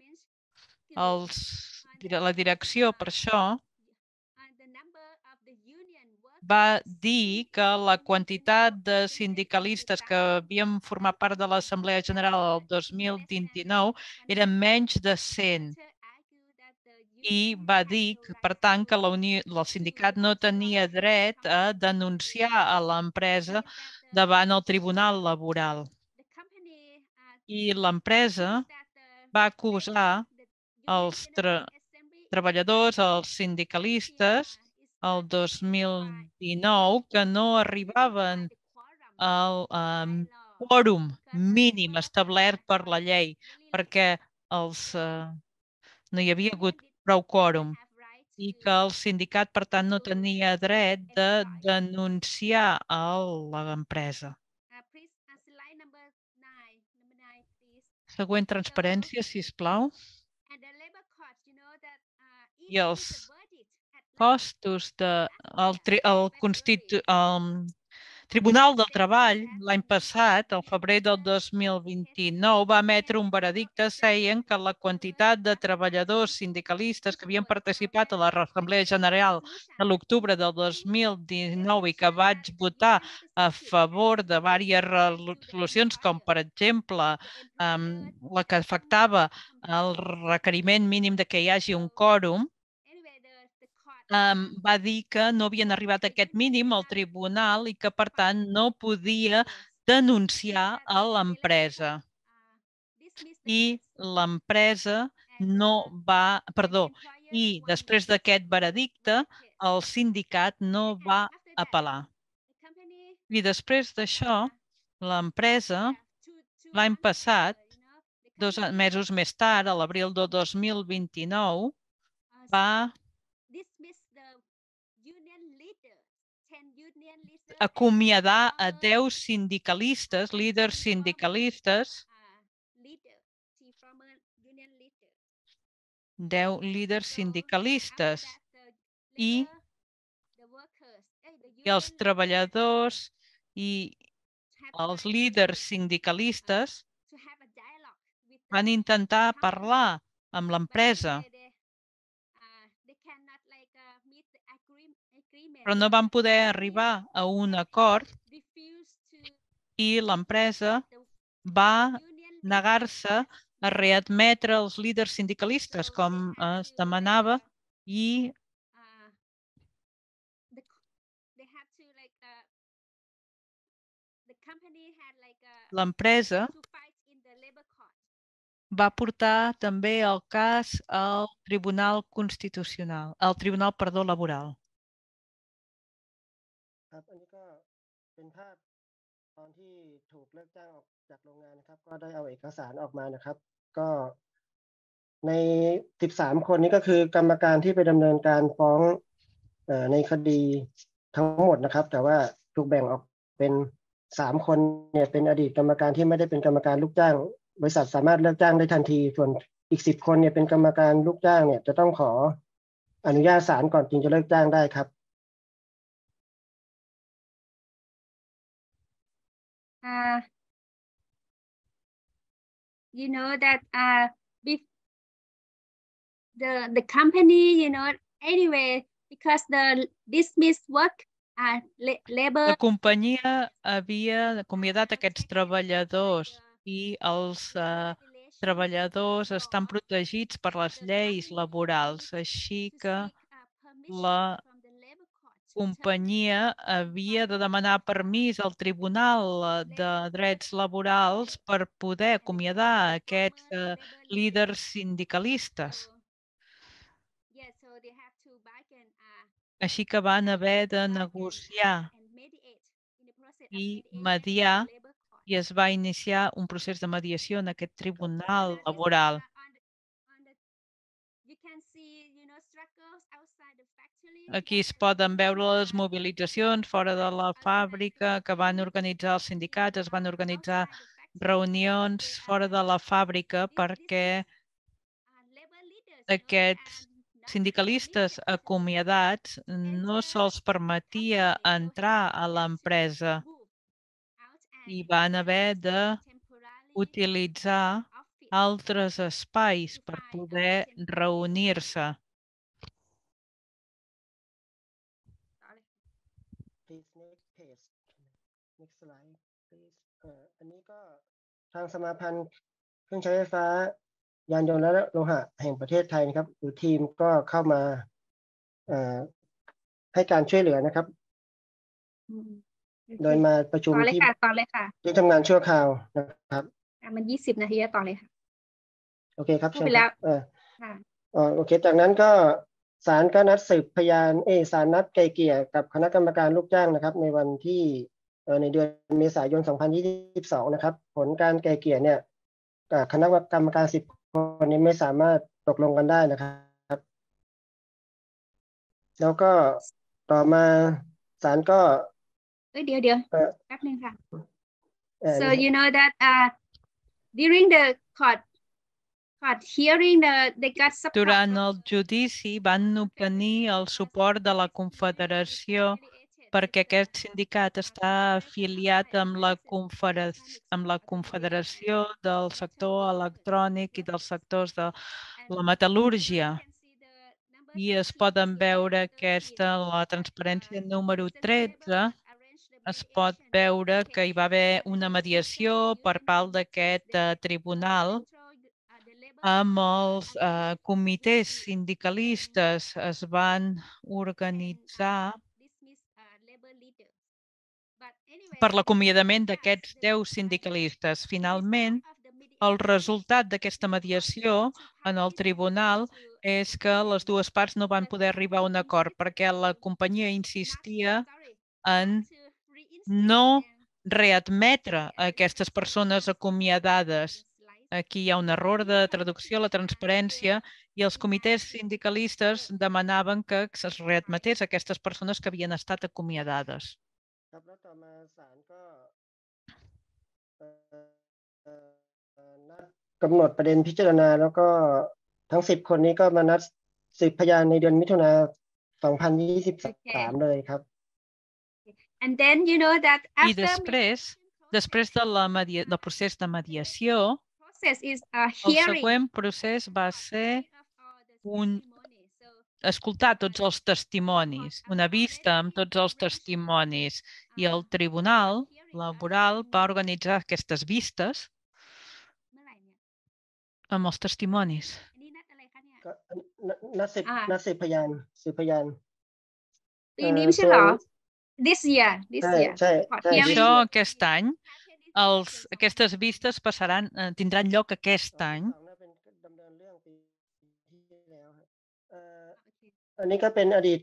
La direcció, per això, va dir que la quantitat de sindicalistes que havien format part de l'Assemblea General el 2019 eren menys de 100. I va dir, per tant, que el sindicat no tenia dret a denunciar a l'empresa davant el Tribunal Laboral. I l'empresa va acusar els treballadors, els sindicalistes, el 2019, que no arribaven al quòrum mínim establert per la llei, perquè no hi havia hagut prou quòrum i que el sindicat, per tant, no tenia dret de denunciar a l'empresa. Següent transparència, sisplau. I els costos del Tribunal del Treball l'any passat, al febrer del 2029, va emetre un veredicte deien que la quantitat de treballadors sindicalistes que havien participat a l'Assemblea General de l'octubre del 2019 i que vaig votar a favor de diverses resolucions, com per exemple la que afectava el requeriment mínim de que hi hagi un quòrum, va dir que no havien arribat a aquest mínim al tribunal i que, per tant, no podia denunciar a l'empresa. I l'empresa no va... Perdó, i després d'aquest veredicte, el sindicat no va apel·lar. I després d'això, l'empresa, l'any passat, 2 mesos més tard, a l'abril del 2029, acomiadar a 10 sindicalistes, líders sindicalistes, 10 líders sindicalistes i els treballadors i els líders sindicalistes van intentar parlar amb l'empresa, però no van poder arribar a un acord i l'empresa va negar-se a readmetre els líders sindicalistes, com es demanava, i l'empresa va portar també el cas al Tribunal Constitucional, al Tribunal, Laboral. ครับอันนี้ก็เป็นภาพตอนที่ถูกเลิกจ้างออกจากโรงงานนะครับก็ได้เอาเอกสารออกมานะครับก็ใน13คนนี้ก็คือกรรมการที่ไปดำเนินการฟ้องในคดีทั้งหมดนะครับแต่ว่าถูกแบ่งออกเป็น3คนเนี่ยเป็นอดีตกรรมการที่ไม่ได้เป็นกรรมการลูกจ้างบริษัทสามารถเลิกจ้างได้ทันทีส่วนอีก10คนเนี่ยเป็นกรรมการลูกจ้างเนี่ยจะต้องขออนุญาตศาลก่อนจึงจะเลิกจ้างได้ครับ You know that the company, anyway, because the dismissed work, labor. La companyia havia acomiadat aquests treballadors i els treballadors estan protegits per les lleis laborals, així que la companyia havia de demanar permís al Tribunal de Drets Laborals per poder acomiadar aquests líders sindicalistes. Així que van haver de negociar i mediar i es va iniciar un procés de mediació en aquest tribunal laboral. Aquí es poden veure les mobilitzacions fora de la fàbrica que van organitzar els sindicats, es van organitzar reunions fora de la fàbrica perquè aquests sindicalistes acomiadats no se'ls permetia entrar a l'empresa i van haver d'utilitzar altres espais per poder reunir-se. Next slide, please. อันนี้ก็ทางสมาพันธ์เครื่องใช้ไฟฟ้ายานยนต์และโลหะแห่งประเทศไทยนะครับหรือทีมก็เข้ามาให้การช่วยเหลือนะครับโดยมาประชุมที่ทำงานชั่วคราวนะครับมัน20 นาทีต่อเลยค่ะโอเคครับเชิญครับโอเคจากนั้นก็ศาลก็นัดสืบพยานศาลนัดไกลเกลี่ยกับคณะกรรมการลูกจ้างนะครับในวันที่ในเดือนเมษายน 2022 นะครับผลการไกลเกลี่ยเนี่ยคณะกรรมการ10 คนนี้ไม่สามารถตกลงกันได้นะครับแล้วก็ต่อมาศาลก็เดี๋ยวแป๊บนึงค่ะ so you know that during the court hearing they got support. Durant el judici van obtenir el suport de la Confederació perquè aquest sindicat està afiliat amb la Confederació del sector electrònic i dels sectors de la metal·lúrgia. I es poden veure la transparència número 13, es pot veure que hi va haver una mediació per part d'aquest tribunal amb els comitès sindicalistes es van organitzar per l'acomiadament d'aquests 10 sindicalistes. Finalment, el resultat d'aquesta mediació en el tribunal és que les dues parts no van poder arribar a un acord perquè la companyia insistia en no readmetre aquestes persones acomiadades. Aquí hi ha un error de traducció a la transparència i els comitès sindicalistes demanaven que es readmetés aquestes persones que havien estat acomiadades. ครับแล้วต่อมาศาลก็นัดกำหนดประเด็นพิจารณาแล้วก็ทั้ง10 คนนี้ก็มานัดสืบพยานในเดือนมิถุนา2023 เลยครับ And then you know that I after després del procés de mediació, process is a el hearing. següent procés va ser escoltar tots els testimonis, una vista amb tots els testimonis, i el Tribunal Laboral va organitzar aquestes vistes amb els testimonis. นัดสืบพยานปีนี้ไม่ใช่เหรอ This year ใช่ Això aquest any, aquestes vistes tindran lloc aquest any. อันนี้ก็เป็นอดีต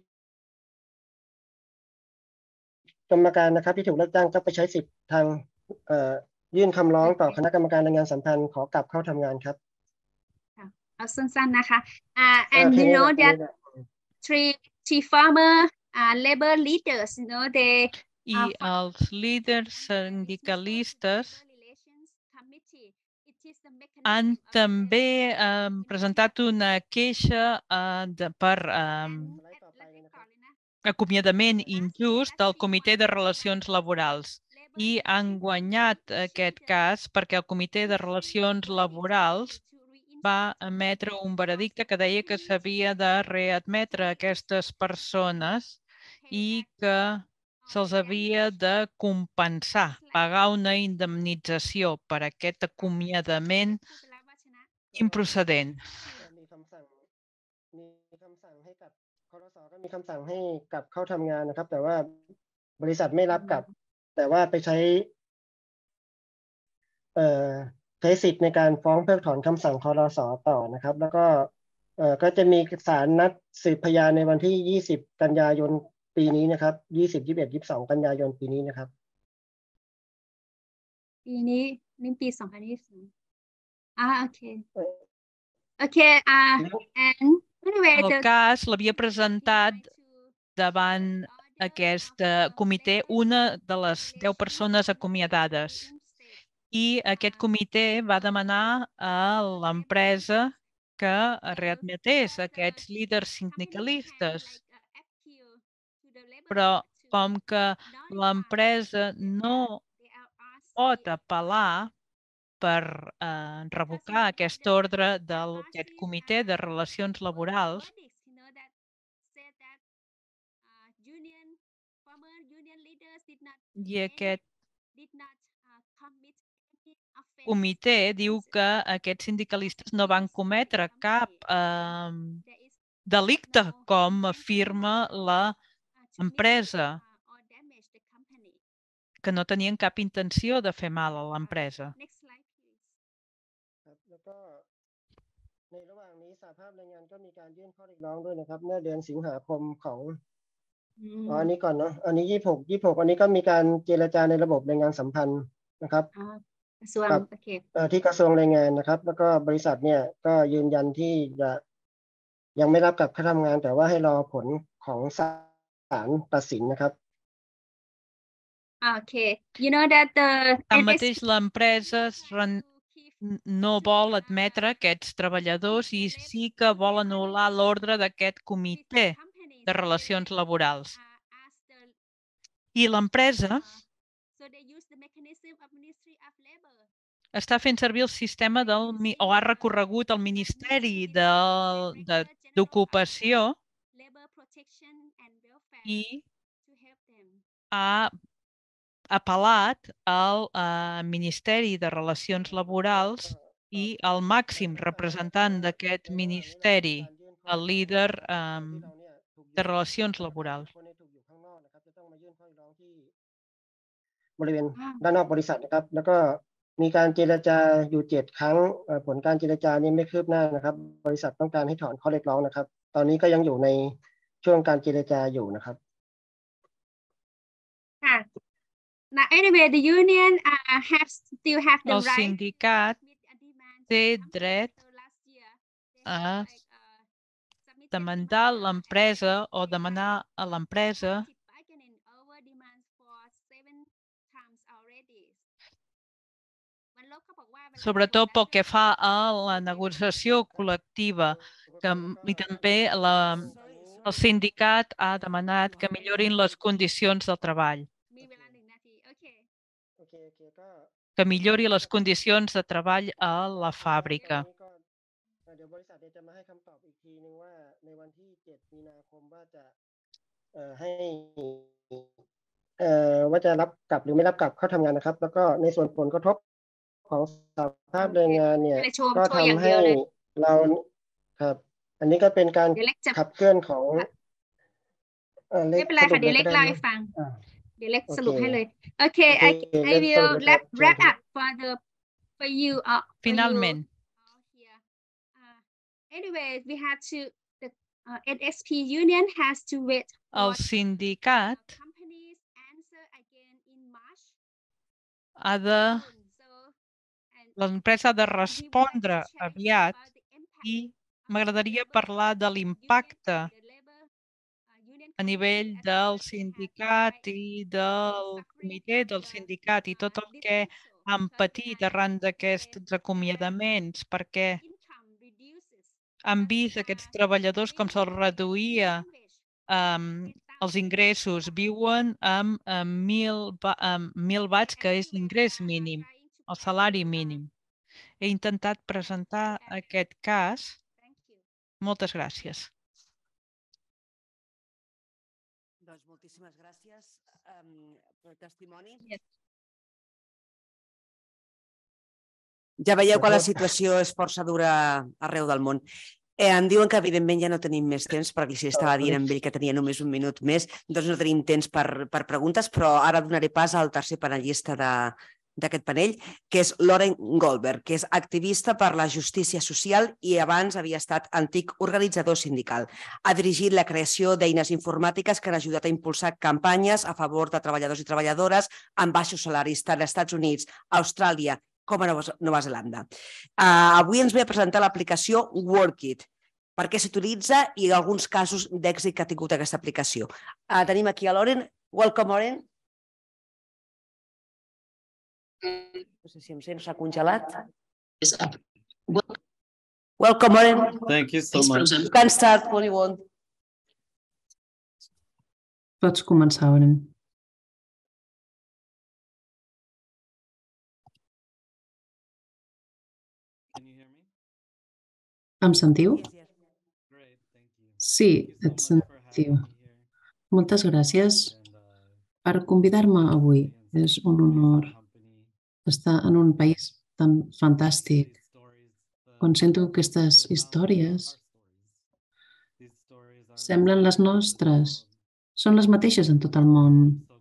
กรรมการนะครับที่ถูกเลือกตั้งก็ไปใช้สิทธิ์ทางยื่นคำร้องต่อคณะกรรมการแรงงานสัมพันธ์ขอกลับเข้าทำงานครับเอาสั้นๆนะคะ and you know that three former labor leaders, you know, they I els líders sindicalistes han també presentat una queixa per acomiadament injust al Comitè de Relacions Laborals i han guanyat aquest cas perquè el Comitè de Relacions Laborals va emetre un veredicte que deia que s'havia de readmetre aquestes persones i que se'ls havia de compensar, pagar una indemnització per aquest acomiadament improcedent. มีคำสั่งให้กลับเข้าทำงานนะครับแต่ว่าบริษัทไม่รับกลับแต่ว่าไปใช้สิทธิ์ในการฟ้องเพิกถอนคำสั่งครส.ต่อนะครับแล้วก็จะมีศาลนัดสืบพยานในวันที่20 กันยายนปีนี้นะครับ20 21 22 กันยายนปีนี้นะครับปีนี้ปี2022โอเค and anyway el cas l'havia presentat davant aquest comitè una de les 10 persones acomiadades i aquest comitè va demanar a l'empresa que readmetés aquests líders sindicalistes. Però com que l'empresa no pot apel·lar per revocar aquest ordre d'aquest Comitè de Relacions Laborals, i aquest comitè diu que aquests sindicalistes no van cometre cap delicte, com afirma l'empresa, que no tenien cap intenció de fer mal a l'empresa. แล้วก็ในระหว่างนี้สหภาพแรงงานก็มีการยื่นข้อเรียกร้องด้วยนะครับเมื่อเดือนสิงหาคมของอันนี้ก่อนเนาะอันนี้26อันนี้ก็มีการเจรจาในระบบแรงงานสัมพันธ์นะครับกับที่กระทรวงแรงงานนะครับแล้วก็บริษัทเนี่ยก็ยืนยันที่จะยังไม่รับกลับเข้าทำงานแต่ว่าให้รอผลของศาลตัดสินนะครับ Okay, you know that tanmateix l'empresa no vol admetre aquests treballadors i sí que vol anul·lar l'ordre d'aquest comitè de relacions laborals. I l'empresa està fent servir el sistema o ha recorregut al Ministeri d'Ocupació i ha apel·lat al Ministeri de Relacions Laborals i al màxim representant d'aquest ministeri, el líder de Relacions Laborals. บริเวณด้านนอกบริษัทนะครับแล้วก็มีการเจรจาอยู่7 ครั้งผลการเจรจานี้ไม่คืบหน้านะครับบริษัทต้องการให้ถอนข้อเรียกร้องนะครับตอนนี้ก็ยังอยู่ในช่วงการเจรจาอยู่นะครับ Now, anyway, the union still have the El right. sindicat té dret a demandar l'empresa o demanar a l'empresa sobretot pel que fa a la negociació col·lectiva, i també el sindicat ha demanat que millorin les condicions del treball. Que millori les condicions de treball a la fàbrica. เดี๋ยวบริษัทจะมาให้คำตอบอีกทีนึงว่าในวันที่7 มีนาคมว่าจะรับกลับหรือไม่รับกลับเข้าทำงานนะครับแล้วก็ในส่วนผลกระทบของสภาพแรงงานเนี่ยก็ทำให้เราครับอันนี้ก็เป็นการขับเคลื่อนของไม่เป็นไรค่ะเดี๋ยวเล็กเล่าให้ฟังเดี๋ยวเล็กสรุปให้เลย Okay, I will wrap up for you Finalment. Anyway, we have to the NSP union has to wait. El sindicat l'empresa ha de respondre aviat i m'agradaria parlar de l'impacte a nivell del sindicat i del comitè del sindicat i tot el que han patit arran d'aquests acomiadaments, perquè han vist aquests treballadors com se'ls reduïa els ingressos. Viuen amb 1.000 bahts, que és l'ingrés mínim, el salari mínim. He intentat presentar aquest cas. Moltes gràcies. Doncs moltíssimes gràcies pel testimoni. Ja veieu que la situació és força dura arreu del món. Em diuen que, evidentment, ja no tenim més temps, perquè si estava dient amb ell que tenia només un minut més, doncs no tenim temps per preguntes, però ara donaré pas al tercer panelista d'aquest panell, que és Lauren Goldberg, que és activista per la justícia social i abans havia estat antic organitzador sindical. Ha dirigit la creació d'eines informàtiques que han ajudat a impulsar campanyes a favor de treballadors i treballadores amb baixos salaris tant als Estats Units, Austràlia, com a Nova Zelanda. Avui ens ve a presentar l'aplicació Workit, per què s'utilitza i alguns casos d'èxit que ha tingut aquesta aplicació. Tenim aquí a Lauren. Welcome, Lauren. No sé si em sent, s'ha congelat. Welcome, Lauren. Thank you so much. You can start when you want. Pots començar, Lauren. Em sentiu? Sí, et sentiu. Moltes gràcies per convidar-me avui. És un honor estar en un país tan fantàstic. Quan sento aquestes històries, semblen les nostres. Són les mateixes en tot el món.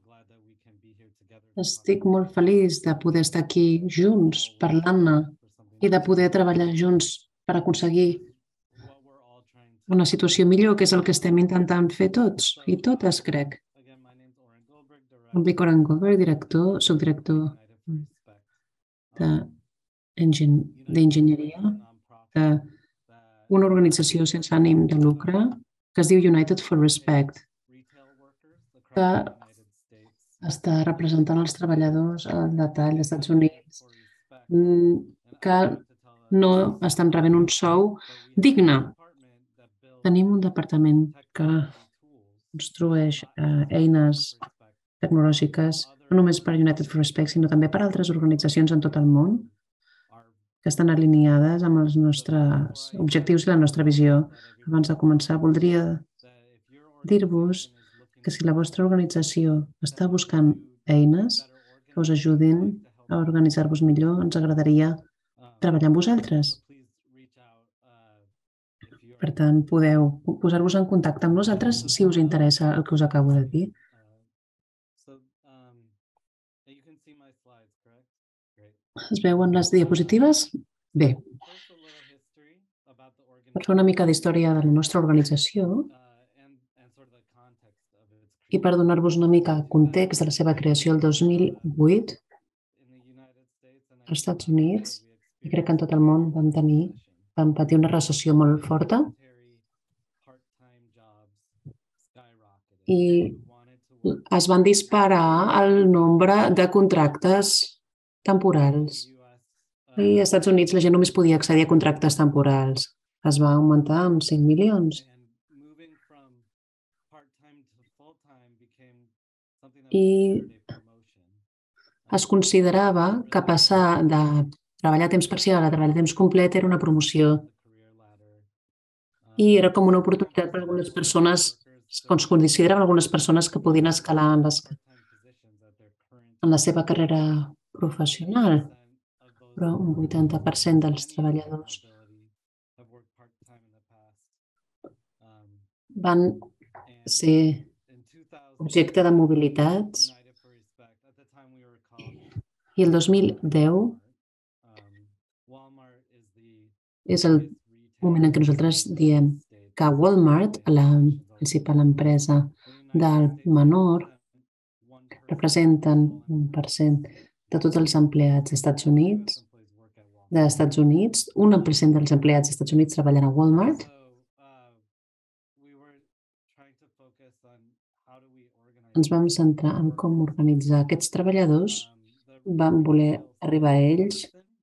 Estic molt feliç de poder estar aquí junts, parlant-ne, i de poder treballar junts per aconseguir una situació millor, que és el que estem intentant fer tots i totes, crec. Em dic Lauren Goldberg, soc director d'enginyeria d'una organització sense ànim de lucre que es diu United for Respect, que està representant els treballadors al detall dels Estats Units que no estan rebent un sou digne. Tenim un departament que construeix eines tecnològiques no només per United for Respect, sinó també per altres organitzacions en tot el món que estan alineades amb els nostres objectius i la nostra visió. Abans de començar, voldria dir-vos que si la vostra organització està buscant eines que us ajudin a organitzar-vos millor, ens agradaria treballar amb vosaltres. Per tant, podeu posar-vos en contacte amb nosaltres si us interessa el que us acabo de dir. Es veuen les diapositives? Bé. Per fer una mica d'història de la nostra organització i per donar-vos una mica context de la seva creació el 2008 als Estats Units, i crec que en tot el món vam patir una recessió molt forta i es van disparar el nombre de contractes temporals I als Estats Units la gent només podia accedir a contractes temporals. Es va augmentar en 5 milions. I es considerava que passar de treballar a temps parcial a treballar a temps complet era una promoció. I era com una oportunitat per algunes persones, com es consideraven algunes persones que podien escalar en la seva carrera professional. Però un 80% dels treballadors van ser objecte de mobilitats i el 2010 és el moment en què nosaltres diem que Walmart, la principal empresa del menor, representen 1% de tots els empleats dels Estats Units. 1% dels empleats dels Estats Units treballen a Walmart. Ens vam centrar en com organitzar aquests treballadors. Vam voler arribar a ells.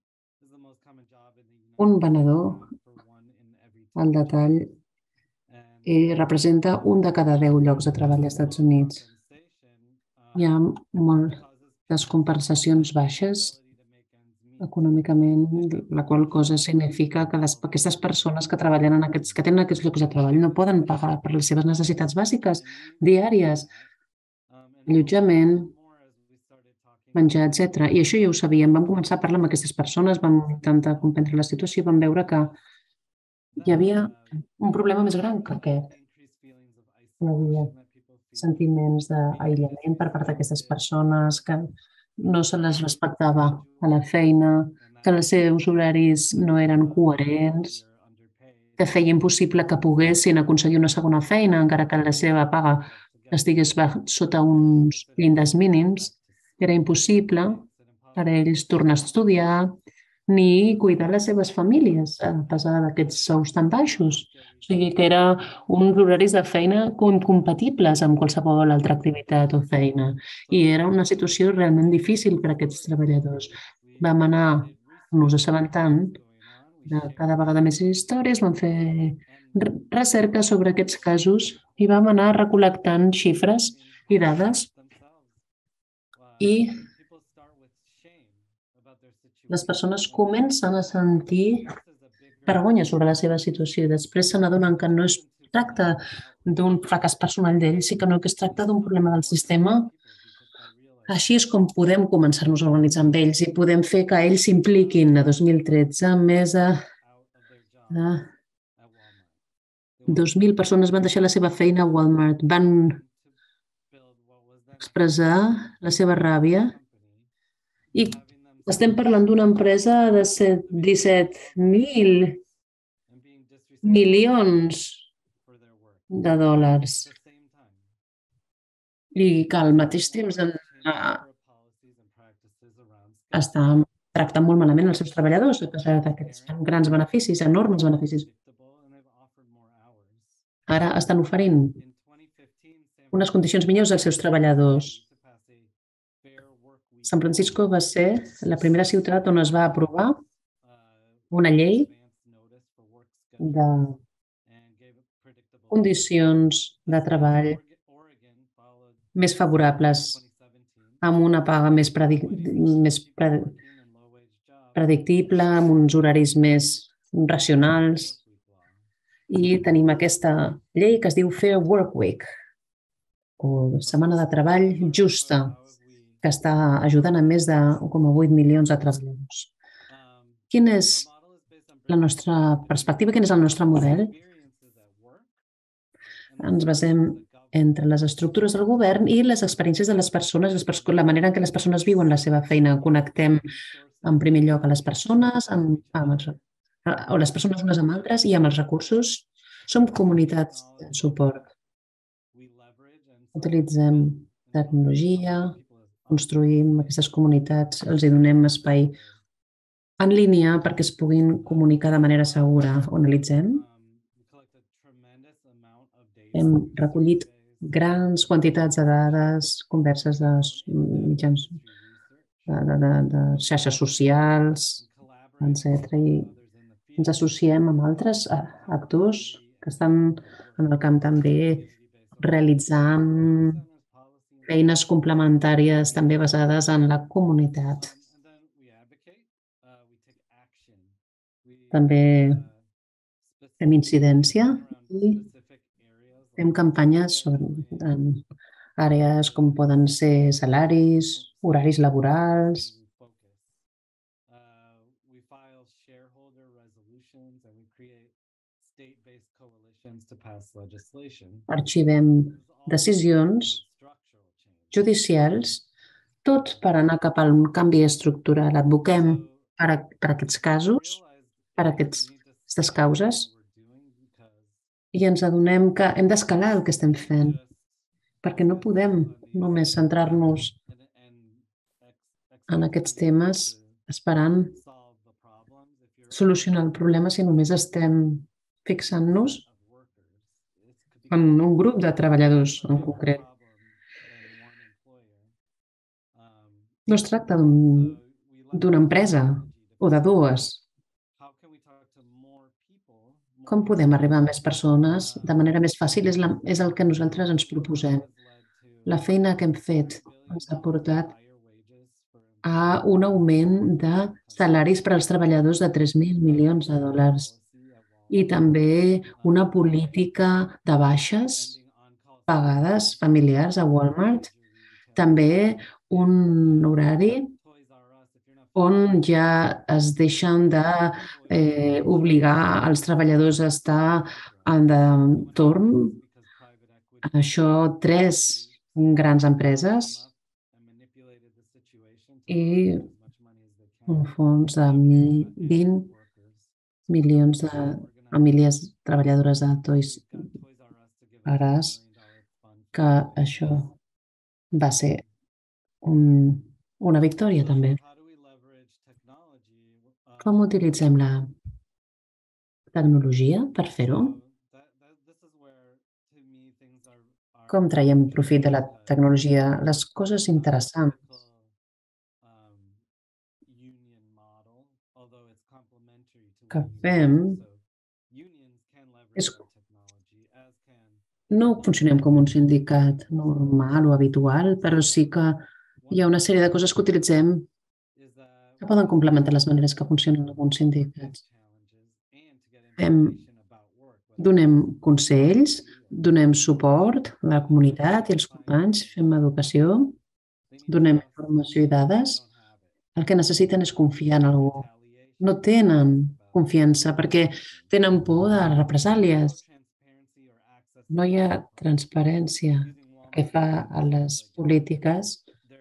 Un venedor, al detall, representa un de cada 10 llocs de treball als Estats Units. Hi ha moltes compensacions baixes econòmicament, la qual cosa significa que aquestes persones que treballen que tenen aquests llocs de treball no poden pagar per les seves necessitats bàsiques diàries, allotjament, menjar, etc. I això ja ho sabíem. Vam començar a parlar amb aquestes persones, vam intentar comprendre la situació i vam veure que hi havia un problema més gran que aquest. Hi havia sentiments d'aïllament per part d'aquestes persones, que no se les respectava a la feina, que els seus horaris no eren coherents, que feia impossible que poguessin aconseguir una segona feina, encara que la seva paga estigués sota uns llindars mínims. Era impossible per a ells tornar a estudiar ni cuidar les seves famílies a pesar d'aquests sous tan baixos. O sigui que eren uns horaris de feina incompatibles amb qualsevol altra activitat o feina. I era una situació realment difícil per a aquests treballadors. Vam anar-nos assabentant de cada vegada més històries, vam fer recerca sobre aquests casos i vam anar recol·lectant xifres i dades. I les persones comencen a sentir vergonya sobre la seva situació i després se n'adonen que no es tracta d'un fracàs personal d'ells, sinó que es tracta d'un problema del sistema. Així és com podem començar-nos a organitzar amb ells i podem fer que ells s'impliquin. A 2013, més de 2.000 persones van deixar la seva feina a Walmart, van expressar la seva ràbia i estem parlant d'una empresa de 17.000 milions de dòlars i que al mateix temps està tractant molt malament els seus treballadors a pesar d'aquests grans beneficis, enormes beneficis. Ara estan oferint unes condicions millors als seus treballadors. San Francisco va ser la primera ciutat on es va aprovar una llei de condicions de treball més favorables, amb una paga més predictible, amb uns horaris més racionals. I tenim aquesta llei que es diu Fair Work Week, o Setmana de Treball Justa, que està ajudant a més de 1,8 milions de treballadors. Quina és la nostra perspectiva? Quin és el nostre model? Ens basem entre les estructures del govern i les experiències de les persones, la manera en què les persones viuen la seva feina. Connectem en primer lloc a les persones, o les persones unes amb altres i amb els recursos. Som comunitats de suport. Utilitzem tecnologia, construïm aquestes comunitats, els donem espai en línia perquè es puguin comunicar de manera segura. Ho analitzem. Hem recollit grans quantitats de dades, converses de mitjans de xarxes socials, etc. I ens associem amb altres actors que estan en el camp també realitzant feines complementàries també basades en la comunitat. També fem incidència i fem campanyes en àrees com poden ser salaris, horaris laborals. Arxivem decisions judicials, tot per anar cap a un canvi estructural. Advoquem per aquests casos, per aquestes causes, i ens adonem que hem d'escalar el que estem fent, perquè no podem només centrar-nos en aquests temes esperant solucionar el problema si només estem fixant-nos en un grup de treballadors en concret. No es tracta d'una empresa o de dues. Com podem arribar a més persones de manera més fàcil és el que nosaltres ens proposem. La feina que hem fet ens ha portat a un augment de salaris per als treballadors de 3.000 milions de dòlars i també una política de baixes pagades familiars a Walmart, també un horari on ja es deixen d'obligar els treballadors a estar en torn. Això 3 grans empreses i un fons de 20 milions de famílies treballadores de Toys R Us, que això va ser una victòria també. Com utilitzem la tecnologia per fer-ho? Com traiem profit de la tecnologia? Les coses interessants que fem és no funcionem com un sindicat normal o habitual, però sí que hi ha una sèrie de coses que utilitzem que poden complementar les maneres que funcionen alguns sindicats. Donem consells, donem suport a la comunitat i als companys, fem educació, donem informació i dades. El que necessiten és confiar en algú. No tenen confiança perquè tenen por de represàlies. No hi ha transparència que fa a les polítiques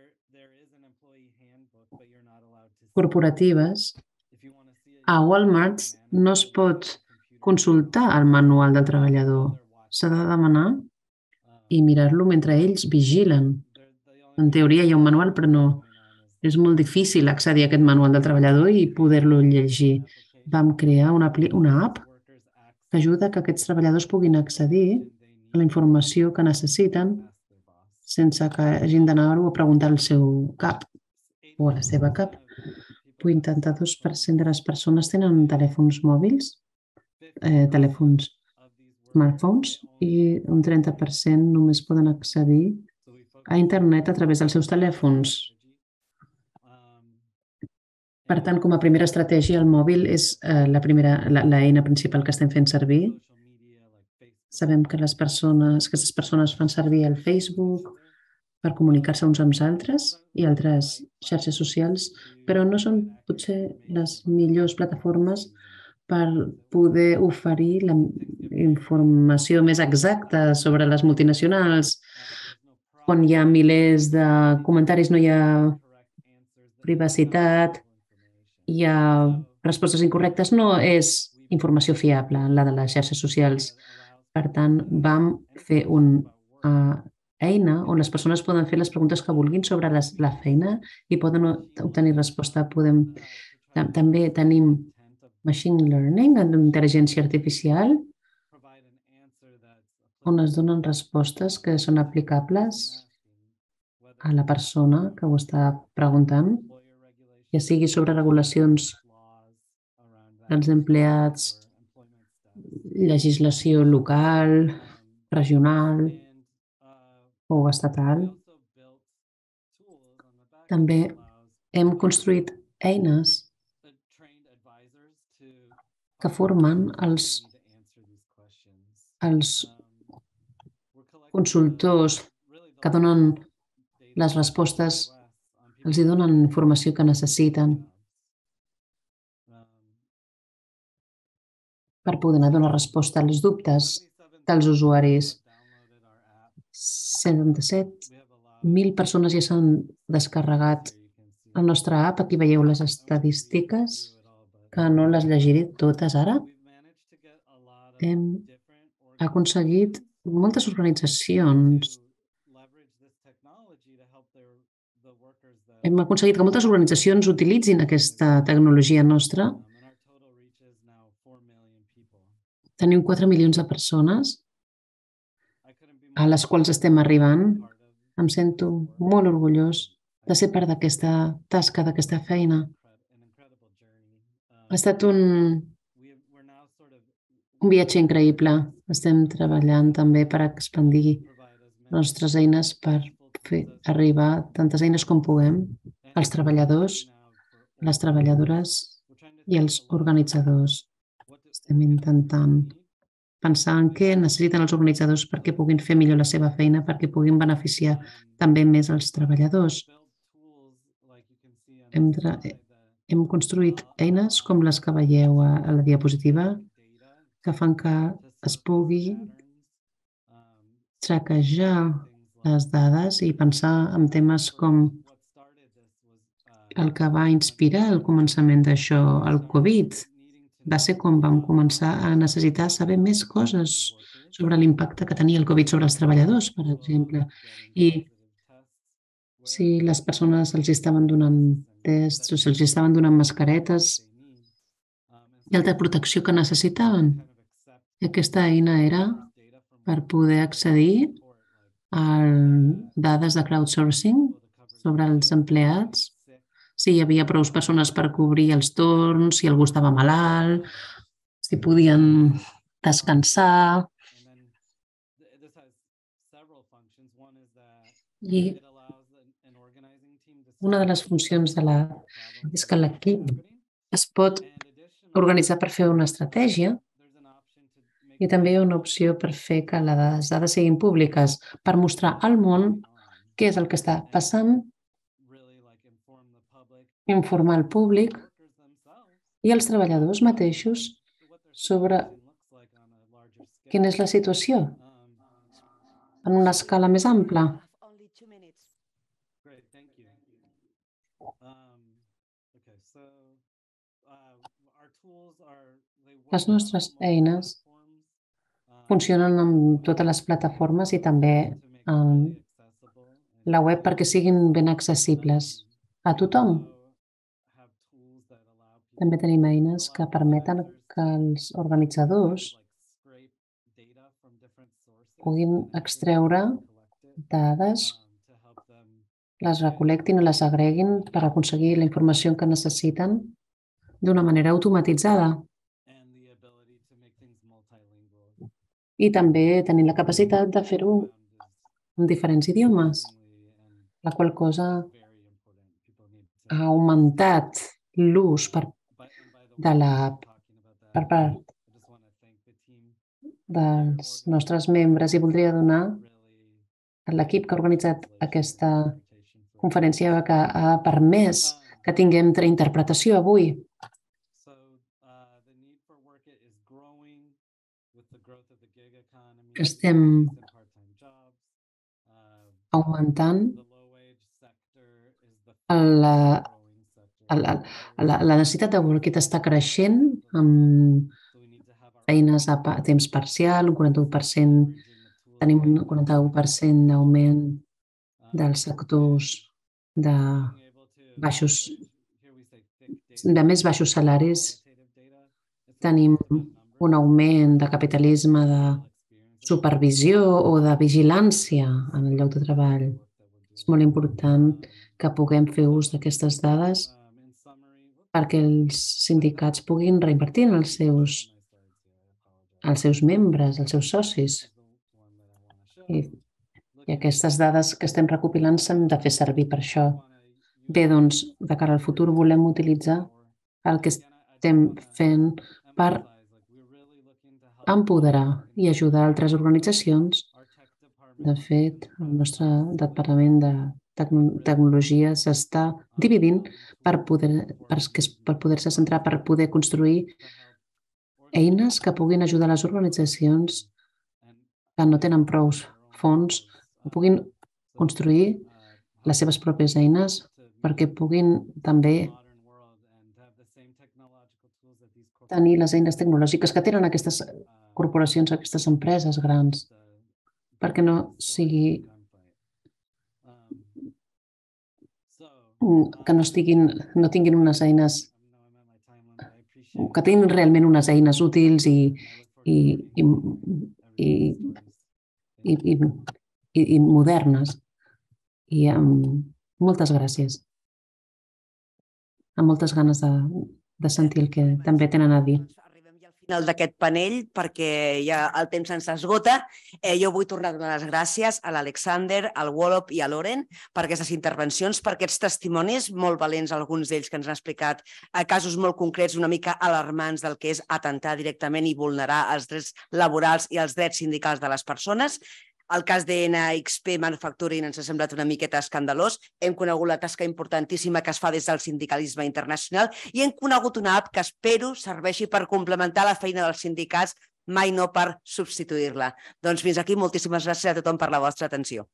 corporatives. A Walmart no es pot consultar el manual del treballador. S'ha de demanar i mirar-lo mentre ells vigilen. En teoria hi ha un manual, però no. És molt difícil accedir a aquest manual del treballador i poder-lo llegir. Vam crear una app que ajuda que aquests treballadors puguin accedir a la informació que necessiten sense que hagin d'anar-ho a preguntar al seu cap o a la seva cap. 82% de les persones tenen telèfons mòbils, telèfons smartphones, i un 30% només poden accedir a internet a través dels seus telèfons. Per tant, com a primera estratègia, el mòbil és l'eina principal que estem fent servir. Sabem que aquestes persones fan servir el Facebook per comunicar-se uns amb els altres i altres xarxes socials, però no són potser les millors plataformes per poder oferir la informació més exacta sobre les multinacionals. Quan hi ha milers de comentaris no hi ha privacitat, hi ha respostes incorrectes, no és informació fiable, la de les xarxes socials. Per tant, vam fer una eina on les persones poden fer les preguntes que vulguin sobre la feina i poden obtenir resposta. També tenim machine learning, intel·ligència artificial, on es donen respostes que són aplicables a la persona que ho està preguntant, ja sigui sobre regulacions dels empleats, legislació local, regional o estatal. També hem construït eines que formen els consultors que donen les respostes, els hi donen informació que necessiten per poder donar resposta als dubtes dels usuaris. 77.000 persones ja s'han descarregat el nostre app. Aquí veieu les estadístiques, que no les llegiré totes ara. Hem aconseguit moltes organitzacions. Hem aconseguit que moltes organitzacions utilitzin aquesta tecnologia nostra. Tenim 4 milions de persones a les quals estem arribant. Em sento molt orgullós de ser part d'aquesta tasca, d'aquesta feina. Ha estat un viatge increïble. Estem treballant també per expandir les nostres eines per fer arribar tantes eines com puguem als treballadors, les treballadores i els organitzadors. Estem intentant pensar en què necessiten els organitzadors perquè puguin fer millor la seva feina, perquè puguin beneficiar també més els treballadors. Hem construït eines com les que veieu a la diapositiva que fan que es pugui traquejar les dades i pensar en temes com el que va inspirar el començament d'això, el Covid. Va ser quan vam començar a necessitar saber més coses sobre l'impacte que tenia el Covid sobre els treballadors, per exemple. I si les persones els estaven donant tests o se'ls estaven donant mascaretes i altra protecció que necessitaven. I aquesta eina era per poder accedir a dades de crowdsourcing sobre els empleats, si hi havia prou persones per cobrir els torns, si algú estava malalt, si podien descansar. I una de les funcions de és que l'equip es pot organitzar per fer una estratègia i també hi ha una opció per fer que les dades siguin públiques, per mostrar al món què és el que està passant, informar el públic i els treballadors mateixos sobre quina és la situació en una escala més ampla. Les nostres eines funcionen amb totes les plataformes i també en la web perquè siguin ben accessibles a tothom. També tenim eines que permeten que els organitzadors puguin extreure dades, les recol·lectin i les agreguin per aconseguir la informació que necessiten d'una manera automatitzada. I també tenim la capacitat de fer-ho en diferents idiomes, la qual cosa ha augmentat l'ús de l'app per part dels nostres membres i voldria donar a l'equip que ha organitzat aquesta conferència que ha permès que tinguem interpretació avui. Estem augmentant la necessitat de Workit està creixent amb feines a temps parcial, un 41%, tenim un 41% d'augment dels sectors de més baixos salaris. Tenim un augment de capitalisme de supervisió o de vigilància en el lloc de treball. És molt important que puguem fer ús d'aquestes dades perquè els sindicats puguin reinvertir en els seus membres, els seus socis. I aquestes dades que estem recopilant s'han de fer servir per això. Bé, doncs, de cara al futur volem utilitzar el que estem fent per empoderar i ajudar altres organitzacions. De fet, el nostre departament de tecnologia s'està dividint per poder-se centrar, per poder construir eines que puguin ajudar les organitzacions que no tenen prou fons, que puguin construir les seves pròpies eines perquè puguin també tenir les eines tecnològiques que tenen aquestes corporacions, aquestes empreses grans, perquè no tinguin unes eines, que tinguin realment unes eines útils i modernes. I moltes gràcies. Amb moltes ganes de sentir el que també tenen a dir. Final d'aquest panell, perquè ja el temps ens esgota. Jo vull tornar a donar les gràcies a l'Alexander, al Wallop i a l'Oren per aquestes intervencions, per aquests testimonis molt valents, alguns d'ells que ens han explicat casos molt concrets, una mica alarmants del que és atentar directament i vulnerar els drets laborals i els drets sindicals de les persones. El cas de NXP Manufacturing ens ha semblat una miqueta escandalós. Hem conegut la tasca importantíssima que es fa des del sindicalisme internacional i hem conegut una app que espero serveixi per complementar la feina dels sindicats, mai no per substituir-la. Doncs fins aquí, moltíssimes gràcies a tothom per la vostra atenció.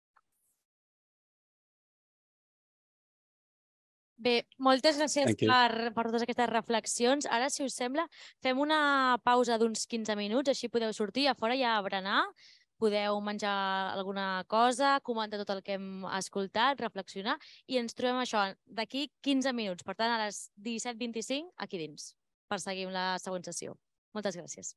Bé, moltes gràcies per totes aquestes reflexions. Ara, si us sembla, fem una pausa d'uns 15 minuts, així podeu sortir. A fora hi ha berenar, podeu menjar alguna cosa, comentar tot el que hem escoltat, reflexionar, i ens trobem això d'aquí 15 minuts. Per tant, a les 17:25, aquí dins, per seguir amb la següent sessió. Moltes gràcies.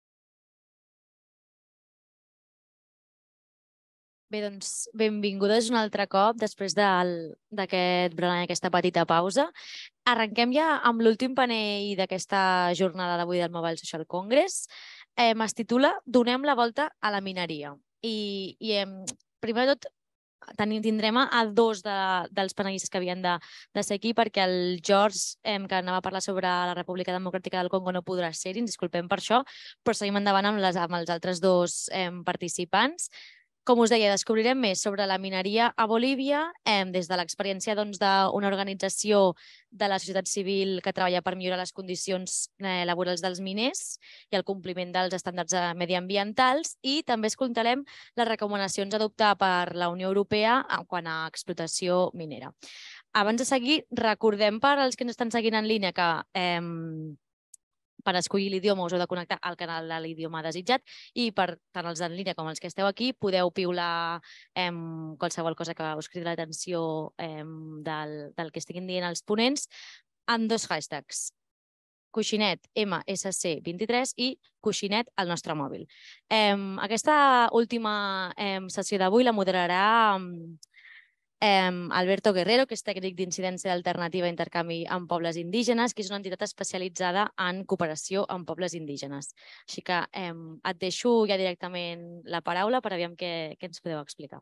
Bé, doncs, benvingudes un altre cop després d'aquest berenar i aquesta petita pausa. Arrenquem ja amb l'últim panell d'aquesta jornada d'avui del Mobile Social Congress. Es titula Donem la volta a la mineria. I primer de tot tindrem a dos dels panelistes que havien de ser aquí, perquè el George, que anava a parlar sobre la República Democràtica del Congo, no podrà ser-hi, ens disculpem per això, però seguim endavant amb els altres dos participants. Com us deia, descobrirem més sobre la mineria a Bolívia des de l'experiència d'una organització de la societat civil que treballa per millorar les condicions laborals dels miners i el compliment dels estàndards mediambientals, i també escoltarem les recomanacions a adoptar per la Unió Europea quant a explotació minera. Abans de seguir, recordem per als que ens estan seguint en línia que per escollir l'idioma us heu de connectar al canal de l'idioma desitjat, i per tant els en línia com els que esteu aquí podeu piular qualsevol cosa que us cridi l'atenció del que estiguin dient els ponents amb dos hashtags: Coixinet MSC23 i Coixinet al nostre mòbil. Aquesta última sessió d'avui la moderarà Alberto Guerrero, que és tècnic d'incidència alternativa i intercanvi amb pobles indígenes, que és una entitat especialitzada en cooperació amb pobles indígenes. Així que et deixo ja directament la paraula per aviam què ens podeu explicar.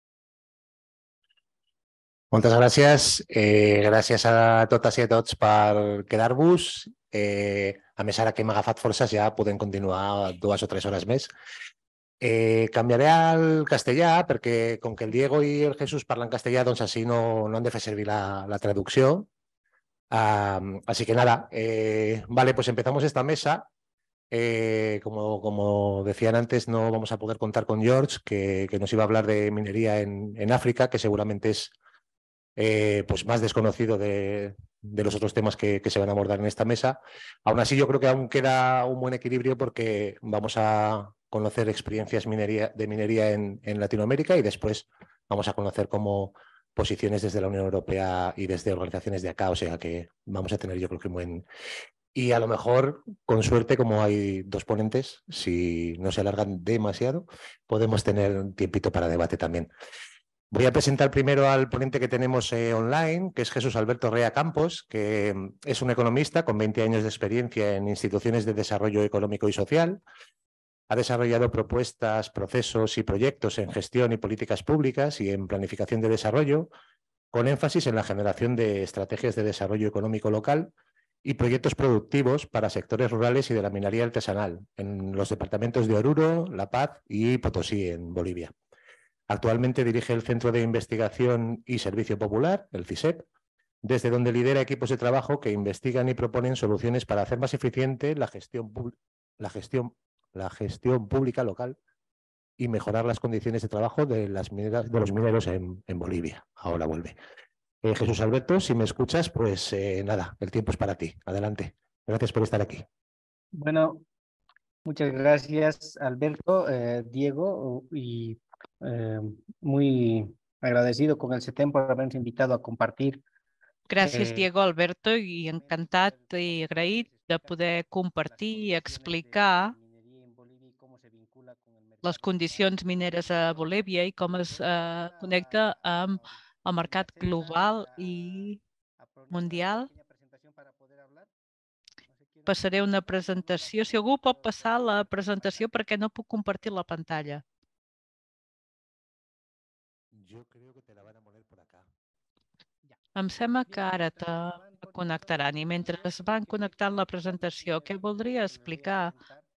Moltes gràcies. Gràcies a totes i a tots per quedar-vos. A més, ara que hem agafat forces ja podem continuar 2 o 3 hores més. Canviaré al castellà perquè com que el Diego i el Jesús parlen castellà, doncs així no han de fer servir la traducció. Así que nada, vale, pues empezamos esta mesa. Como decían antes, no vamos a poder contar con George, que nos iba a hablar de minería en África, que seguramente es pues más desconocido de los otros temas que se van a abordar en esta mesa. Aún así, yo creo que aún queda un buen equilibrio porque vamos a conocer experiencias de minería en Latinoamérica y después vamos a conocer cómo posiciones desde la Unión Europea y desde organizaciones de acá, o sea que vamos a tener, yo creo que un buen... Y a lo mejor, con suerte, como hay dos ponentes, si no se alargan demasiado, podemos tener un tiempito para debate también. Voy a presentar primero al ponente que tenemos online, que es Jesús Alberto Rea Campos, que es un economista con 20 años de experiencia en instituciones de desarrollo económico y social. Ha desarrollado propuestas, procesos y proyectos en gestión y políticas públicas y en planificación de desarrollo, con énfasis en la generación de estrategias de desarrollo económico local y proyectos productivos para sectores rurales y de la minería artesanal en los departamentos de Oruro, La Paz y Potosí, en Bolivia. Actualmente dirige el Centro de Investigación y Servicio Popular, el CISEP, desde donde lidera equipos de trabajo que investigan y proponen soluciones para hacer más eficiente la gestión pública local y mejorar las condiciones de trabajo de los mineros en Bolivia. Ahora vuelve. Jesús Alberto, si me escuchas, pues nada, el tiempo es para ti. Adelante. Gracias por estar aquí. Bueno, muchas gracias, Alberto, Diego, y muy agradecido con el CETEM por habernos invitado a compartir. Gràcies, Diego, Alberto, i encantat i agraït de poder compartir i explicar les condicions mineres a Bolívia i com es connecta amb el mercat global i mundial. Passaré una presentació. Si algú pot passar la presentació perquè no puc compartir la pantalla. Em sembla que ara te connectaran i mentre es van connectant la presentació, el que voldria explicar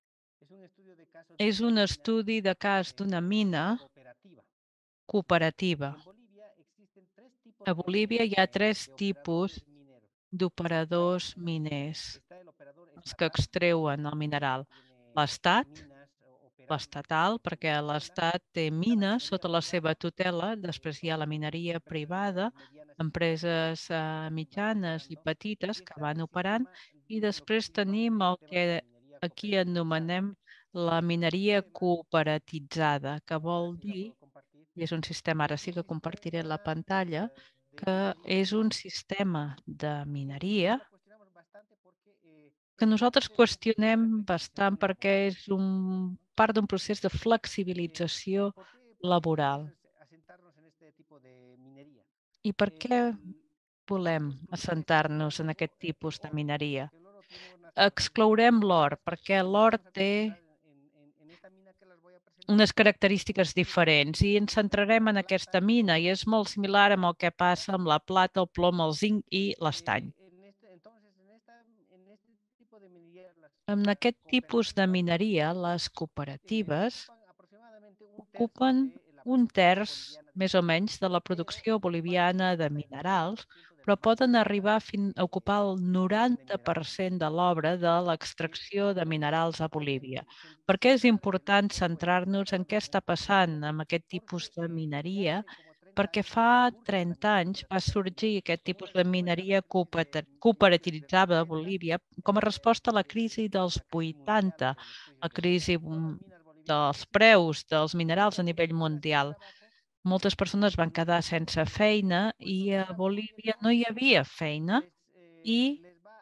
és un estudi de cas d'una mina cooperativa. A Bolívia hi ha 3 tipus d'operadors miners, els que extreuen el mineral. L'Estat, l'estatal, perquè l'Estat té mines sota la seva tutela, després hi ha la mineria privada, empreses mitjanes i petites que van operant, i després tenim el que aquí anomenem la mineria cooperatitzada, que vol dir, i és un sistema, ara sí que compartiré la pantalla, que és un sistema de mineria que nosaltres qüestionem bastant perquè és part d'un procés de flexibilització laboral. I per què volem assentar-nos en aquest tipus de mineria? Exclourem l'or, perquè l'or té unes característiques diferents i ens centrarem en aquesta mina i és molt similar amb el que passa amb la plata, el plom, el zinc i l'estany. En aquest tipus de mineria, les cooperatives ocupen 1/3, més o menys, de la producció boliviana de minerals, però poden arribar a ocupar el 90% de l'obra de l'extracció de minerals a Bolívia. Per què és important centrar-nos en què està passant amb aquest tipus de mineria? Perquè fa 30 anys va sorgir aquest tipus de mineria cooperativitzada a Bolívia com a resposta a la crisi dels 80, la crisi dels preus dels minerals a nivell mundial. Moltes persones van quedar sense feina i a Bolívia no hi havia feina i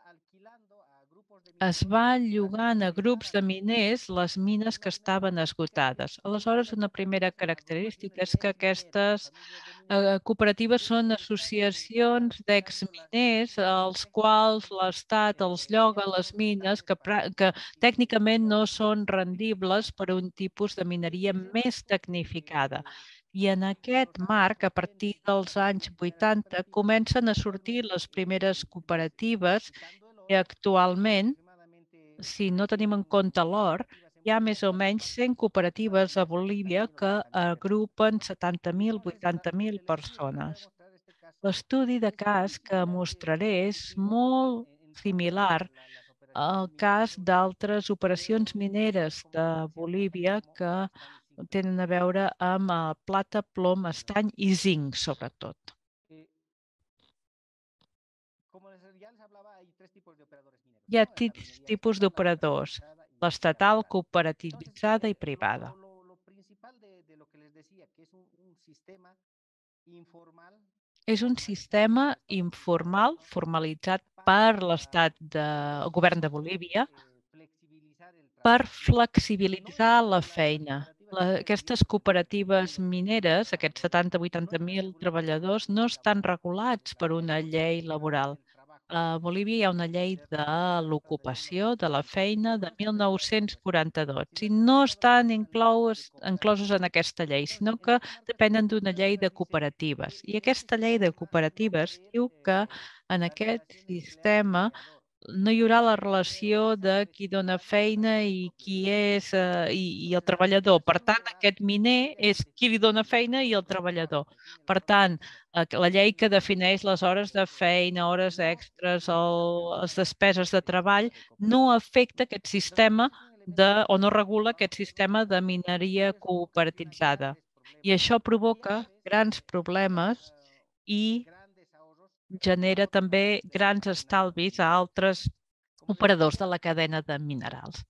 es va llogant a grups de miners les mines que estaven esgotades. Aleshores, una primera característica és que aquestes cooperatives són associacions d'exminers als quals l'Estat els lloga les mines que tècnicament no són rendibles per a un tipus de mineria més tecnificada. I en aquest marc, a partir dels anys 80, comencen a sortir les primeres cooperatives i actualment, si no tenim en compte l'or, hi ha més o menys 100 cooperatives a Bolívia que agrupen 70.000, 80.000 persones. L'estudi de cas que mostraré és molt similar al cas d'altres operacions mineres de Bolívia que tenen a veure amb plata, plom, estany i zinc, sobretot. Hi ha tipus d'operadors, l'estatal, cooperativitzada i privada. És un sistema informal, formalitzat per l'Estat del Govern de Bolívia, per flexibilitzar la feina. aquestes cooperatives mineres, aquests 70-80.000 treballadors, no estan regulats per una llei laboral. A Bolívia hi ha una llei de l'ocupació, de la feina, de 1942 i no estan inclosos en aquesta llei, sinó que depenen d'una llei de cooperatives. I aquesta llei de cooperatives diu que en aquest sistema no hi haurà la relació de qui dona feina i qui és i el treballador. Per tant, aquest miner és qui li dona feina i el treballador. Per tant, la llei que defineix les hores de feina, hores extres o les despeses de treball no afecta aquest sistema o no regula aquest sistema de mineria cooperativitzada. I això provoca grans problemes i genera també grans estalvis a altres operadors de la cadena de minerals.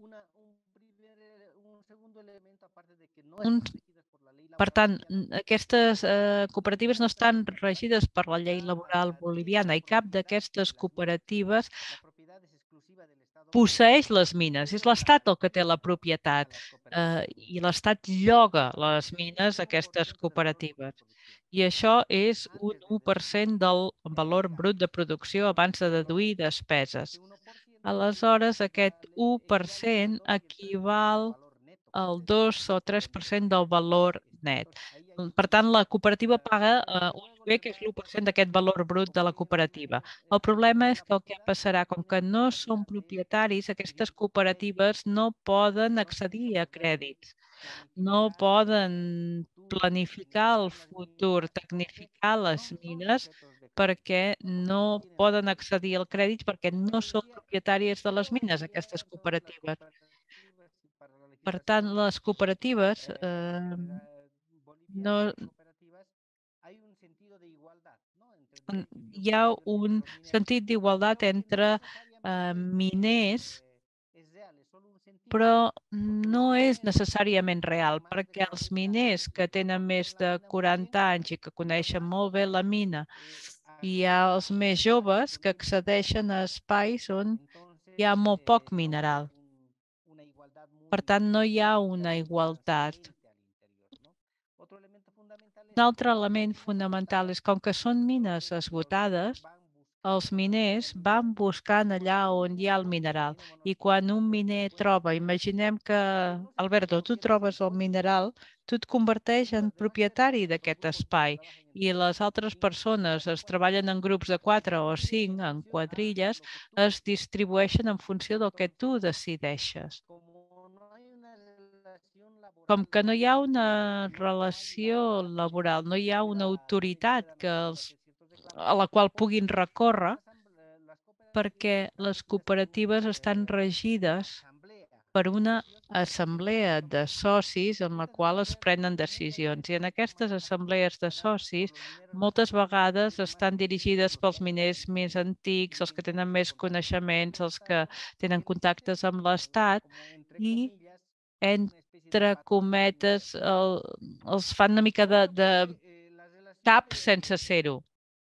Per tant, aquestes cooperatives no estan regides per la llei laboral boliviana i cap d'aquestes cooperatives posseeix les mines. És l'Estat el que té la propietat i l'Estat lloga les mines a aquestes cooperatives. I això és un 1% del valor brut de producció abans de deduir despeses. Aleshores, aquest 1% equival al 2 o 3% del valor net. Per tant, la cooperativa paga un lloguer que és l'1% d'aquest valor brut de la cooperativa. El problema és que el que passarà, com que no són propietaris, aquestes cooperatives no poden accedir a crèdits, no poden planificar el futur, tecnificar les mines, perquè no poden accedir al crèdit perquè no són propietàries de les mines, aquestes cooperatives. Per tant, les cooperatives hi ha un sentit d'igualtat entre miners, però no és necessàriament real, perquè els miners que tenen més de 40 anys i que coneixen molt bé la mina, hi ha els més joves que accedeixen a espais on hi ha molt poc mineral. Per tant, no hi ha una igualtat. Un altre element fonamental és com que són mines esgotades, els miners van buscant allà on hi ha el mineral. I quan un miner troba, imaginem que, Alberto, tu trobes el mineral, tu et converteix en propietari d'aquest espai i les altres persones es treballen en grups de 4 o 5, en quadrilles, es distribueixen en funció del que tu decideixes. Com que no hi ha una relació laboral, no hi ha una autoritat a la qual puguin recórrer, perquè les cooperatives estan regides per una assemblea de socis en la qual es prenen decisions. I en aquestes assemblees de socis moltes vegades estan dirigides pels miners més antics, els que tenen més coneixements, els que tenen contactes amb l'Estat i, entre cometes, els fan una mica de cap sense ser-ho.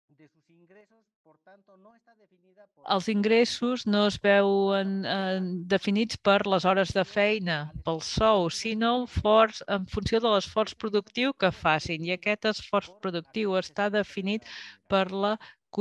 Els ingressos no es veuen definits per les hores de feina, pel sou, sinó en funció de l'esforç productiu que facin. I aquest esforç productiu està definit per la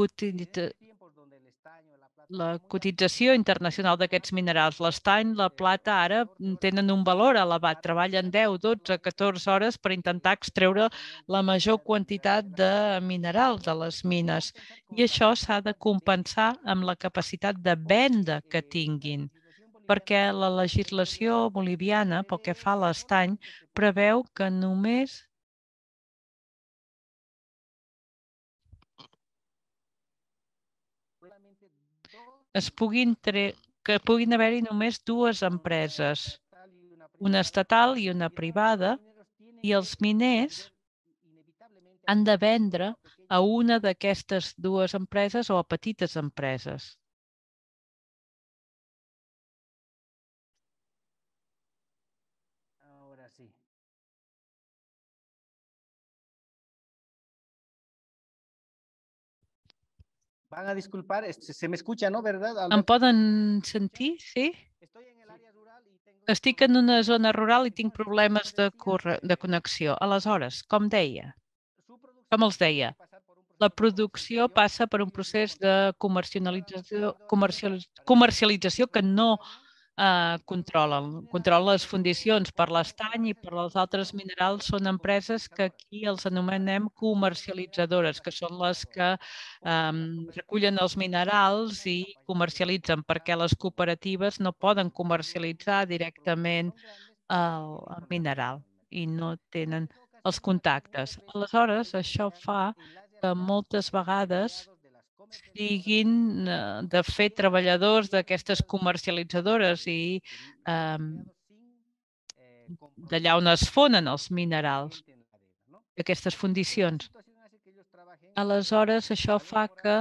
cotització internacional d'aquests minerals. L'estany, la plata, ara tenen un valor elevat. Treballen 10, 12, 14 hores per intentar extreure la major quantitat de minerals de les mines. I això s'ha de compensar amb la capacitat de venda que tinguin, perquè la legislació boliviana, pel que fa a l'estany, preveu que només que puguin haver-hi només dues empreses, una estatal i una privada, i els miners han de vendre a una d'aquestes dues empreses o a petites empreses. Van a disculpar, se me escucha, ¿no? ¿Verdad, Alberto? Em poden sentir? Sí? estic en una zona rural i tinc problemes de connexió. Aleshores, com els deia, la producció passa per un procés de comercialització que no controlen. Controlen les fundicions per l'estany i per els altres minerals. Són empreses que aquí els anomenem comercialitzadores, que són les que recullen els minerals i comercialitzen, perquè les cooperatives no poden comercialitzar directament el mineral i no tenen els contactes. Aleshores, això fa que moltes vegades siguin, de fet, treballadors d'aquestes comercialitzadores i d'allà on es fonen els minerals, d'aquestes fundicions. Aleshores, això fa que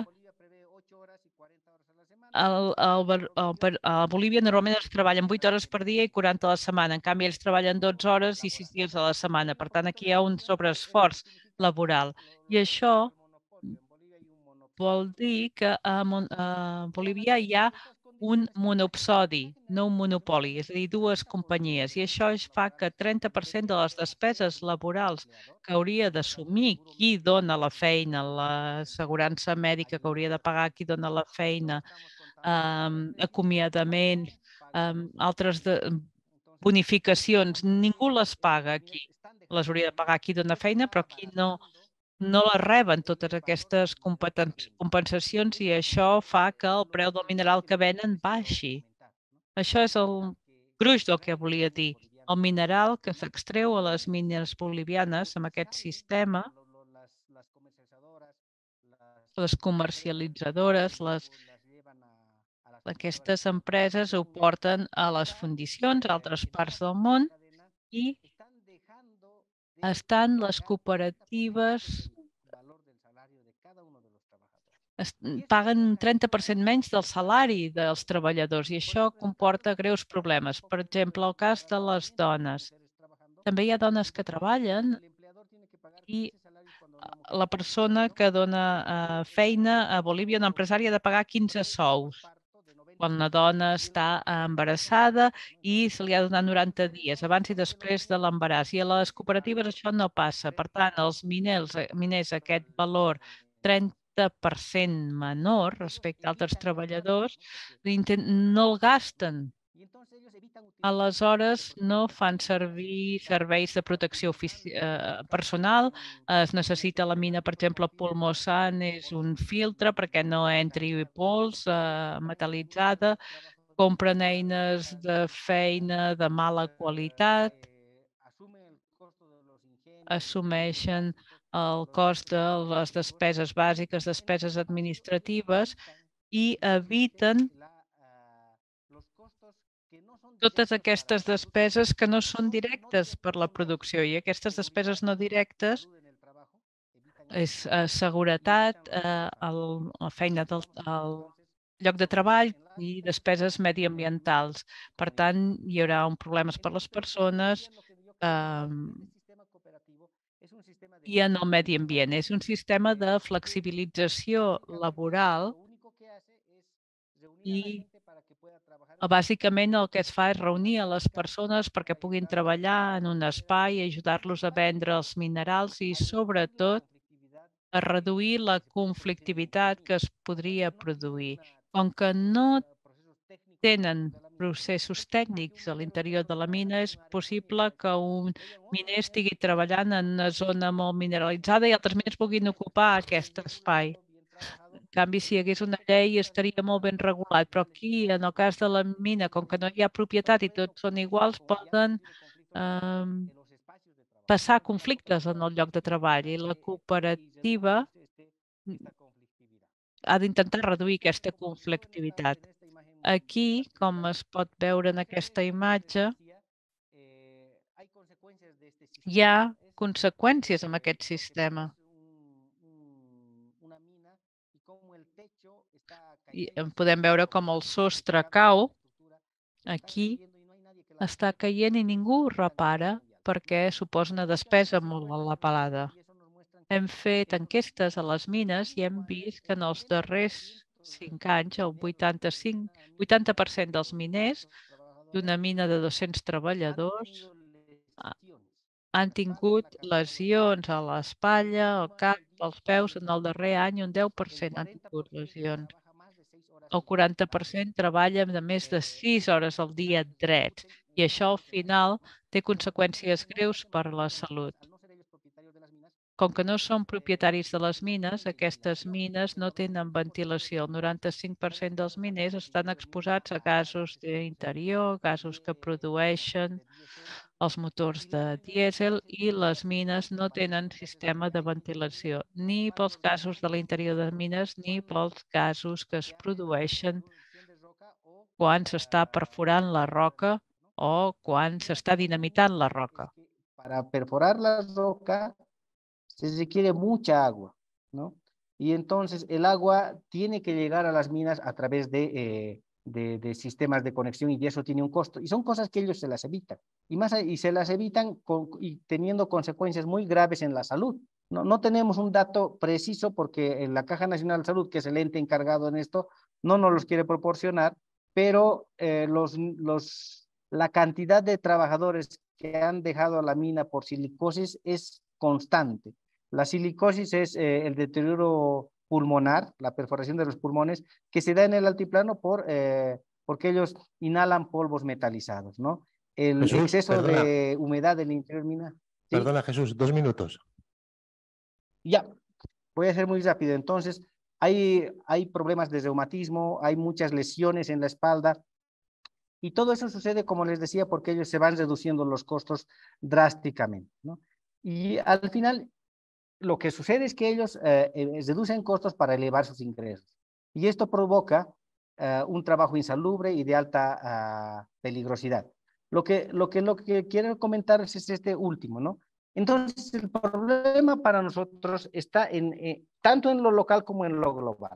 a Bolívia normalment es treballen 8 hores per dia i 40 a la setmana. En canvi, ells treballen 12 hores i 6 dies a la setmana. Per tant, aquí hi ha un sobreesforç laboral. I això vol dir que a Bolívia hi ha un monopsodi, no un monopoli, és a dir, dues companyies. I això fa que 30% de les despeses laborals que hauria d'assumir qui dona la feina, l'assegurança mèdica que hauria de pagar qui dona la feina, acomiadament, altres bonificacions, ningú les paga aquí. Les hauria de pagar qui dona feina, però aquí no les reben totes aquestes compensacions i això fa que el preu del mineral que venen baixi. Això és el gruix del que volia dir. El mineral que s'extreu a les mines bolivianes amb aquest sistema, les comercialitzadores, aquestes empreses ho porten a les fundicions a altres parts del món i estan les cooperatives paguen un 30% menys del salari dels treballadors i això comporta greus problemes. Per exemple, el cas de les dones. També hi ha dones que treballen i la persona que dona feina a Bolívia, una empresària, ha de pagar 15 sous quan una dona està embarassada i se li ha de donar 90 dies, abans i després de l'embaràs. I a les cooperatives això no passa. Per tant, els miners aquest valor 30% menor respecte a altres treballadors no el gasten. Aleshores, no fan servir serveis de protecció personal. Es necessita la mina, per exemple, Pulmosan és un filtre perquè no entri pols metal·litzada. Compren eines de feina de mala qualitat. Assumeixen el cost de les despeses bàsiques, despeses administratives i eviten totes aquestes despeses que no són directes per la producció i aquestes despeses no directes és seguretat, la feina del lloc de treball i despeses mediambientals. Per tant, hi haurà problemes per les persones i en el medi ambient. És un sistema de flexibilització laboral i bàsicament el que es fa és reunir a les persones perquè puguin treballar en un espai, ajudar-los a vendre els minerals i, sobretot, a reduir la conflictivitat que es podria produir. Com que no tenen processos tècnics a l'interior de la mina, és possible que un miner estigui treballant en una zona molt mineralitzada i altres miners puguin ocupar aquest espai. En canvi, si hi hagués una llei, estaria molt ben regulat, però aquí, en el cas de la mina, com que no hi ha propietat i tots són iguals, poden passar conflictes en el lloc de treball i la cooperativa ha d'intentar reduir aquesta conflictivitat. Aquí, com es pot veure en aquesta imatge, hi ha conseqüències amb aquest sistema. I podem veure com el sostre cau. Aquí està caient i ningú ho repara perquè suposa una despesa molt elevada. Hem fet enquestes a les mines i hem vist que en els darrers 5 anys el 80% dels miners d'una mina de 200 treballadors han tingut lesions a l'espatlla, al cap, als peus. En el darrer any un 10% han tingut lesions. El 40% treballa de més de 6 hores al dia drets i això al final té conseqüències greus per a la salut. Com que no són propietaris de les mines, aquestes mines no tenen ventilació. El 95% dels miners estan exposats a gasos d'interior, gasos que produeixen els motors de dièsel, i les mines no tenen sistema de ventilació, ni pels gasos de l'interior de mines ni pels gasos que es produeixen quan s'està perforant la roca o quan s'està dinamitant la roca. Para perforar la roca se requiere mucha agua, ¿no? Y entonces el agua tiene que llegar a las minas a través de sistemas de conexión y eso tiene un costo. Y son cosas que ellos se las evitan. Y se las evitan teniendo consecuencias muy graves en la salud. No tenemos un dato preciso porque la Caja Nacional de Salud, que es el ente encargado en esto, no nos los quiere proporcionar, pero la cantidad de trabajadores que han dejado la mina por silicosis es constante. La silicosis es el deterioro pulmonar, la perforación de los pulmones, que se da en el altiplano porque ellos inhalan polvos metalizados, ¿no? El Jesús, exceso perdona. de humedad del interior mina. ¿Sí? Perdona, Jesús, 2 minutos. Ya, voy a ser muy rápido. Entonces, hay problemas de reumatismo, hay muchas lesiones en la espalda, y todo eso sucede, como les decía, porque ellos se van reduciendo los costos drásticamente, ¿no? Y al final, lo que sucede es que ellos reducen costos para elevar sus ingresos. Y esto provoca un trabajo insalubre y de alta peligrosidad. Lo que quiero comentar es este último, ¿no? Entonces, el problema para nosotros está tanto en lo local como en lo global.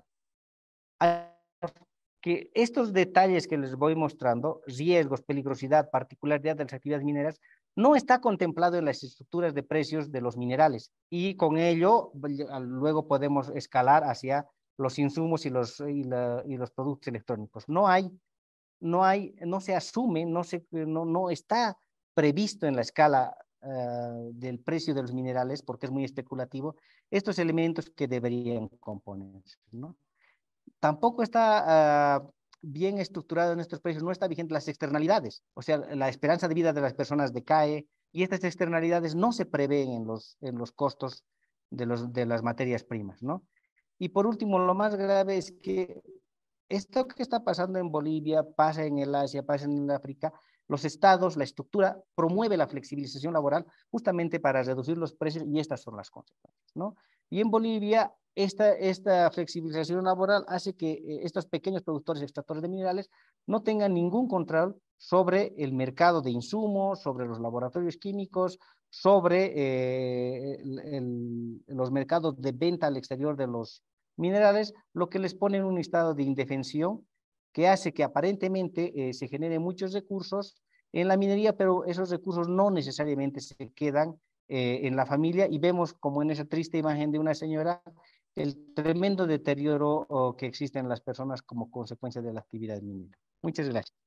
Que estos detalles que les voy mostrando, riesgos, peligrosidad, particularidad de las actividades mineras, no está contemplado en las estructuras de precios de los minerales, y con ello luego podemos escalar hacia los insumos y los productos electrónicos. No se asume, no está previsto en la escala del precio de los minerales, porque es muy especulativo, estos elementos que deberían componerse, ¿no? Tampoco está bien estructurado en estos precios, no está vigente las externalidades, o sea, la esperanza de vida de las personas decae, y estas externalidades no se prevén en los costos de las materias primas, ¿no? Y por último, lo más grave es que esto que está pasando en Bolivia pasa en el Asia, pasa en el África. Los estados, la estructura promueve la flexibilización laboral justamente para reducir los precios, y estas son las consecuencias, ¿no? Y en Bolivia esta flexibilización laboral hace que estos pequeños productores y extractores de minerales no tengan ningún control sobre el mercado de insumos, sobre los laboratorios químicos, sobre los mercados de venta al exterior de los minerales, lo que les pone en un estado de indefensión que hace que aparentemente se generen muchos recursos en la minería, pero esos recursos no necesariamente se quedan en la familia, y vemos como en esa triste imagen de una señora el tremendo deterioro que existe en las personas como consecuencia de la actividad minera. Muchas gracias.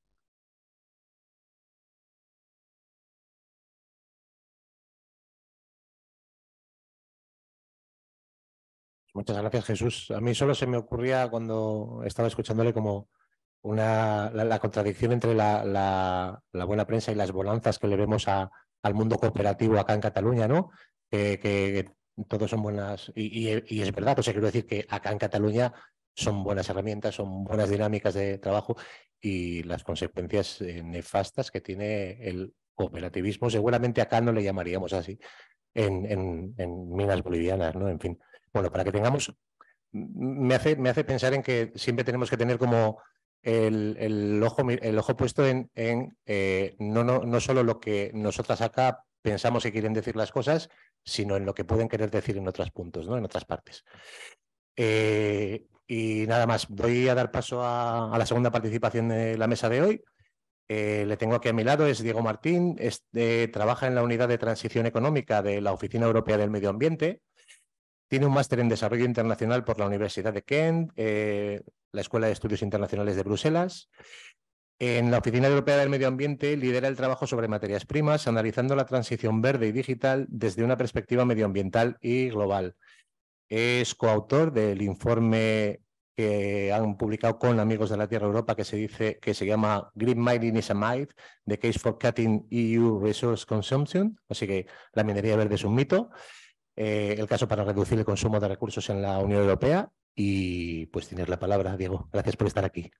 Muchas gracias, Jesús. A mí solo se me ocurría cuando estaba escuchándole como la contradicción entre la buena prensa y las bonanzas que le vemos al mundo cooperativo acá en Cataluña, ¿no? Que todos son buenas, y es verdad, o sea, quiero decir que acá en Cataluña son buenas herramientas, son buenas dinámicas de trabajo, y las consecuencias nefastas que tiene el cooperativismo, seguramente acá no le llamaríamos así en minas bolivianas, ¿no? En fin, bueno, para que tengamos, me hace pensar en que siempre tenemos que tener como el ojo puesto en no solo lo que nosotras acá pensamos que quieren decir las cosas, sino en lo que pueden querer decir en otros puntos, ¿no? En otras partes. Y nada más, voy a dar paso a la segunda participación de la mesa de hoy. Le tengo aquí a mi lado, es Diego Martín, trabaja en la unidad de transición económica de la Oficina Europea del Medio Ambiente. Tiene un máster en Desarrollo Internacional por la Universidad de Kent, la Escuela de Estudios Internacionales de Bruselas. En la Oficina Europea del Medio Ambiente lidera el trabajo sobre materias primas, analizando la transición verde y digital desde una perspectiva medioambiental y global. Es coautor del informe que han publicado con Amigos de la Tierra Europa que se llama Green Mining is a Myth, The Case for Cutting EU Resource Consumption, así que la minería verde es un mito, el caso para reducir el consumo de recursos en la Unión Europea. Y pues tienes la palabra, Diego. Gracias por estar aquí.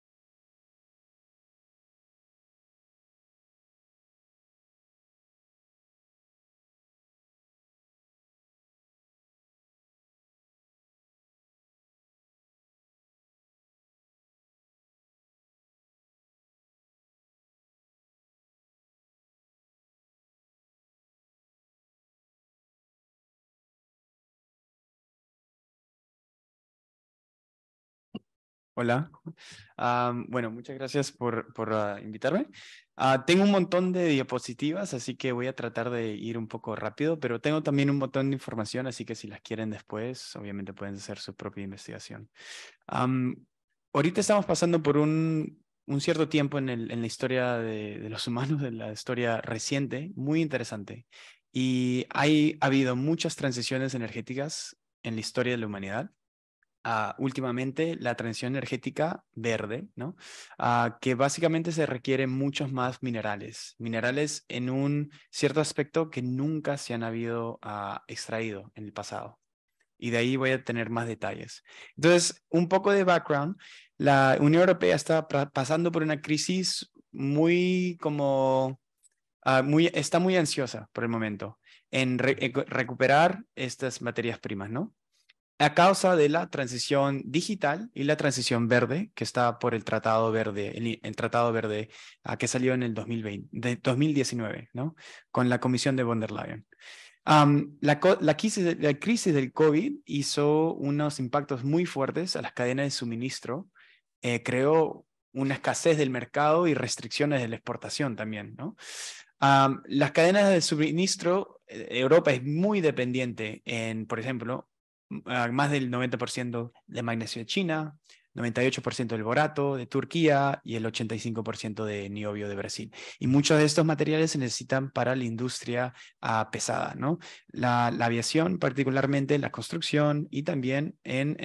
Hola. Bueno, muchas gracias por invitarme. Tengo un montón de diapositivas, así que voy a tratar de ir un poco rápido, pero tengo también un montón de información, así que si las quieren después, obviamente pueden hacer su propia investigación. Ahorita estamos pasando por un cierto tiempo en la historia de los humanos, de la historia reciente, muy interesante. Y ha habido muchas transiciones energéticas en la historia de la humanidad. Últimamente la transición energética verde, ¿no? Que básicamente se requieren muchos más minerales en un cierto aspecto que nunca se han habido extraído en el pasado. Y de ahí voy a tener más detalles. Entonces, un poco de background. La Unión Europea está pasando por una crisis está muy ansiosa por el momento en recuperar estas materias primas, ¿no? A causa de la transición digital y la transición verde que está por el Tratado Verde, el Tratado Verde que salió en el 2019, ¿no? Con la Comisión de von der Leyen. La crisis del COVID hizo unos impactos muy fuertes a las cadenas de suministro, creó una escasez del mercado y restricciones de la exportación también, ¿no? Las cadenas de suministro, Europa es muy dependiente en, por ejemplo, más del 90% de magnesio de China, 98% del borato de Turquía y el 85% de niobio de Brasil. Y muchos de estos materiales se necesitan para la industria pesada, ¿no? La aviación, particularmente la construcción y también en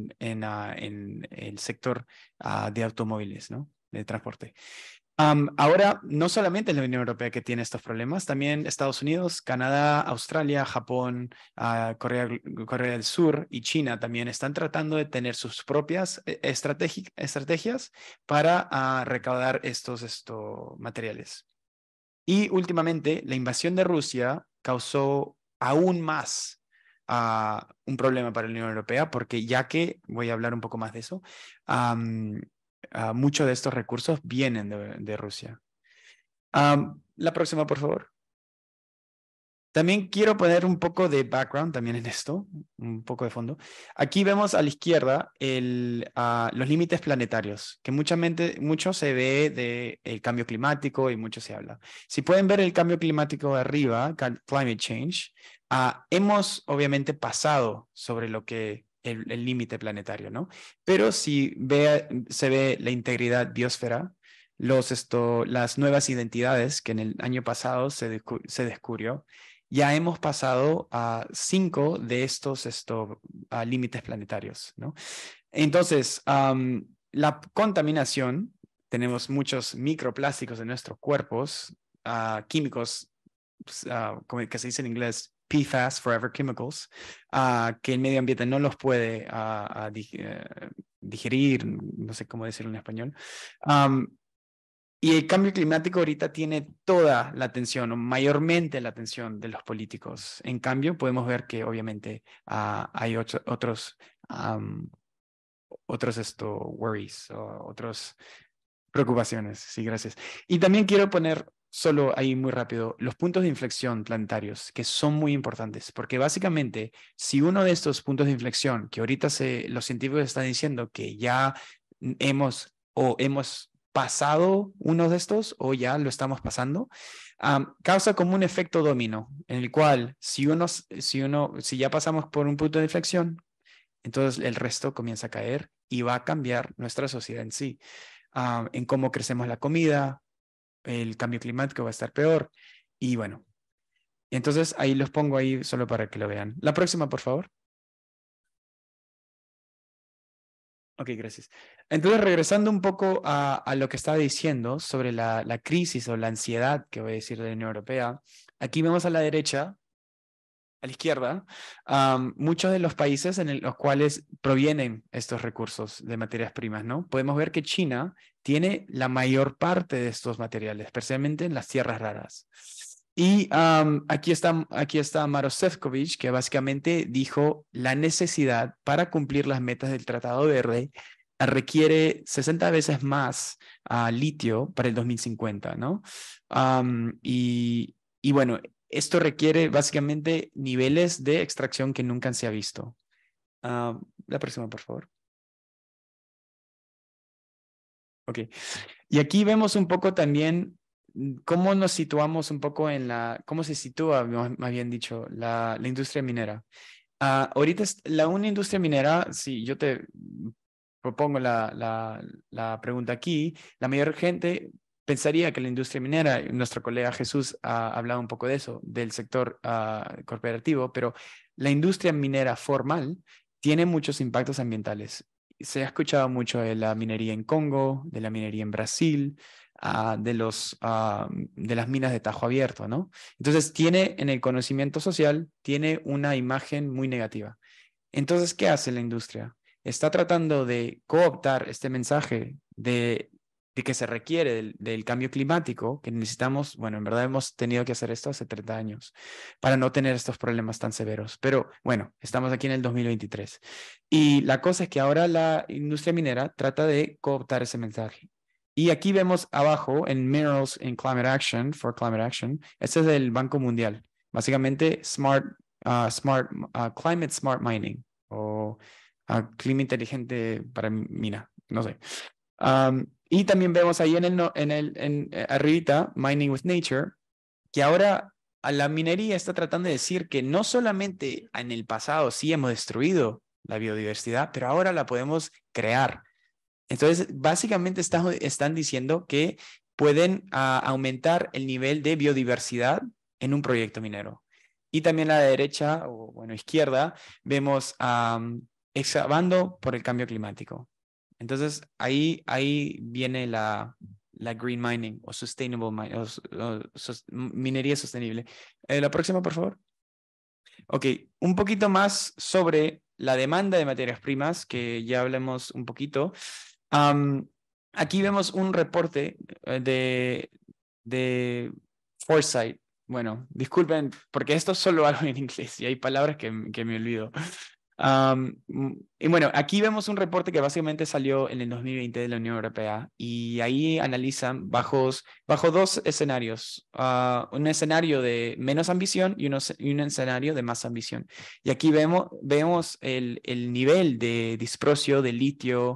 el sector de automóviles, ¿no? De transporte. Ahora, no solamente es la Unión Europea que tiene estos problemas, también Estados Unidos, Canadá, Australia, Japón, Corea del Sur y China también están tratando de tener sus propias estrategias para recaudar estos materiales. Y últimamente, la invasión de Rusia causó aún más un problema para la Unión Europea, porque ya que, voy a hablar un poco más de eso, muchos de estos recursos vienen de Rusia. La próxima, por favor. También quiero poner un poco de background también en esto, un poco de fondo. Aquí vemos a la izquierda los límites planetarios, que mucho se ve del cambio climático y mucho se habla. Si pueden ver el cambio climático de arriba, climate change, hemos obviamente pasado sobre lo que el límite planetario, ¿no? Pero si se ve la integridad biosfera, las nuevas identidades que en el año pasado se descubrió, ya hemos pasado a 5 de estos límites planetarios, ¿no? Entonces, la contaminación, tenemos muchos microplásticos en nuestros cuerpos, químicos, como que se dice en inglés, PFAS, Forever Chemicals, que el medio ambiente no los puede digerir, no sé cómo decirlo en español. Y el cambio climático ahorita tiene toda la atención, o mayormente la atención de los políticos. En cambio, podemos ver que obviamente hay otros worries, o otras preocupaciones. Sí, gracias. Y también quiero poner solo ahí muy rápido los puntos de inflexión planetarios, que son muy importantes, porque básicamente si uno de estos puntos de inflexión, que ahorita los científicos están diciendo que ya hemos pasado uno de estos o ya lo estamos pasando, causa como un efecto dominó, en el cual si ya pasamos por un punto de inflexión, entonces el resto comienza a caer y va a cambiar nuestra sociedad en sí. en cómo crecemos la comida, el cambio climático va a estar peor, y bueno. Entonces ahí los pongo ahí solo para que lo vean. La próxima, por favor. Ok, gracias. Entonces, regresando un poco a lo que estaba diciendo sobre la crisis o la ansiedad, que voy a decir de la Unión Europea, aquí vemos a la derecha, a la izquierda, muchos de los países en los cuales provienen estos recursos de materias primas, ¿no? Podemos ver que China tiene la mayor parte de estos materiales, especialmente en las tierras raras. Y aquí está Maroš Šefčovič, que básicamente dijo la necesidad para cumplir las metas del Tratado Verde requiere 60 veces más litio para el 2050, ¿no? Y bueno, esto requiere básicamente niveles de extracción que nunca se ha visto. La próxima, por favor. Ok. Y aquí vemos un poco también cómo nos situamos un poco en cómo se sitúa, más bien dicho, la industria minera. Ahorita una industria minera, si yo te propongo la pregunta aquí, la mayor gente pensaría que la industria minera, nuestro colega Jesús ha hablado un poco de eso, del sector cooperativo, pero la industria minera formal tiene muchos impactos ambientales. Se ha escuchado mucho de la minería en Congo, de la minería en Brasil, de las minas de Tajo Abierto, ¿no? Entonces tiene en el conocimiento social, tiene una imagen muy negativa. Entonces, ¿qué hace la industria? Está tratando de cooptar este mensaje de que se requiere del cambio climático, que necesitamos, bueno, en verdad hemos tenido que hacer esto hace 30 años para no tener estos problemas tan severos. Pero bueno, estamos aquí en el 2023. Y la cosa es que ahora la industria minera trata de cooptar ese mensaje. Y aquí vemos abajo en Minerals in Climate Action, for Climate Action, este es del Banco Mundial. Básicamente, Climate Smart Mining o clima inteligente para mina, no sé. Y también vemos ahí arribita, Mining with Nature, que ahora a la minería está tratando de decir que no solamente en el pasado sí hemos destruido la biodiversidad, pero ahora la podemos crear. Entonces, básicamente están diciendo que pueden aumentar el nivel de biodiversidad en un proyecto minero. Y también a la derecha, o bueno, izquierda, vemos excavando por el cambio climático. Entonces, ahí viene la green mining o sustainable mining, minería sostenible. La próxima, por favor. Ok, un poquito más sobre la demanda de materias primas, que ya hablemos un poquito. Aquí vemos un reporte de Foresight. Bueno, disculpen, porque esto solo hablo en inglés y hay palabras que me olvido. Y bueno, aquí vemos un reporte que básicamente salió en el 2020 de la Unión Europea y ahí analizan bajo dos escenarios, un escenario de menos ambición y un escenario de más ambición. Y aquí vemos el nivel de disprosio, de litio,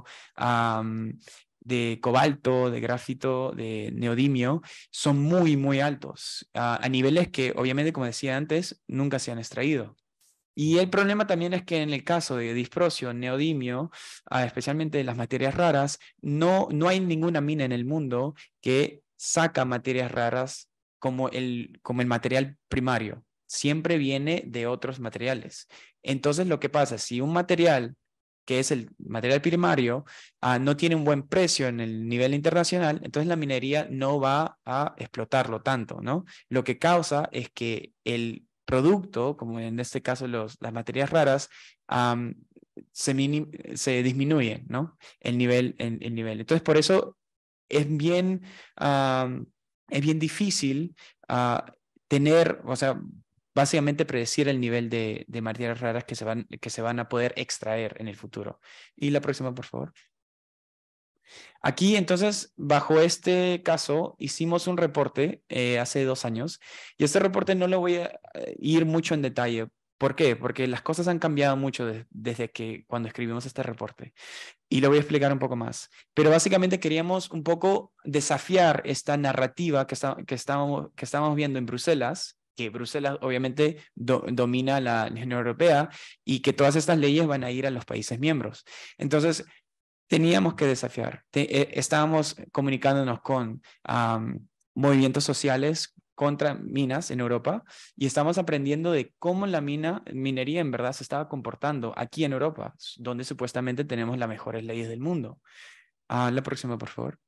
de cobalto, de grafito, de neodimio, son muy, muy altos, a niveles que obviamente, como decía antes, nunca se han extraído. Y el problema también es que en el caso de disprosio, neodimio, especialmente las materias raras, no hay ninguna mina en el mundo que saca materias raras como el material primario. Siempre viene de otros materiales. Entonces, lo que pasa, si un material que es el material primario, no tiene un buen precio en el nivel internacional, entonces la minería no va a explotarlo tanto, ¿no? Lo que causa es que el producto, como en este caso las materias raras, se disminuye, ¿no? El nivel. Entonces, por eso es bien difícil tener, o sea, básicamente predecir el nivel de materias raras que se van a poder extraer en el futuro. Y la próxima, por favor. Aquí, entonces, bajo este caso, hicimos un reporte hace 2 años y este reporte no le voy a ir mucho en detalle. ¿Por qué? Porque las cosas han cambiado mucho desde que cuando escribimos este reporte y lo voy a explicar un poco más. Pero básicamente queríamos un poco desafiar esta narrativa que estábamos viendo en Bruselas, que Bruselas obviamente domina la Unión Europea y que todas estas leyes van a ir a los países miembros. Entonces, teníamos que desafiar. Estábamos comunicándonos con movimientos sociales contra minas en Europa y estamos aprendiendo de cómo la minería en verdad se estaba comportando aquí en Europa, donde supuestamente tenemos las mejores leyes del mundo. La próxima, por favor.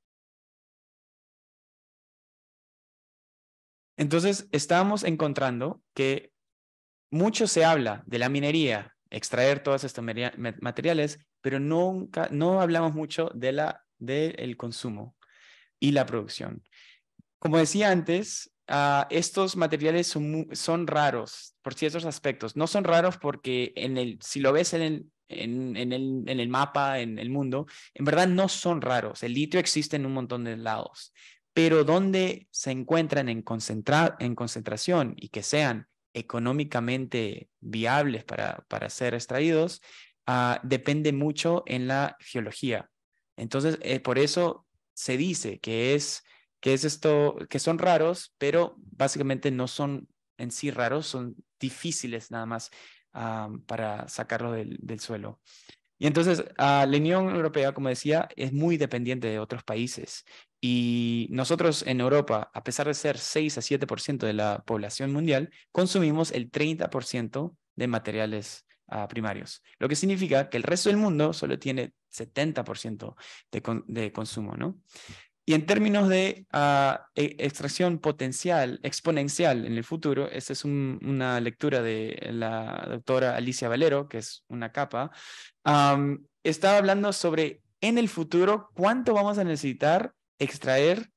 Entonces, estamos encontrando que mucho se habla de la minería, extraer todos estos materiales, pero no hablamos mucho del consumo y la producción. Como decía antes, estos materiales son raros por ciertos aspectos. No son raros porque si lo ves en el mapa, en el mundo, en verdad no son raros. El litio existe en un montón de lados, pero donde se encuentran en concentración y que sean económicamente viables para ser extraídos, depende mucho en la geología. Entonces, por eso se dice que son raros, pero básicamente no son en sí raros, son difíciles nada más para sacarlo del suelo. Y entonces la Unión Europea, como decía, es muy dependiente de otros países. Y nosotros en Europa, a pesar de ser 6 a 7% de la población mundial, consumimos el 30% de materiales primarios. Lo que significa que el resto del mundo solo tiene 70% de consumo, ¿no? Y en términos de extracción exponencial en el futuro, esta es una lectura de la doctora Alicia Valero, que es una capa, estaba hablando sobre en el futuro cuánto vamos a necesitar extraer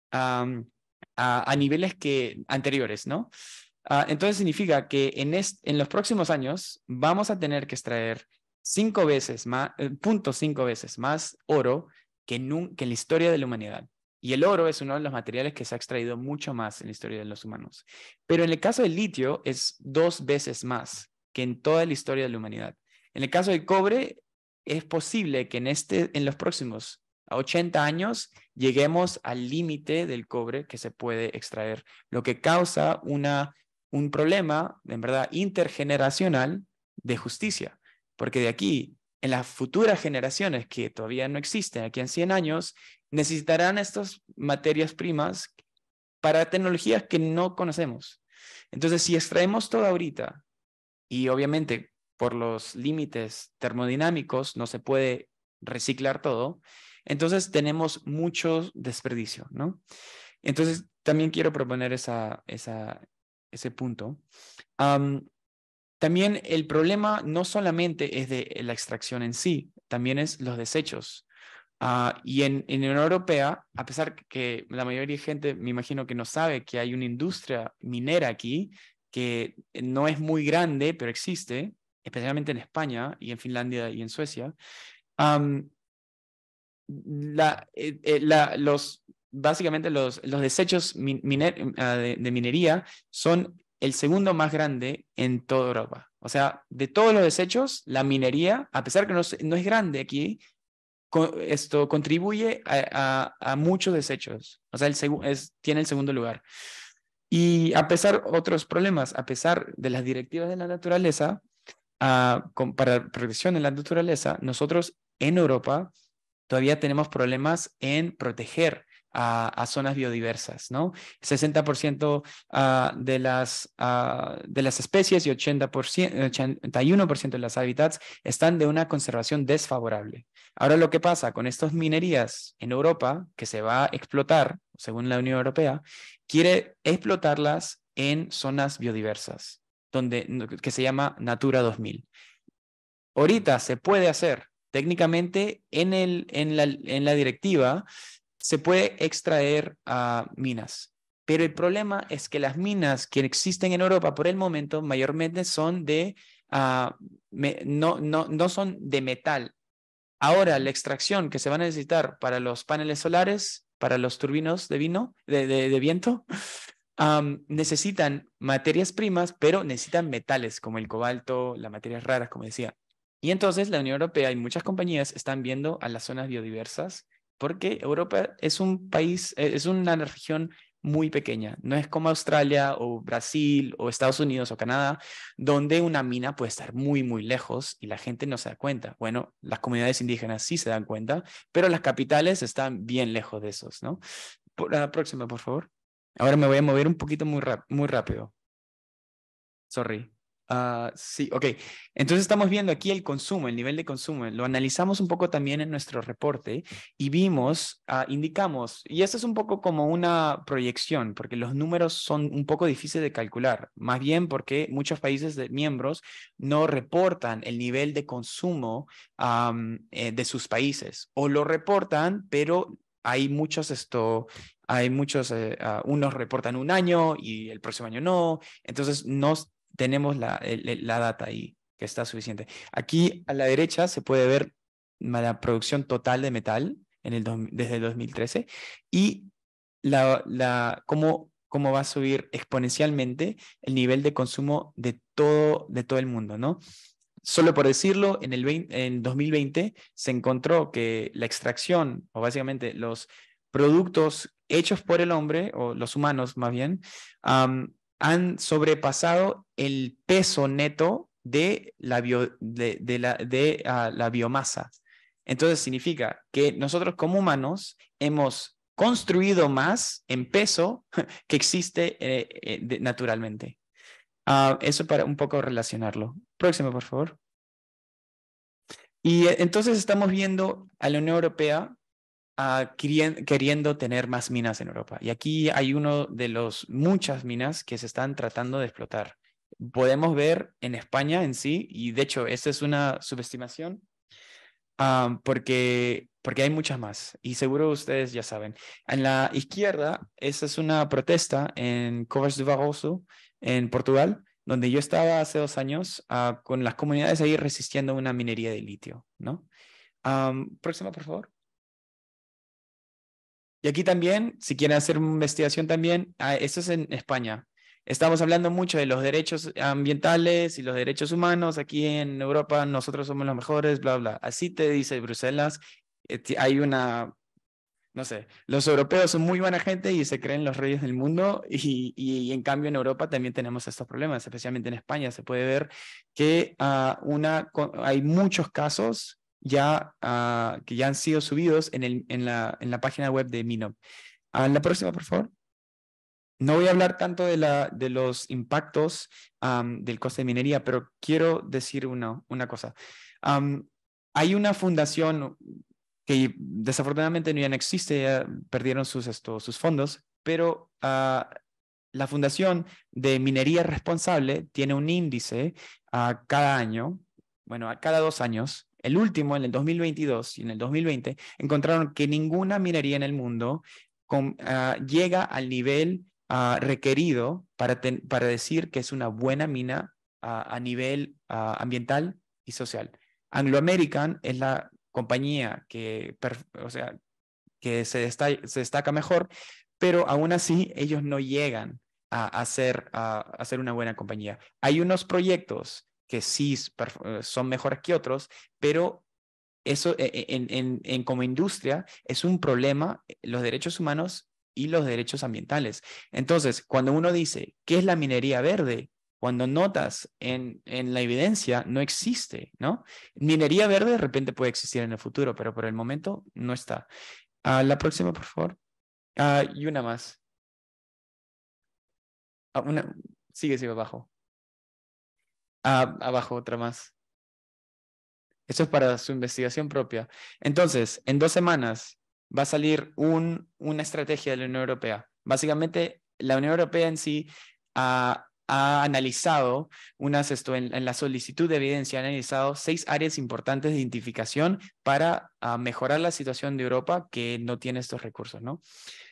a niveles anteriores, ¿no? Entonces significa que en los próximos años vamos a tener que extraer 5 veces más, 0.5 veces más oro que en la historia de la humanidad. Y el oro es uno de los materiales que se ha extraído mucho más en la historia de los humanos. Pero en el caso del litio es 2 veces más que en toda la historia de la humanidad. En el caso del cobre, es posible que en los próximos 80 años lleguemos al límite del cobre que se puede extraer, lo que causa un problema, en verdad, intergeneracional de justicia. Porque de aquí, en las futuras generaciones que todavía no existen, aquí en 100 años, necesitarán estas materias primas para tecnologías que no conocemos. Entonces, si extraemos todo ahorita, y obviamente por los límites termodinámicos no se puede reciclar todo, entonces tenemos mucho desperdicio, ¿no? Entonces, también quiero proponer ese punto. También el problema no solamente es de la extracción en sí, también es los desechos. Y en Unión Europea, a pesar que la mayoría de gente, me imagino que no sabe que hay una industria minera aquí, que no es muy grande, pero existe, especialmente en España y en Finlandia y en Suecia. Básicamente los desechos de minería son el segundo más grande en toda Europa. O sea, de todos los desechos, la minería, a pesar que no es grande aquí, esto contribuye a muchos desechos. O sea, tiene el segundo lugar. Y a pesar de otros problemas, a pesar de las directivas de la naturaleza, para protección de la naturaleza, nosotros en Europa todavía tenemos problemas en proteger a zonas biodiversas, ¿no? 60% de las especies y 81% de los hábitats están de una conservación desfavorable. Ahora lo que pasa con estas minerías en Europa, que se va a explotar, según la Unión Europea, quiere explotarlas en zonas biodiversas, que se llama Natura 2000. Ahorita se puede hacer, técnicamente en la directiva, se puede extraer minas. Pero el problema es que las minas que existen en Europa por el momento mayormente son no son de metal. Ahora la extracción que se va a necesitar para los paneles solares, para los turbinos de viento, necesitan materias primas, pero necesitan metales como el cobalto, las materias raras, como decía. Y entonces la Unión Europea y muchas compañías están viendo a las zonas biodiversas porque Europa es un país, es una región muy pequeña. No es como Australia o Brasil o Estados Unidos o Canadá, donde una mina puede estar muy, muy lejos y la gente no se da cuenta. Bueno, las comunidades indígenas sí se dan cuenta, pero las capitales están bien lejos de esos, ¿no? La próxima, por favor. Ahora me voy a mover un poquito muy rápido. Sorry. Sí, ok. Entonces estamos viendo aquí el consumo, el nivel de consumo. Lo analizamos un poco también en nuestro reporte y vimos, indicamos, y esto es un poco como una proyección, porque los números son un poco difíciles de calcular, más bien porque muchos países miembros no reportan el nivel de consumo de sus países, o lo reportan, pero hay muchos unos reportan un año y el próximo año no, entonces no tenemos la data ahí que está suficiente. Aquí a la derecha se puede ver la producción total de metal desde el 2013 y cómo va a subir exponencialmente el nivel de consumo de todo el mundo, ¿no? Solo por decirlo, en 2020 se encontró que la extracción, o básicamente los productos hechos por el hombre, o los humanos más bien, han sobrepasado el peso neto de la biomasa. Entonces significa que nosotros como humanos hemos construido más en peso que existe naturalmente. Eso para un poco relacionarlo. Próximo, por favor. Y entonces estamos viendo a la Unión Europea queriendo tener más minas en Europa. Y aquí hay uno de muchas minas que se están tratando de explotar. Podemos ver en España en sí, y de hecho esta es una subestimación, porque hay muchas más, y seguro ustedes ya saben. En la izquierda, esa es una protesta en Covas do Barroso, en Portugal, donde yo estaba hace 2 años con las comunidades ahí resistiendo una minería de litio, ¿no? Próxima, por favor. Y aquí también, si quieren hacer una investigación también, esto es en España. Estamos hablando mucho de los derechos ambientales y los derechos humanos. Aquí en Europa nosotros somos los mejores, bla, bla. Así te dice Bruselas. Hay no sé, los europeos son muy buena gente y se creen los reyes del mundo y en cambio en Europa también tenemos estos problemas, especialmente en España. Se puede ver que hay muchos casos ya que ya han sido subidos en la página web de MINOP. La próxima, por favor. No voy a hablar tanto de los impactos del coste de minería, pero quiero decir una cosa. Hay una fundación que desafortunadamente ya no existe, ya perdieron sus fondos, pero la Fundación de Minería Responsable tiene un índice cada año, bueno, cada 2 años. El último, en el 2022 y en el 2020, encontraron que ninguna minería en el mundo llega al nivel requerido para decir que es una buena mina a nivel ambiental y social. Anglo American es la compañía que se destaca mejor, pero aún así ellos no llegan a ser una buena compañía. Hay unos proyectos que sí son mejores que otros, pero eso como industria es un problema, los derechos humanos y los derechos ambientales. Entonces, cuando uno dice, ¿qué es la minería verde? Cuando notas en la evidencia, no existe, ¿no? Minería verde de repente puede existir en el futuro, pero por el momento no está. La próxima, por favor. Y una más. Sigue abajo. Abajo, otra más. Eso es para su investigación propia. Entonces, en 2 semanas va a salir una estrategia de la Unión Europea. Básicamente, la Unión Europea en sí ha analizado en la solicitud de evidencia, ha analizado 6 áreas importantes de identificación para mejorar la situación de Europa que no tiene estos recursos, ¿no?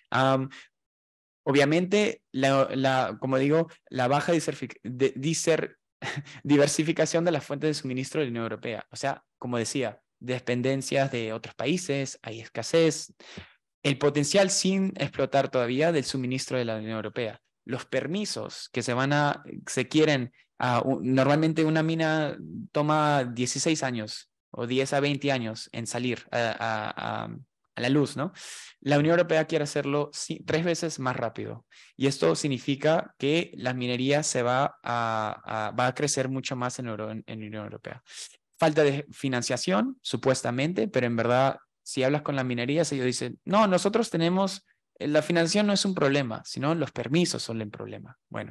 Obviamente, como digo, la baja diversificación de las fuentes de suministro de la Unión Europea. O sea, como decía, dependencias de otros países, hay escasez, el potencial sin explotar todavía del suministro de la Unión Europea. Los permisos que se quieren, normalmente una mina toma 16 años o 10 a 20 años en salir a a la luz, ¿no? La Unión Europea quiere hacerlo 3 veces más rápido. Y esto significa que la minería va a crecer mucho más en la Unión Europea. Falta de financiación, supuestamente, pero en verdad, si hablas con la minería, ellos dicen, no, nosotros tenemos, la financiación no es un problema, sino los permisos son el problema. Bueno,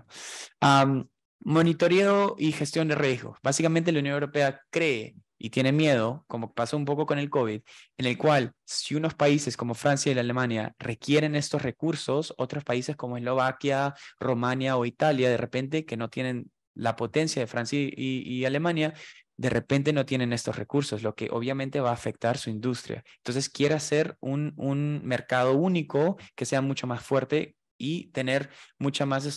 monitoreo y gestión de riesgos. Básicamente la Unión Europea cree y tiene miedo, como pasó un poco con el COVID, en el cual si unos países como Francia y la Alemania requieren estos recursos, otros países como Eslovaquia, Rumania o Italia, de repente que no tienen la potencia de Francia y Alemania, de repente no tienen estos recursos, lo que obviamente va a afectar su industria. Entonces quiere hacer un mercado único que sea mucho más fuerte y tener mucha más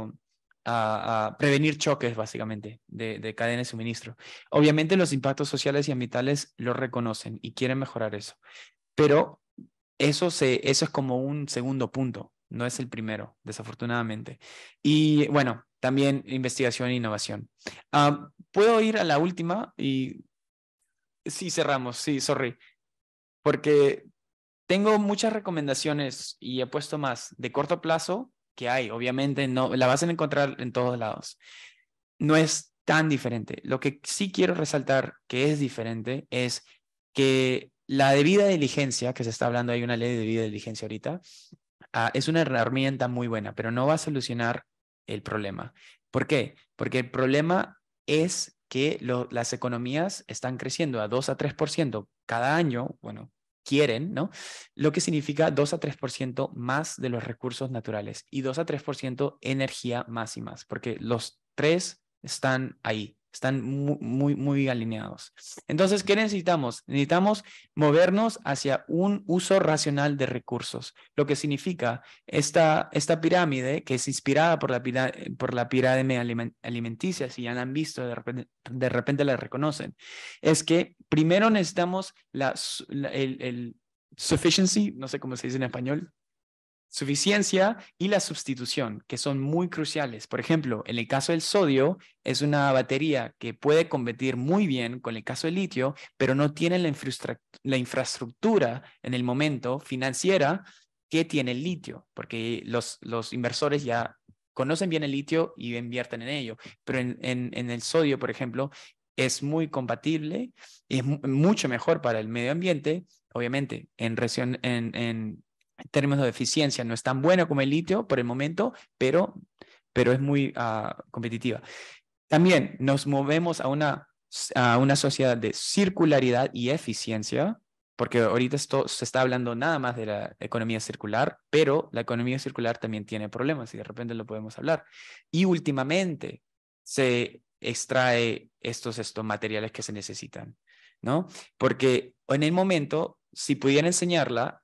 a prevenir choques básicamente de cadena de suministro. Obviamente los impactos sociales y ambientales lo reconocen y quieren mejorar eso, pero eso es como un segundo punto, no es el primero, desafortunadamente. Y bueno, también investigación e innovación. ¿Puedo ir a la última? Y sí, cerramos, sí, sorry, porque tengo muchas recomendaciones y he puesto más de corto plazo que hay, obviamente no, la vas a encontrar en todos lados. No es tan diferente. Lo que sí quiero resaltar que es diferente es que la debida diligencia, que se está hablando, hay una ley de debida diligencia ahorita, es una herramienta muy buena, pero no va a solucionar el problema. ¿Por qué? Porque el problema es que las economías están creciendo a 2 a 3% cada año, bueno, quieren, ¿no? Lo que significa 2 a 3% más de los recursos naturales y 2 a 3% energía más y más, porque los tres están ahí, están muy alineados. Entonces, ¿qué necesitamos? Necesitamos movernos hacia un uso racional de recursos, lo que significa esta pirámide que es inspirada por la pirámide alimenticia, si ya la han visto, de repente la reconocen, es que primero necesitamos el sufficiency, no sé cómo se dice en español, suficiencia y la sustitución, que son muy cruciales. Por ejemplo, en el caso del sodio, es una batería que puede competir muy bien con el caso del litio, pero no tiene la infraestructura en el momento financiera que tiene el litio, porque los inversores ya conocen bien el litio y invierten en ello. Pero en el sodio, por ejemplo, es muy compatible y es mucho mejor para el medio ambiente. Obviamente, en términos de eficiencia no es tan buena como el litio por el momento, pero es muy competitiva. También nos movemos a una sociedad de circularidad y eficiencia, porque ahorita esto se está hablando nada más de la economía circular, pero la economía circular también tiene problemas y de repente lo podemos hablar. Y últimamente se extrae estos materiales que se necesitan, ¿no? Porque en el momento, si pudiera enseñarla,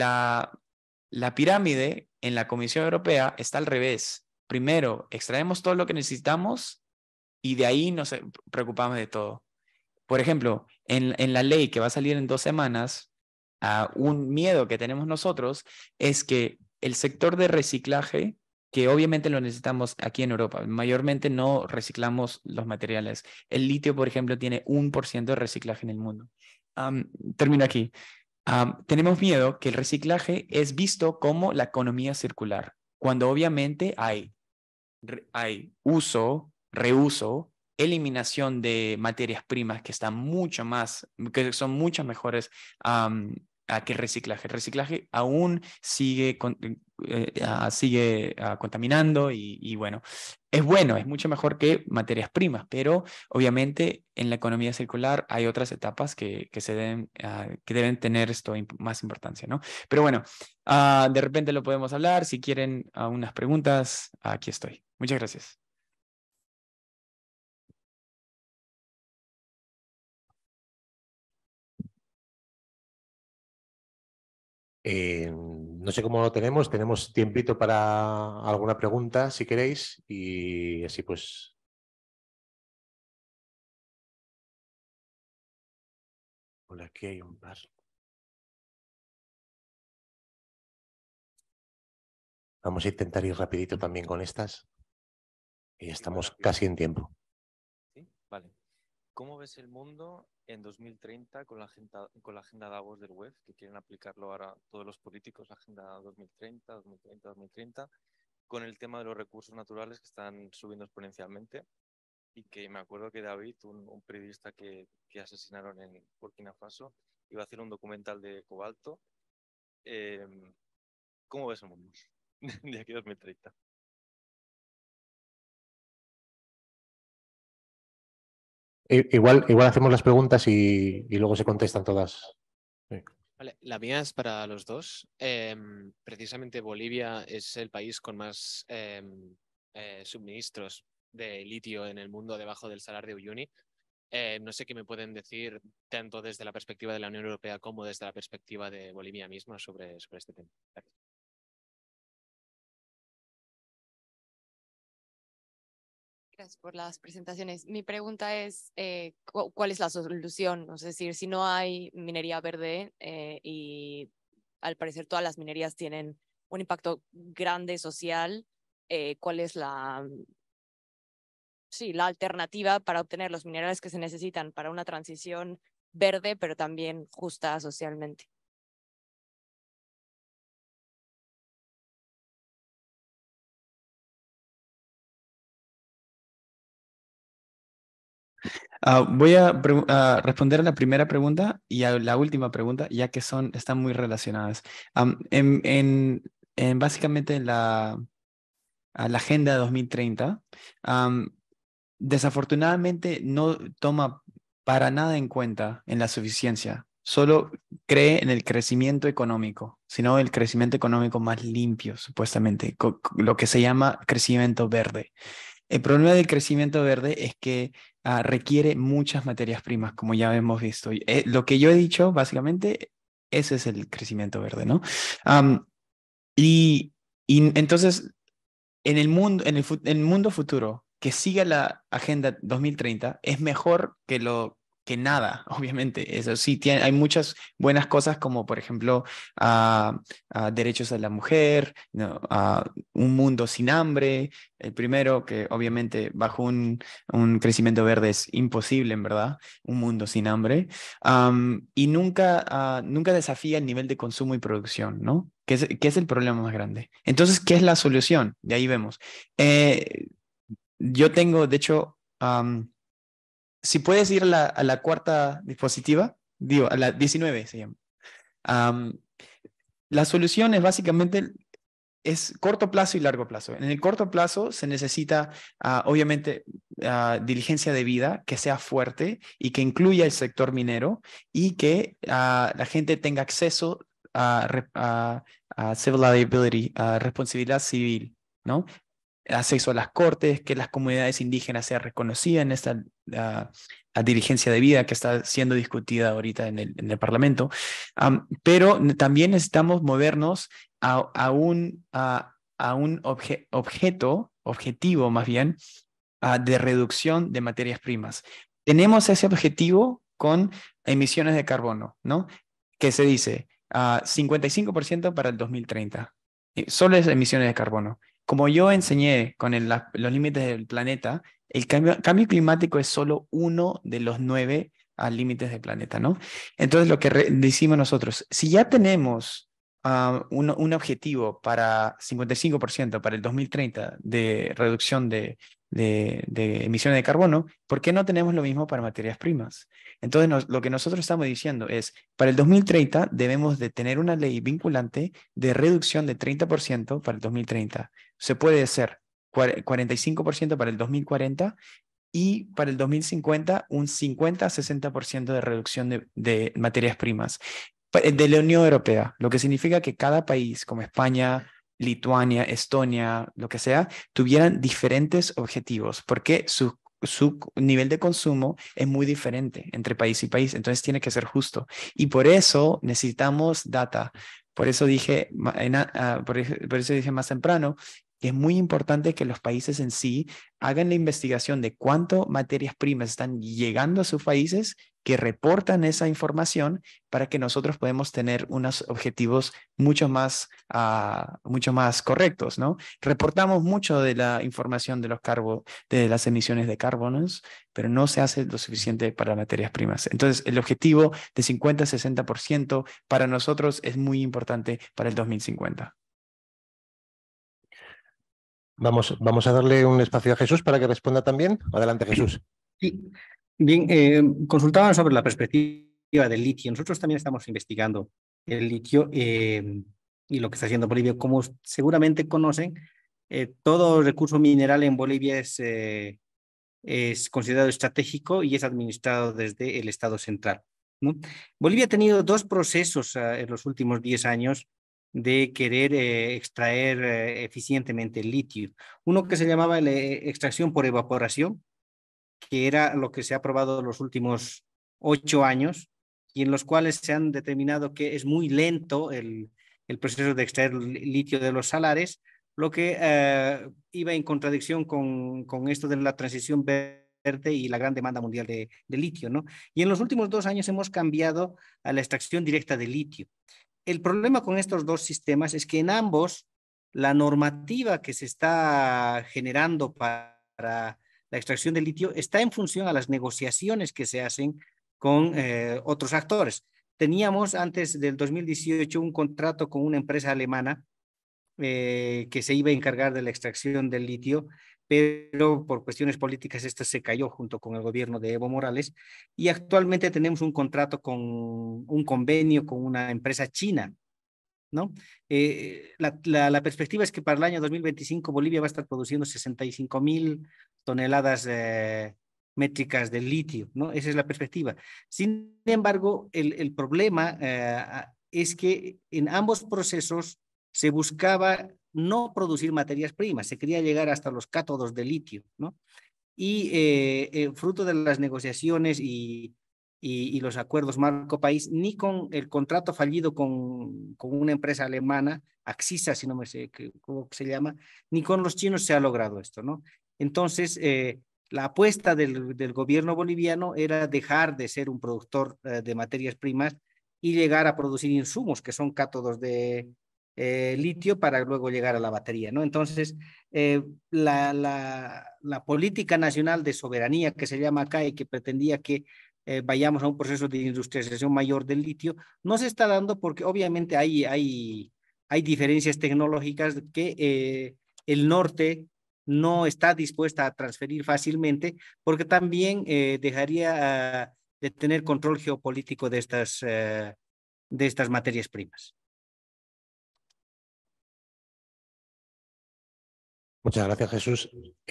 la pirámide en la Comisión Europea está al revés. Primero, extraemos todo lo que necesitamos y de ahí nos preocupamos de todo. Por ejemplo, en la ley que va a salir en 2 semanas, un miedo que tenemos nosotros es que el sector de reciclaje, que obviamente lo necesitamos aquí en Europa, mayormente no reciclamos los materiales. El litio, por ejemplo, tiene 1% de reciclaje en el mundo. Termino aquí. Tenemos miedo que el reciclaje es visto como la economía circular, cuando obviamente hay uso, reuso, eliminación de materias primas que son mucho mejores que el reciclaje. El reciclaje aún sigue contaminando y bueno, es mucho mejor que materias primas, pero obviamente en la economía circular hay otras etapas que deben tener más importancia, ¿no? Pero bueno, de repente lo podemos hablar. Si quieren unas preguntas, aquí estoy. Muchas gracias. No sé cómo lo tenemos. Tenemos tiempito para alguna pregunta, si queréis, y así pues. Por aquí hay un par. Vamos a intentar ir rapidito también con estas. Y estamos casi en tiempo. ¿Sí? Vale. ¿Cómo ves el mundo en 2030 con la agenda Davos del WEF, que quieren aplicarlo ahora todos los políticos, la agenda 2030, 2030, 2030, con el tema de los recursos naturales que están subiendo exponencialmente? Y que me acuerdo que David, un periodista que asesinaron en Burkina Faso, iba a hacer un documental de cobalto. ¿Cómo ves el mundo de aquí a 2030? Igual hacemos las preguntas y luego se contestan todas. Sí. Vale, la mía es para los dos. Precisamente Bolivia es el país con más suministros de litio en el mundo debajo del Salar de Uyuni. No sé qué me pueden decir tanto desde la perspectiva de la Unión Europea como desde la perspectiva de Bolivia misma sobre este tema. Gracias. Gracias por las presentaciones. Mi pregunta es, ¿cuál es la solución? Es decir, si no hay minería verde y al parecer todas las minerías tienen un impacto grande social, ¿cuál es la alternativa para obtener los minerales que se necesitan para una transición verde, pero también justa socialmente? Voy a responder a la primera pregunta y a la última pregunta, ya que están muy relacionadas. Básicamente a la Agenda 2030, desafortunadamente no toma para nada en cuenta en la suficiencia, solo cree en el crecimiento económico, sino el crecimiento económico más limpio, supuestamente, lo que se llama crecimiento verde. El problema del crecimiento verde es que requiere muchas materias primas, como ya hemos visto. Lo que yo he dicho, básicamente, ese es el crecimiento verde, ¿no? Y entonces, en el mundo futuro que siga la Agenda 2030, es mejor que nada, obviamente. Eso sí, hay muchas buenas cosas como, por ejemplo, derechos de la mujer, ¿no? Un mundo sin hambre. El primero, que obviamente bajo un crecimiento verde es imposible, en verdad, un mundo sin hambre. Y nunca desafía el nivel de consumo y producción, ¿no? Que es el problema más grande. Entonces, ¿qué es la solución? De ahí vemos. Yo tengo, de hecho, si puedes ir a la cuarta diapositiva, digo, a la 19 se llama. La solución es básicamente corto plazo y largo plazo. En el corto plazo se necesita, obviamente, diligencia de vida que sea fuerte y que incluya el sector minero y que la gente tenga acceso a civil liability, a responsabilidad civil, ¿no? Acceso a las cortes, que las comunidades indígenas sean reconocidas en esta diligencia de vida que está siendo discutida ahorita en el Parlamento. Pero también necesitamos movernos a un objetivo más bien, de reducción de materias primas. Tenemos ese objetivo con emisiones de carbono, ¿no? Que se dice 55% para el 2030. Solo es emisiones de carbono. Como yo enseñé con los límites del planeta, el cambio climático es solo uno de los 9 límites del planeta, ¿no? Entonces, lo que decimos nosotros, si ya tenemos un objetivo para 55% para el 2030 de reducción de emisiones de carbono, ¿por qué no tenemos lo mismo para materias primas? Entonces, lo que nosotros estamos diciendo es, para el 2030 debemos de tener una ley vinculante de reducción de 30% para el 2030. Se puede hacer 45% para el 2040 y para el 2050 un 50-60% de reducción de materias primas de la Unión Europea, lo que significa que cada país como España, Lituania, Estonia, lo que sea, tuvieran diferentes objetivos, porque su nivel de consumo es muy diferente entre país y país, entonces tiene que ser justo. Y por eso necesitamos data. Por eso dije más temprano que es muy importante que los países en sí hagan la investigación de cuánto materias primas están llegando a sus países, que reportan esa información para que nosotros podamos tener unos objetivos mucho más correctos, ¿no? Reportamos mucho de la información de de las emisiones de carbonos, pero no se hace lo suficiente para materias primas. Entonces, el objetivo de 50-60% para nosotros es muy importante para el 2050. Vamos a darle un espacio a Jesús para que responda también. Adelante, Jesús. Sí. Bien, consultaban sobre la perspectiva del litio. Nosotros también estamos investigando el litio y lo que está haciendo Bolivia. Como seguramente conocen, todo recurso mineral en Bolivia es considerado estratégico y es administrado desde el Estado central, ¿no? Bolivia ha tenido dos procesos en los últimos 10 años de querer extraer eficientemente el litio. Uno que se llamaba la extracción por evaporación, que era lo que se ha probado en los últimos 8 años y en los cuales se han determinado que es muy lento el proceso de extraer litio de los salares, lo que iba en contradicción con esto de la transición verde y la gran demanda mundial de litio, ¿no? Y en los últimos 2 años hemos cambiado a la extracción directa de litio. El problema con estos dos sistemas es que en ambos la normativa que se está generando para la extracción de litio está en función a las negociaciones que se hacen con otros actores. Teníamos antes del 2018 un contrato con una empresa alemana que se iba a encargar de la extracción del litio, pero por cuestiones políticas esto se cayó junto con el gobierno de Evo Morales y actualmente tenemos un contrato un convenio con una empresa china, ¿no? La perspectiva es que para el año 2025 Bolivia va a estar produciendo 65,000 toneladas métricas de litio, ¿no? Esa es la perspectiva. Sin embargo, el problema es que en ambos procesos se buscaba no producir materias primas, se quería llegar hasta los cátodos de litio, ¿no? Y fruto de las negociaciones y los acuerdos marco país, ni con el contrato fallido con una empresa alemana, Axisa, si no me sé cómo se llama, ni con los chinos se ha logrado esto, ¿no? Entonces, la apuesta del gobierno boliviano era dejar de ser un productor de materias primas y llegar a producir insumos que son cátodos de litio para luego llegar a la batería, ¿no? Entonces, la política nacional de soberanía que se llama acá y que pretendía que vayamos a un proceso de industrialización mayor del litio, no se está dando porque obviamente hay diferencias tecnológicas que el norte no está dispuesta a transferir fácilmente porque también dejaría de tener control geopolítico de estas materias primas. Muchas gracias, Jesús.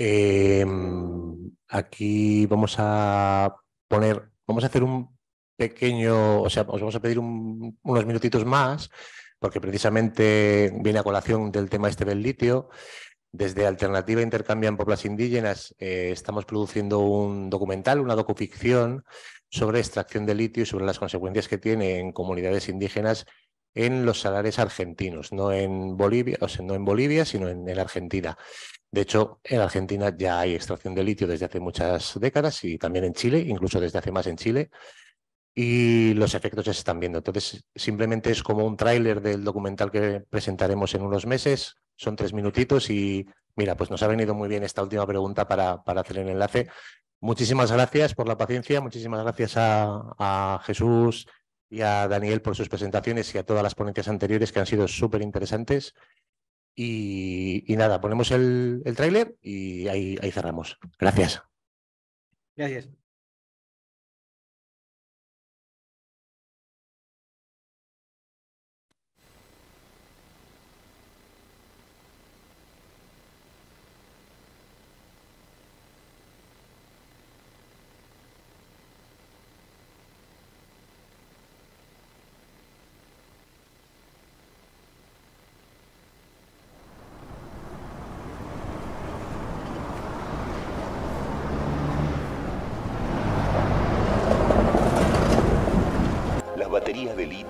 Aquí vamos a hacer un pequeño, o sea, os vamos a pedir unos minutitos más, porque precisamente viene a colación del tema este del litio. Desde Alternativa Intercambian Poblas Indígenas estamos produciendo un documental, una docuficción sobre extracción de litio y sobre las consecuencias que tiene en comunidades indígenas en los salares argentinos, no en Bolivia, o sea, no en Bolivia, sino en Argentina. De hecho, en Argentina ya hay extracción de litio desde hace muchas décadas y también en Chile, incluso desde hace más en Chile, y los efectos ya se están viendo. Entonces, simplemente es como un tráiler del documental que presentaremos en unos meses. Son 3 minutitos y, mira, pues nos ha venido muy bien esta última pregunta para hacer el enlace. Muchísimas gracias por la paciencia, muchísimas gracias a Jesús y a Daniel por sus presentaciones y a todas las ponencias anteriores que han sido súper interesantes. Y nada, ponemos el tráiler y ahí cerramos. Gracias. Gracias.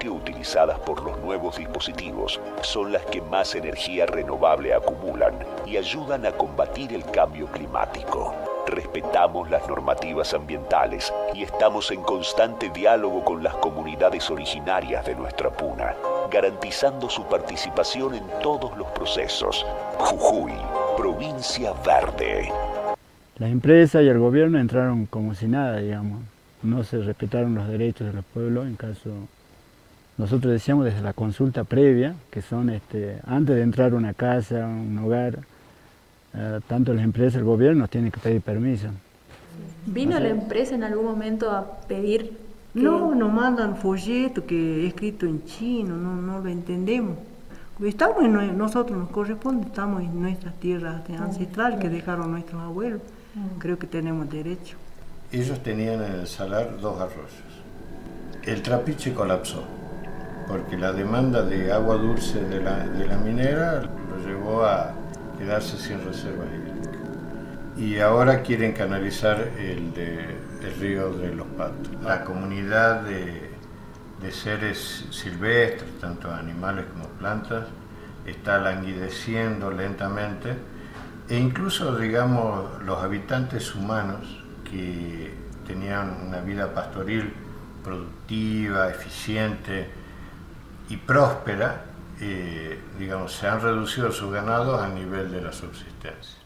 principio utilizadas por los nuevos dispositivos son las que más energía renovable acumulan y ayudan a combatir el cambio climático. Respetamos las normativas ambientales y estamos en constante diálogo con las comunidades originarias de nuestra puna, garantizando su participación en todos los procesos. Jujuy, provincia verde. Las empresas y el gobierno entraron como si nada, digamos. No se respetaron los derechos de los pueblos, en caso, nosotros decíamos desde la consulta previa, que son antes de entrar a una casa, un hogar, tanto las empresas y el gobierno tienen que pedir permiso. ¿Vino la empresa en algún momento a pedir? No, nos mandan folleto que es escrito en chino, no lo entendemos. Estamos nosotros nos corresponde, estamos en nuestras tierras ancestrales que dejaron nuestros abuelos. Creo que tenemos derecho. Ellos tenían en el salar 2 arroyos. El Trapiche colapsó, porque la demanda de agua dulce de la minera lo llevó a quedarse sin reserva hídrica. Y ahora quieren canalizar el río de los Patos. La comunidad de seres silvestres, tanto animales como plantas, está languideciendo lentamente, e incluso, digamos, los habitantes humanos que tenían una vida pastoril productiva, eficiente y próspera, digamos, se han reducido sus ganados al nivel de la subsistencia.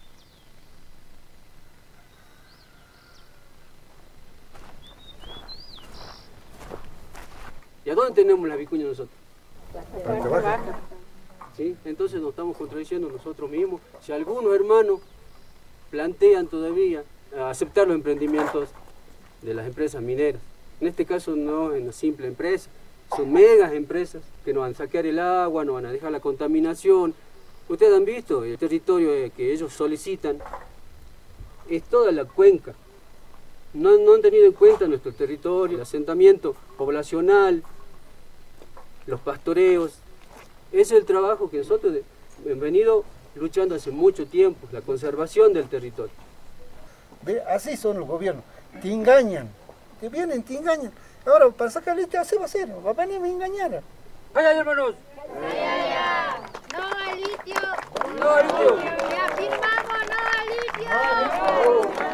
¿Y a dónde tenemos la vicuña nosotros? Baja. ¿Sí? Entonces nos estamos contradiciendo nosotros mismos. Si algunos hermanos plantean todavía aceptar los emprendimientos de las empresas mineras, en este caso no es una simple empresa, son megas empresas que nos van a saquear el agua, nos van a dejar la contaminación. Ustedes han visto el territorio que ellos solicitan, es toda la cuenca. No han tenido en cuenta nuestro territorio, el asentamiento poblacional, los pastoreos. Ese es el trabajo que nosotros hemos venido luchando hace mucho tiempo, la conservación del territorio. ¿Ve? Así son los gobiernos, te engañan, te vienen, te engañan. Ahora, para sacar litio, así va a ser, va a venir a engañar. ¡Vaya, hermanos! ¡No al litio! ¡No al litio! ¡Reafirmamos no al litio!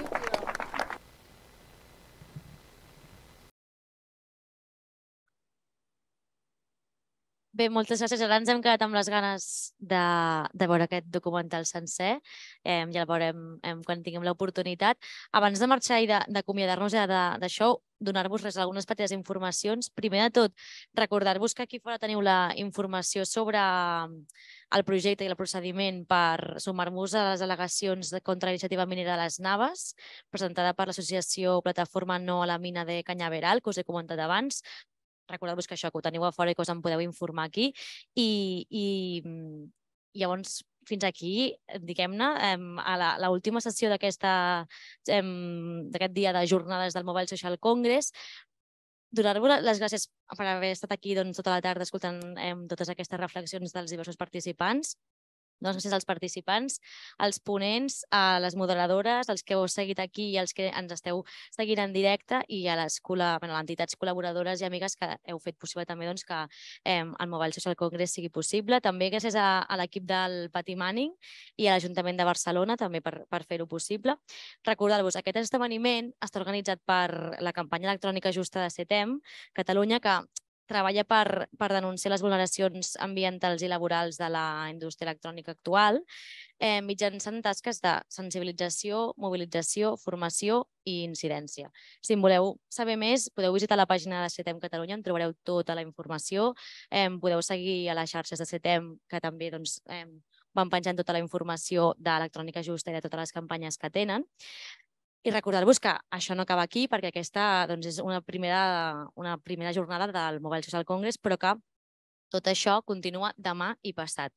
Bé, moltes gràcies. Ara ens hem quedat amb les ganes de veure aquest documental sencer. Ja el veurem quan tinguem l'oportunitat. Abans de marxar i d'acomiadar-nos ja d'això, donar-vos algunes petites informacions. Primer de tot, recordar-vos que aquí fora teniu la informació sobre el projecte i el procediment per sumar-vos a les al·legacions contra la iniciativa minera de les Naves, presentada per l'associació Plataforma No a la Mina de Canyaveral, que us he comentat abans. Recordeu-vos que això, que ho teniu a fora i que us en podeu informar aquí. I llavors, fins aquí, diguem-ne, a l'última sessió d'aquest dia de jornades del Mobile Social Congress, donar-vos les gràcies per haver estat aquí tota la tarda escoltant totes aquestes reflexions dels diversos participants. Doncs gràcies als participants, als ponents, a les moderadores, als que heu seguit aquí i als que ens esteu seguint en directe i a les entitats col·laboradores i amigues que heu fet possible també que el Mobile Social Congress sigui possible. També gràcies a l'equip del Pati Manning i a l'Ajuntament de Barcelona també per fer-ho possible. Recordar-vos, aquest esdeveniment està organitzat per la campanya electrònica justa de CETEM, Catalunya, que treballa per denunciar les vulneracions ambientals i laborals de la indústria electrònica actual mitjançant tasques de sensibilització, mobilització, formació i incidència. Si en voleu saber més, podeu visitar la pàgina de CETEM Catalunya, on trobareu tota la informació. Podeu seguir a les xarxes de CETEM, que també van penjant tota la informació d'electrònica justa i de totes les campanyes que tenen. I recordar-vos que això no acaba aquí, perquè aquesta és una primera jornada del Mobile Social Congress, però que tot això continua demà i passat.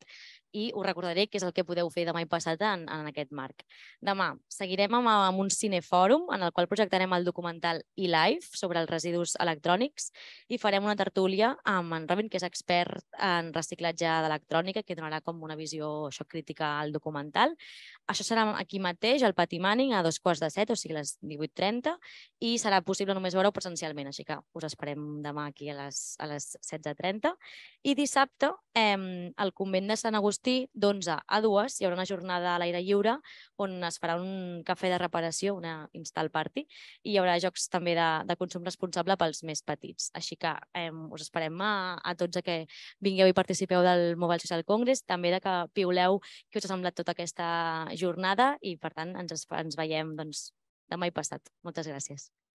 i us recordaré què és el que podeu fer demà i passat en aquest marc. Demà seguirem amb un cinefòrum en el qual projectarem el documental eLife sobre els residus electrònics i farem una tertúlia amb en Robin, que és expert en reciclatge d'electrònica, que donarà com una visió crítica al documental. Això serà aquí mateix, al Pati Manning, a 7:15, o sigui a les 18:30, i serà possible només veure-ho presencialment, així que us esperem demà aquí a les 16:30. I dissabte, al convent de Sant Agustí, d'11 a 2, hi haurà una jornada a l'aire lliure on es farà un cafè de reparació, una install party, i hi haurà jocs també de consum responsable pels més petits. Així que us esperem a tots a que vingueu i participeu del Mobile Social Congress, també de que piuleu què us ha semblat tota aquesta jornada i, per tant, ens veiem demà i passat. Moltes gràcies.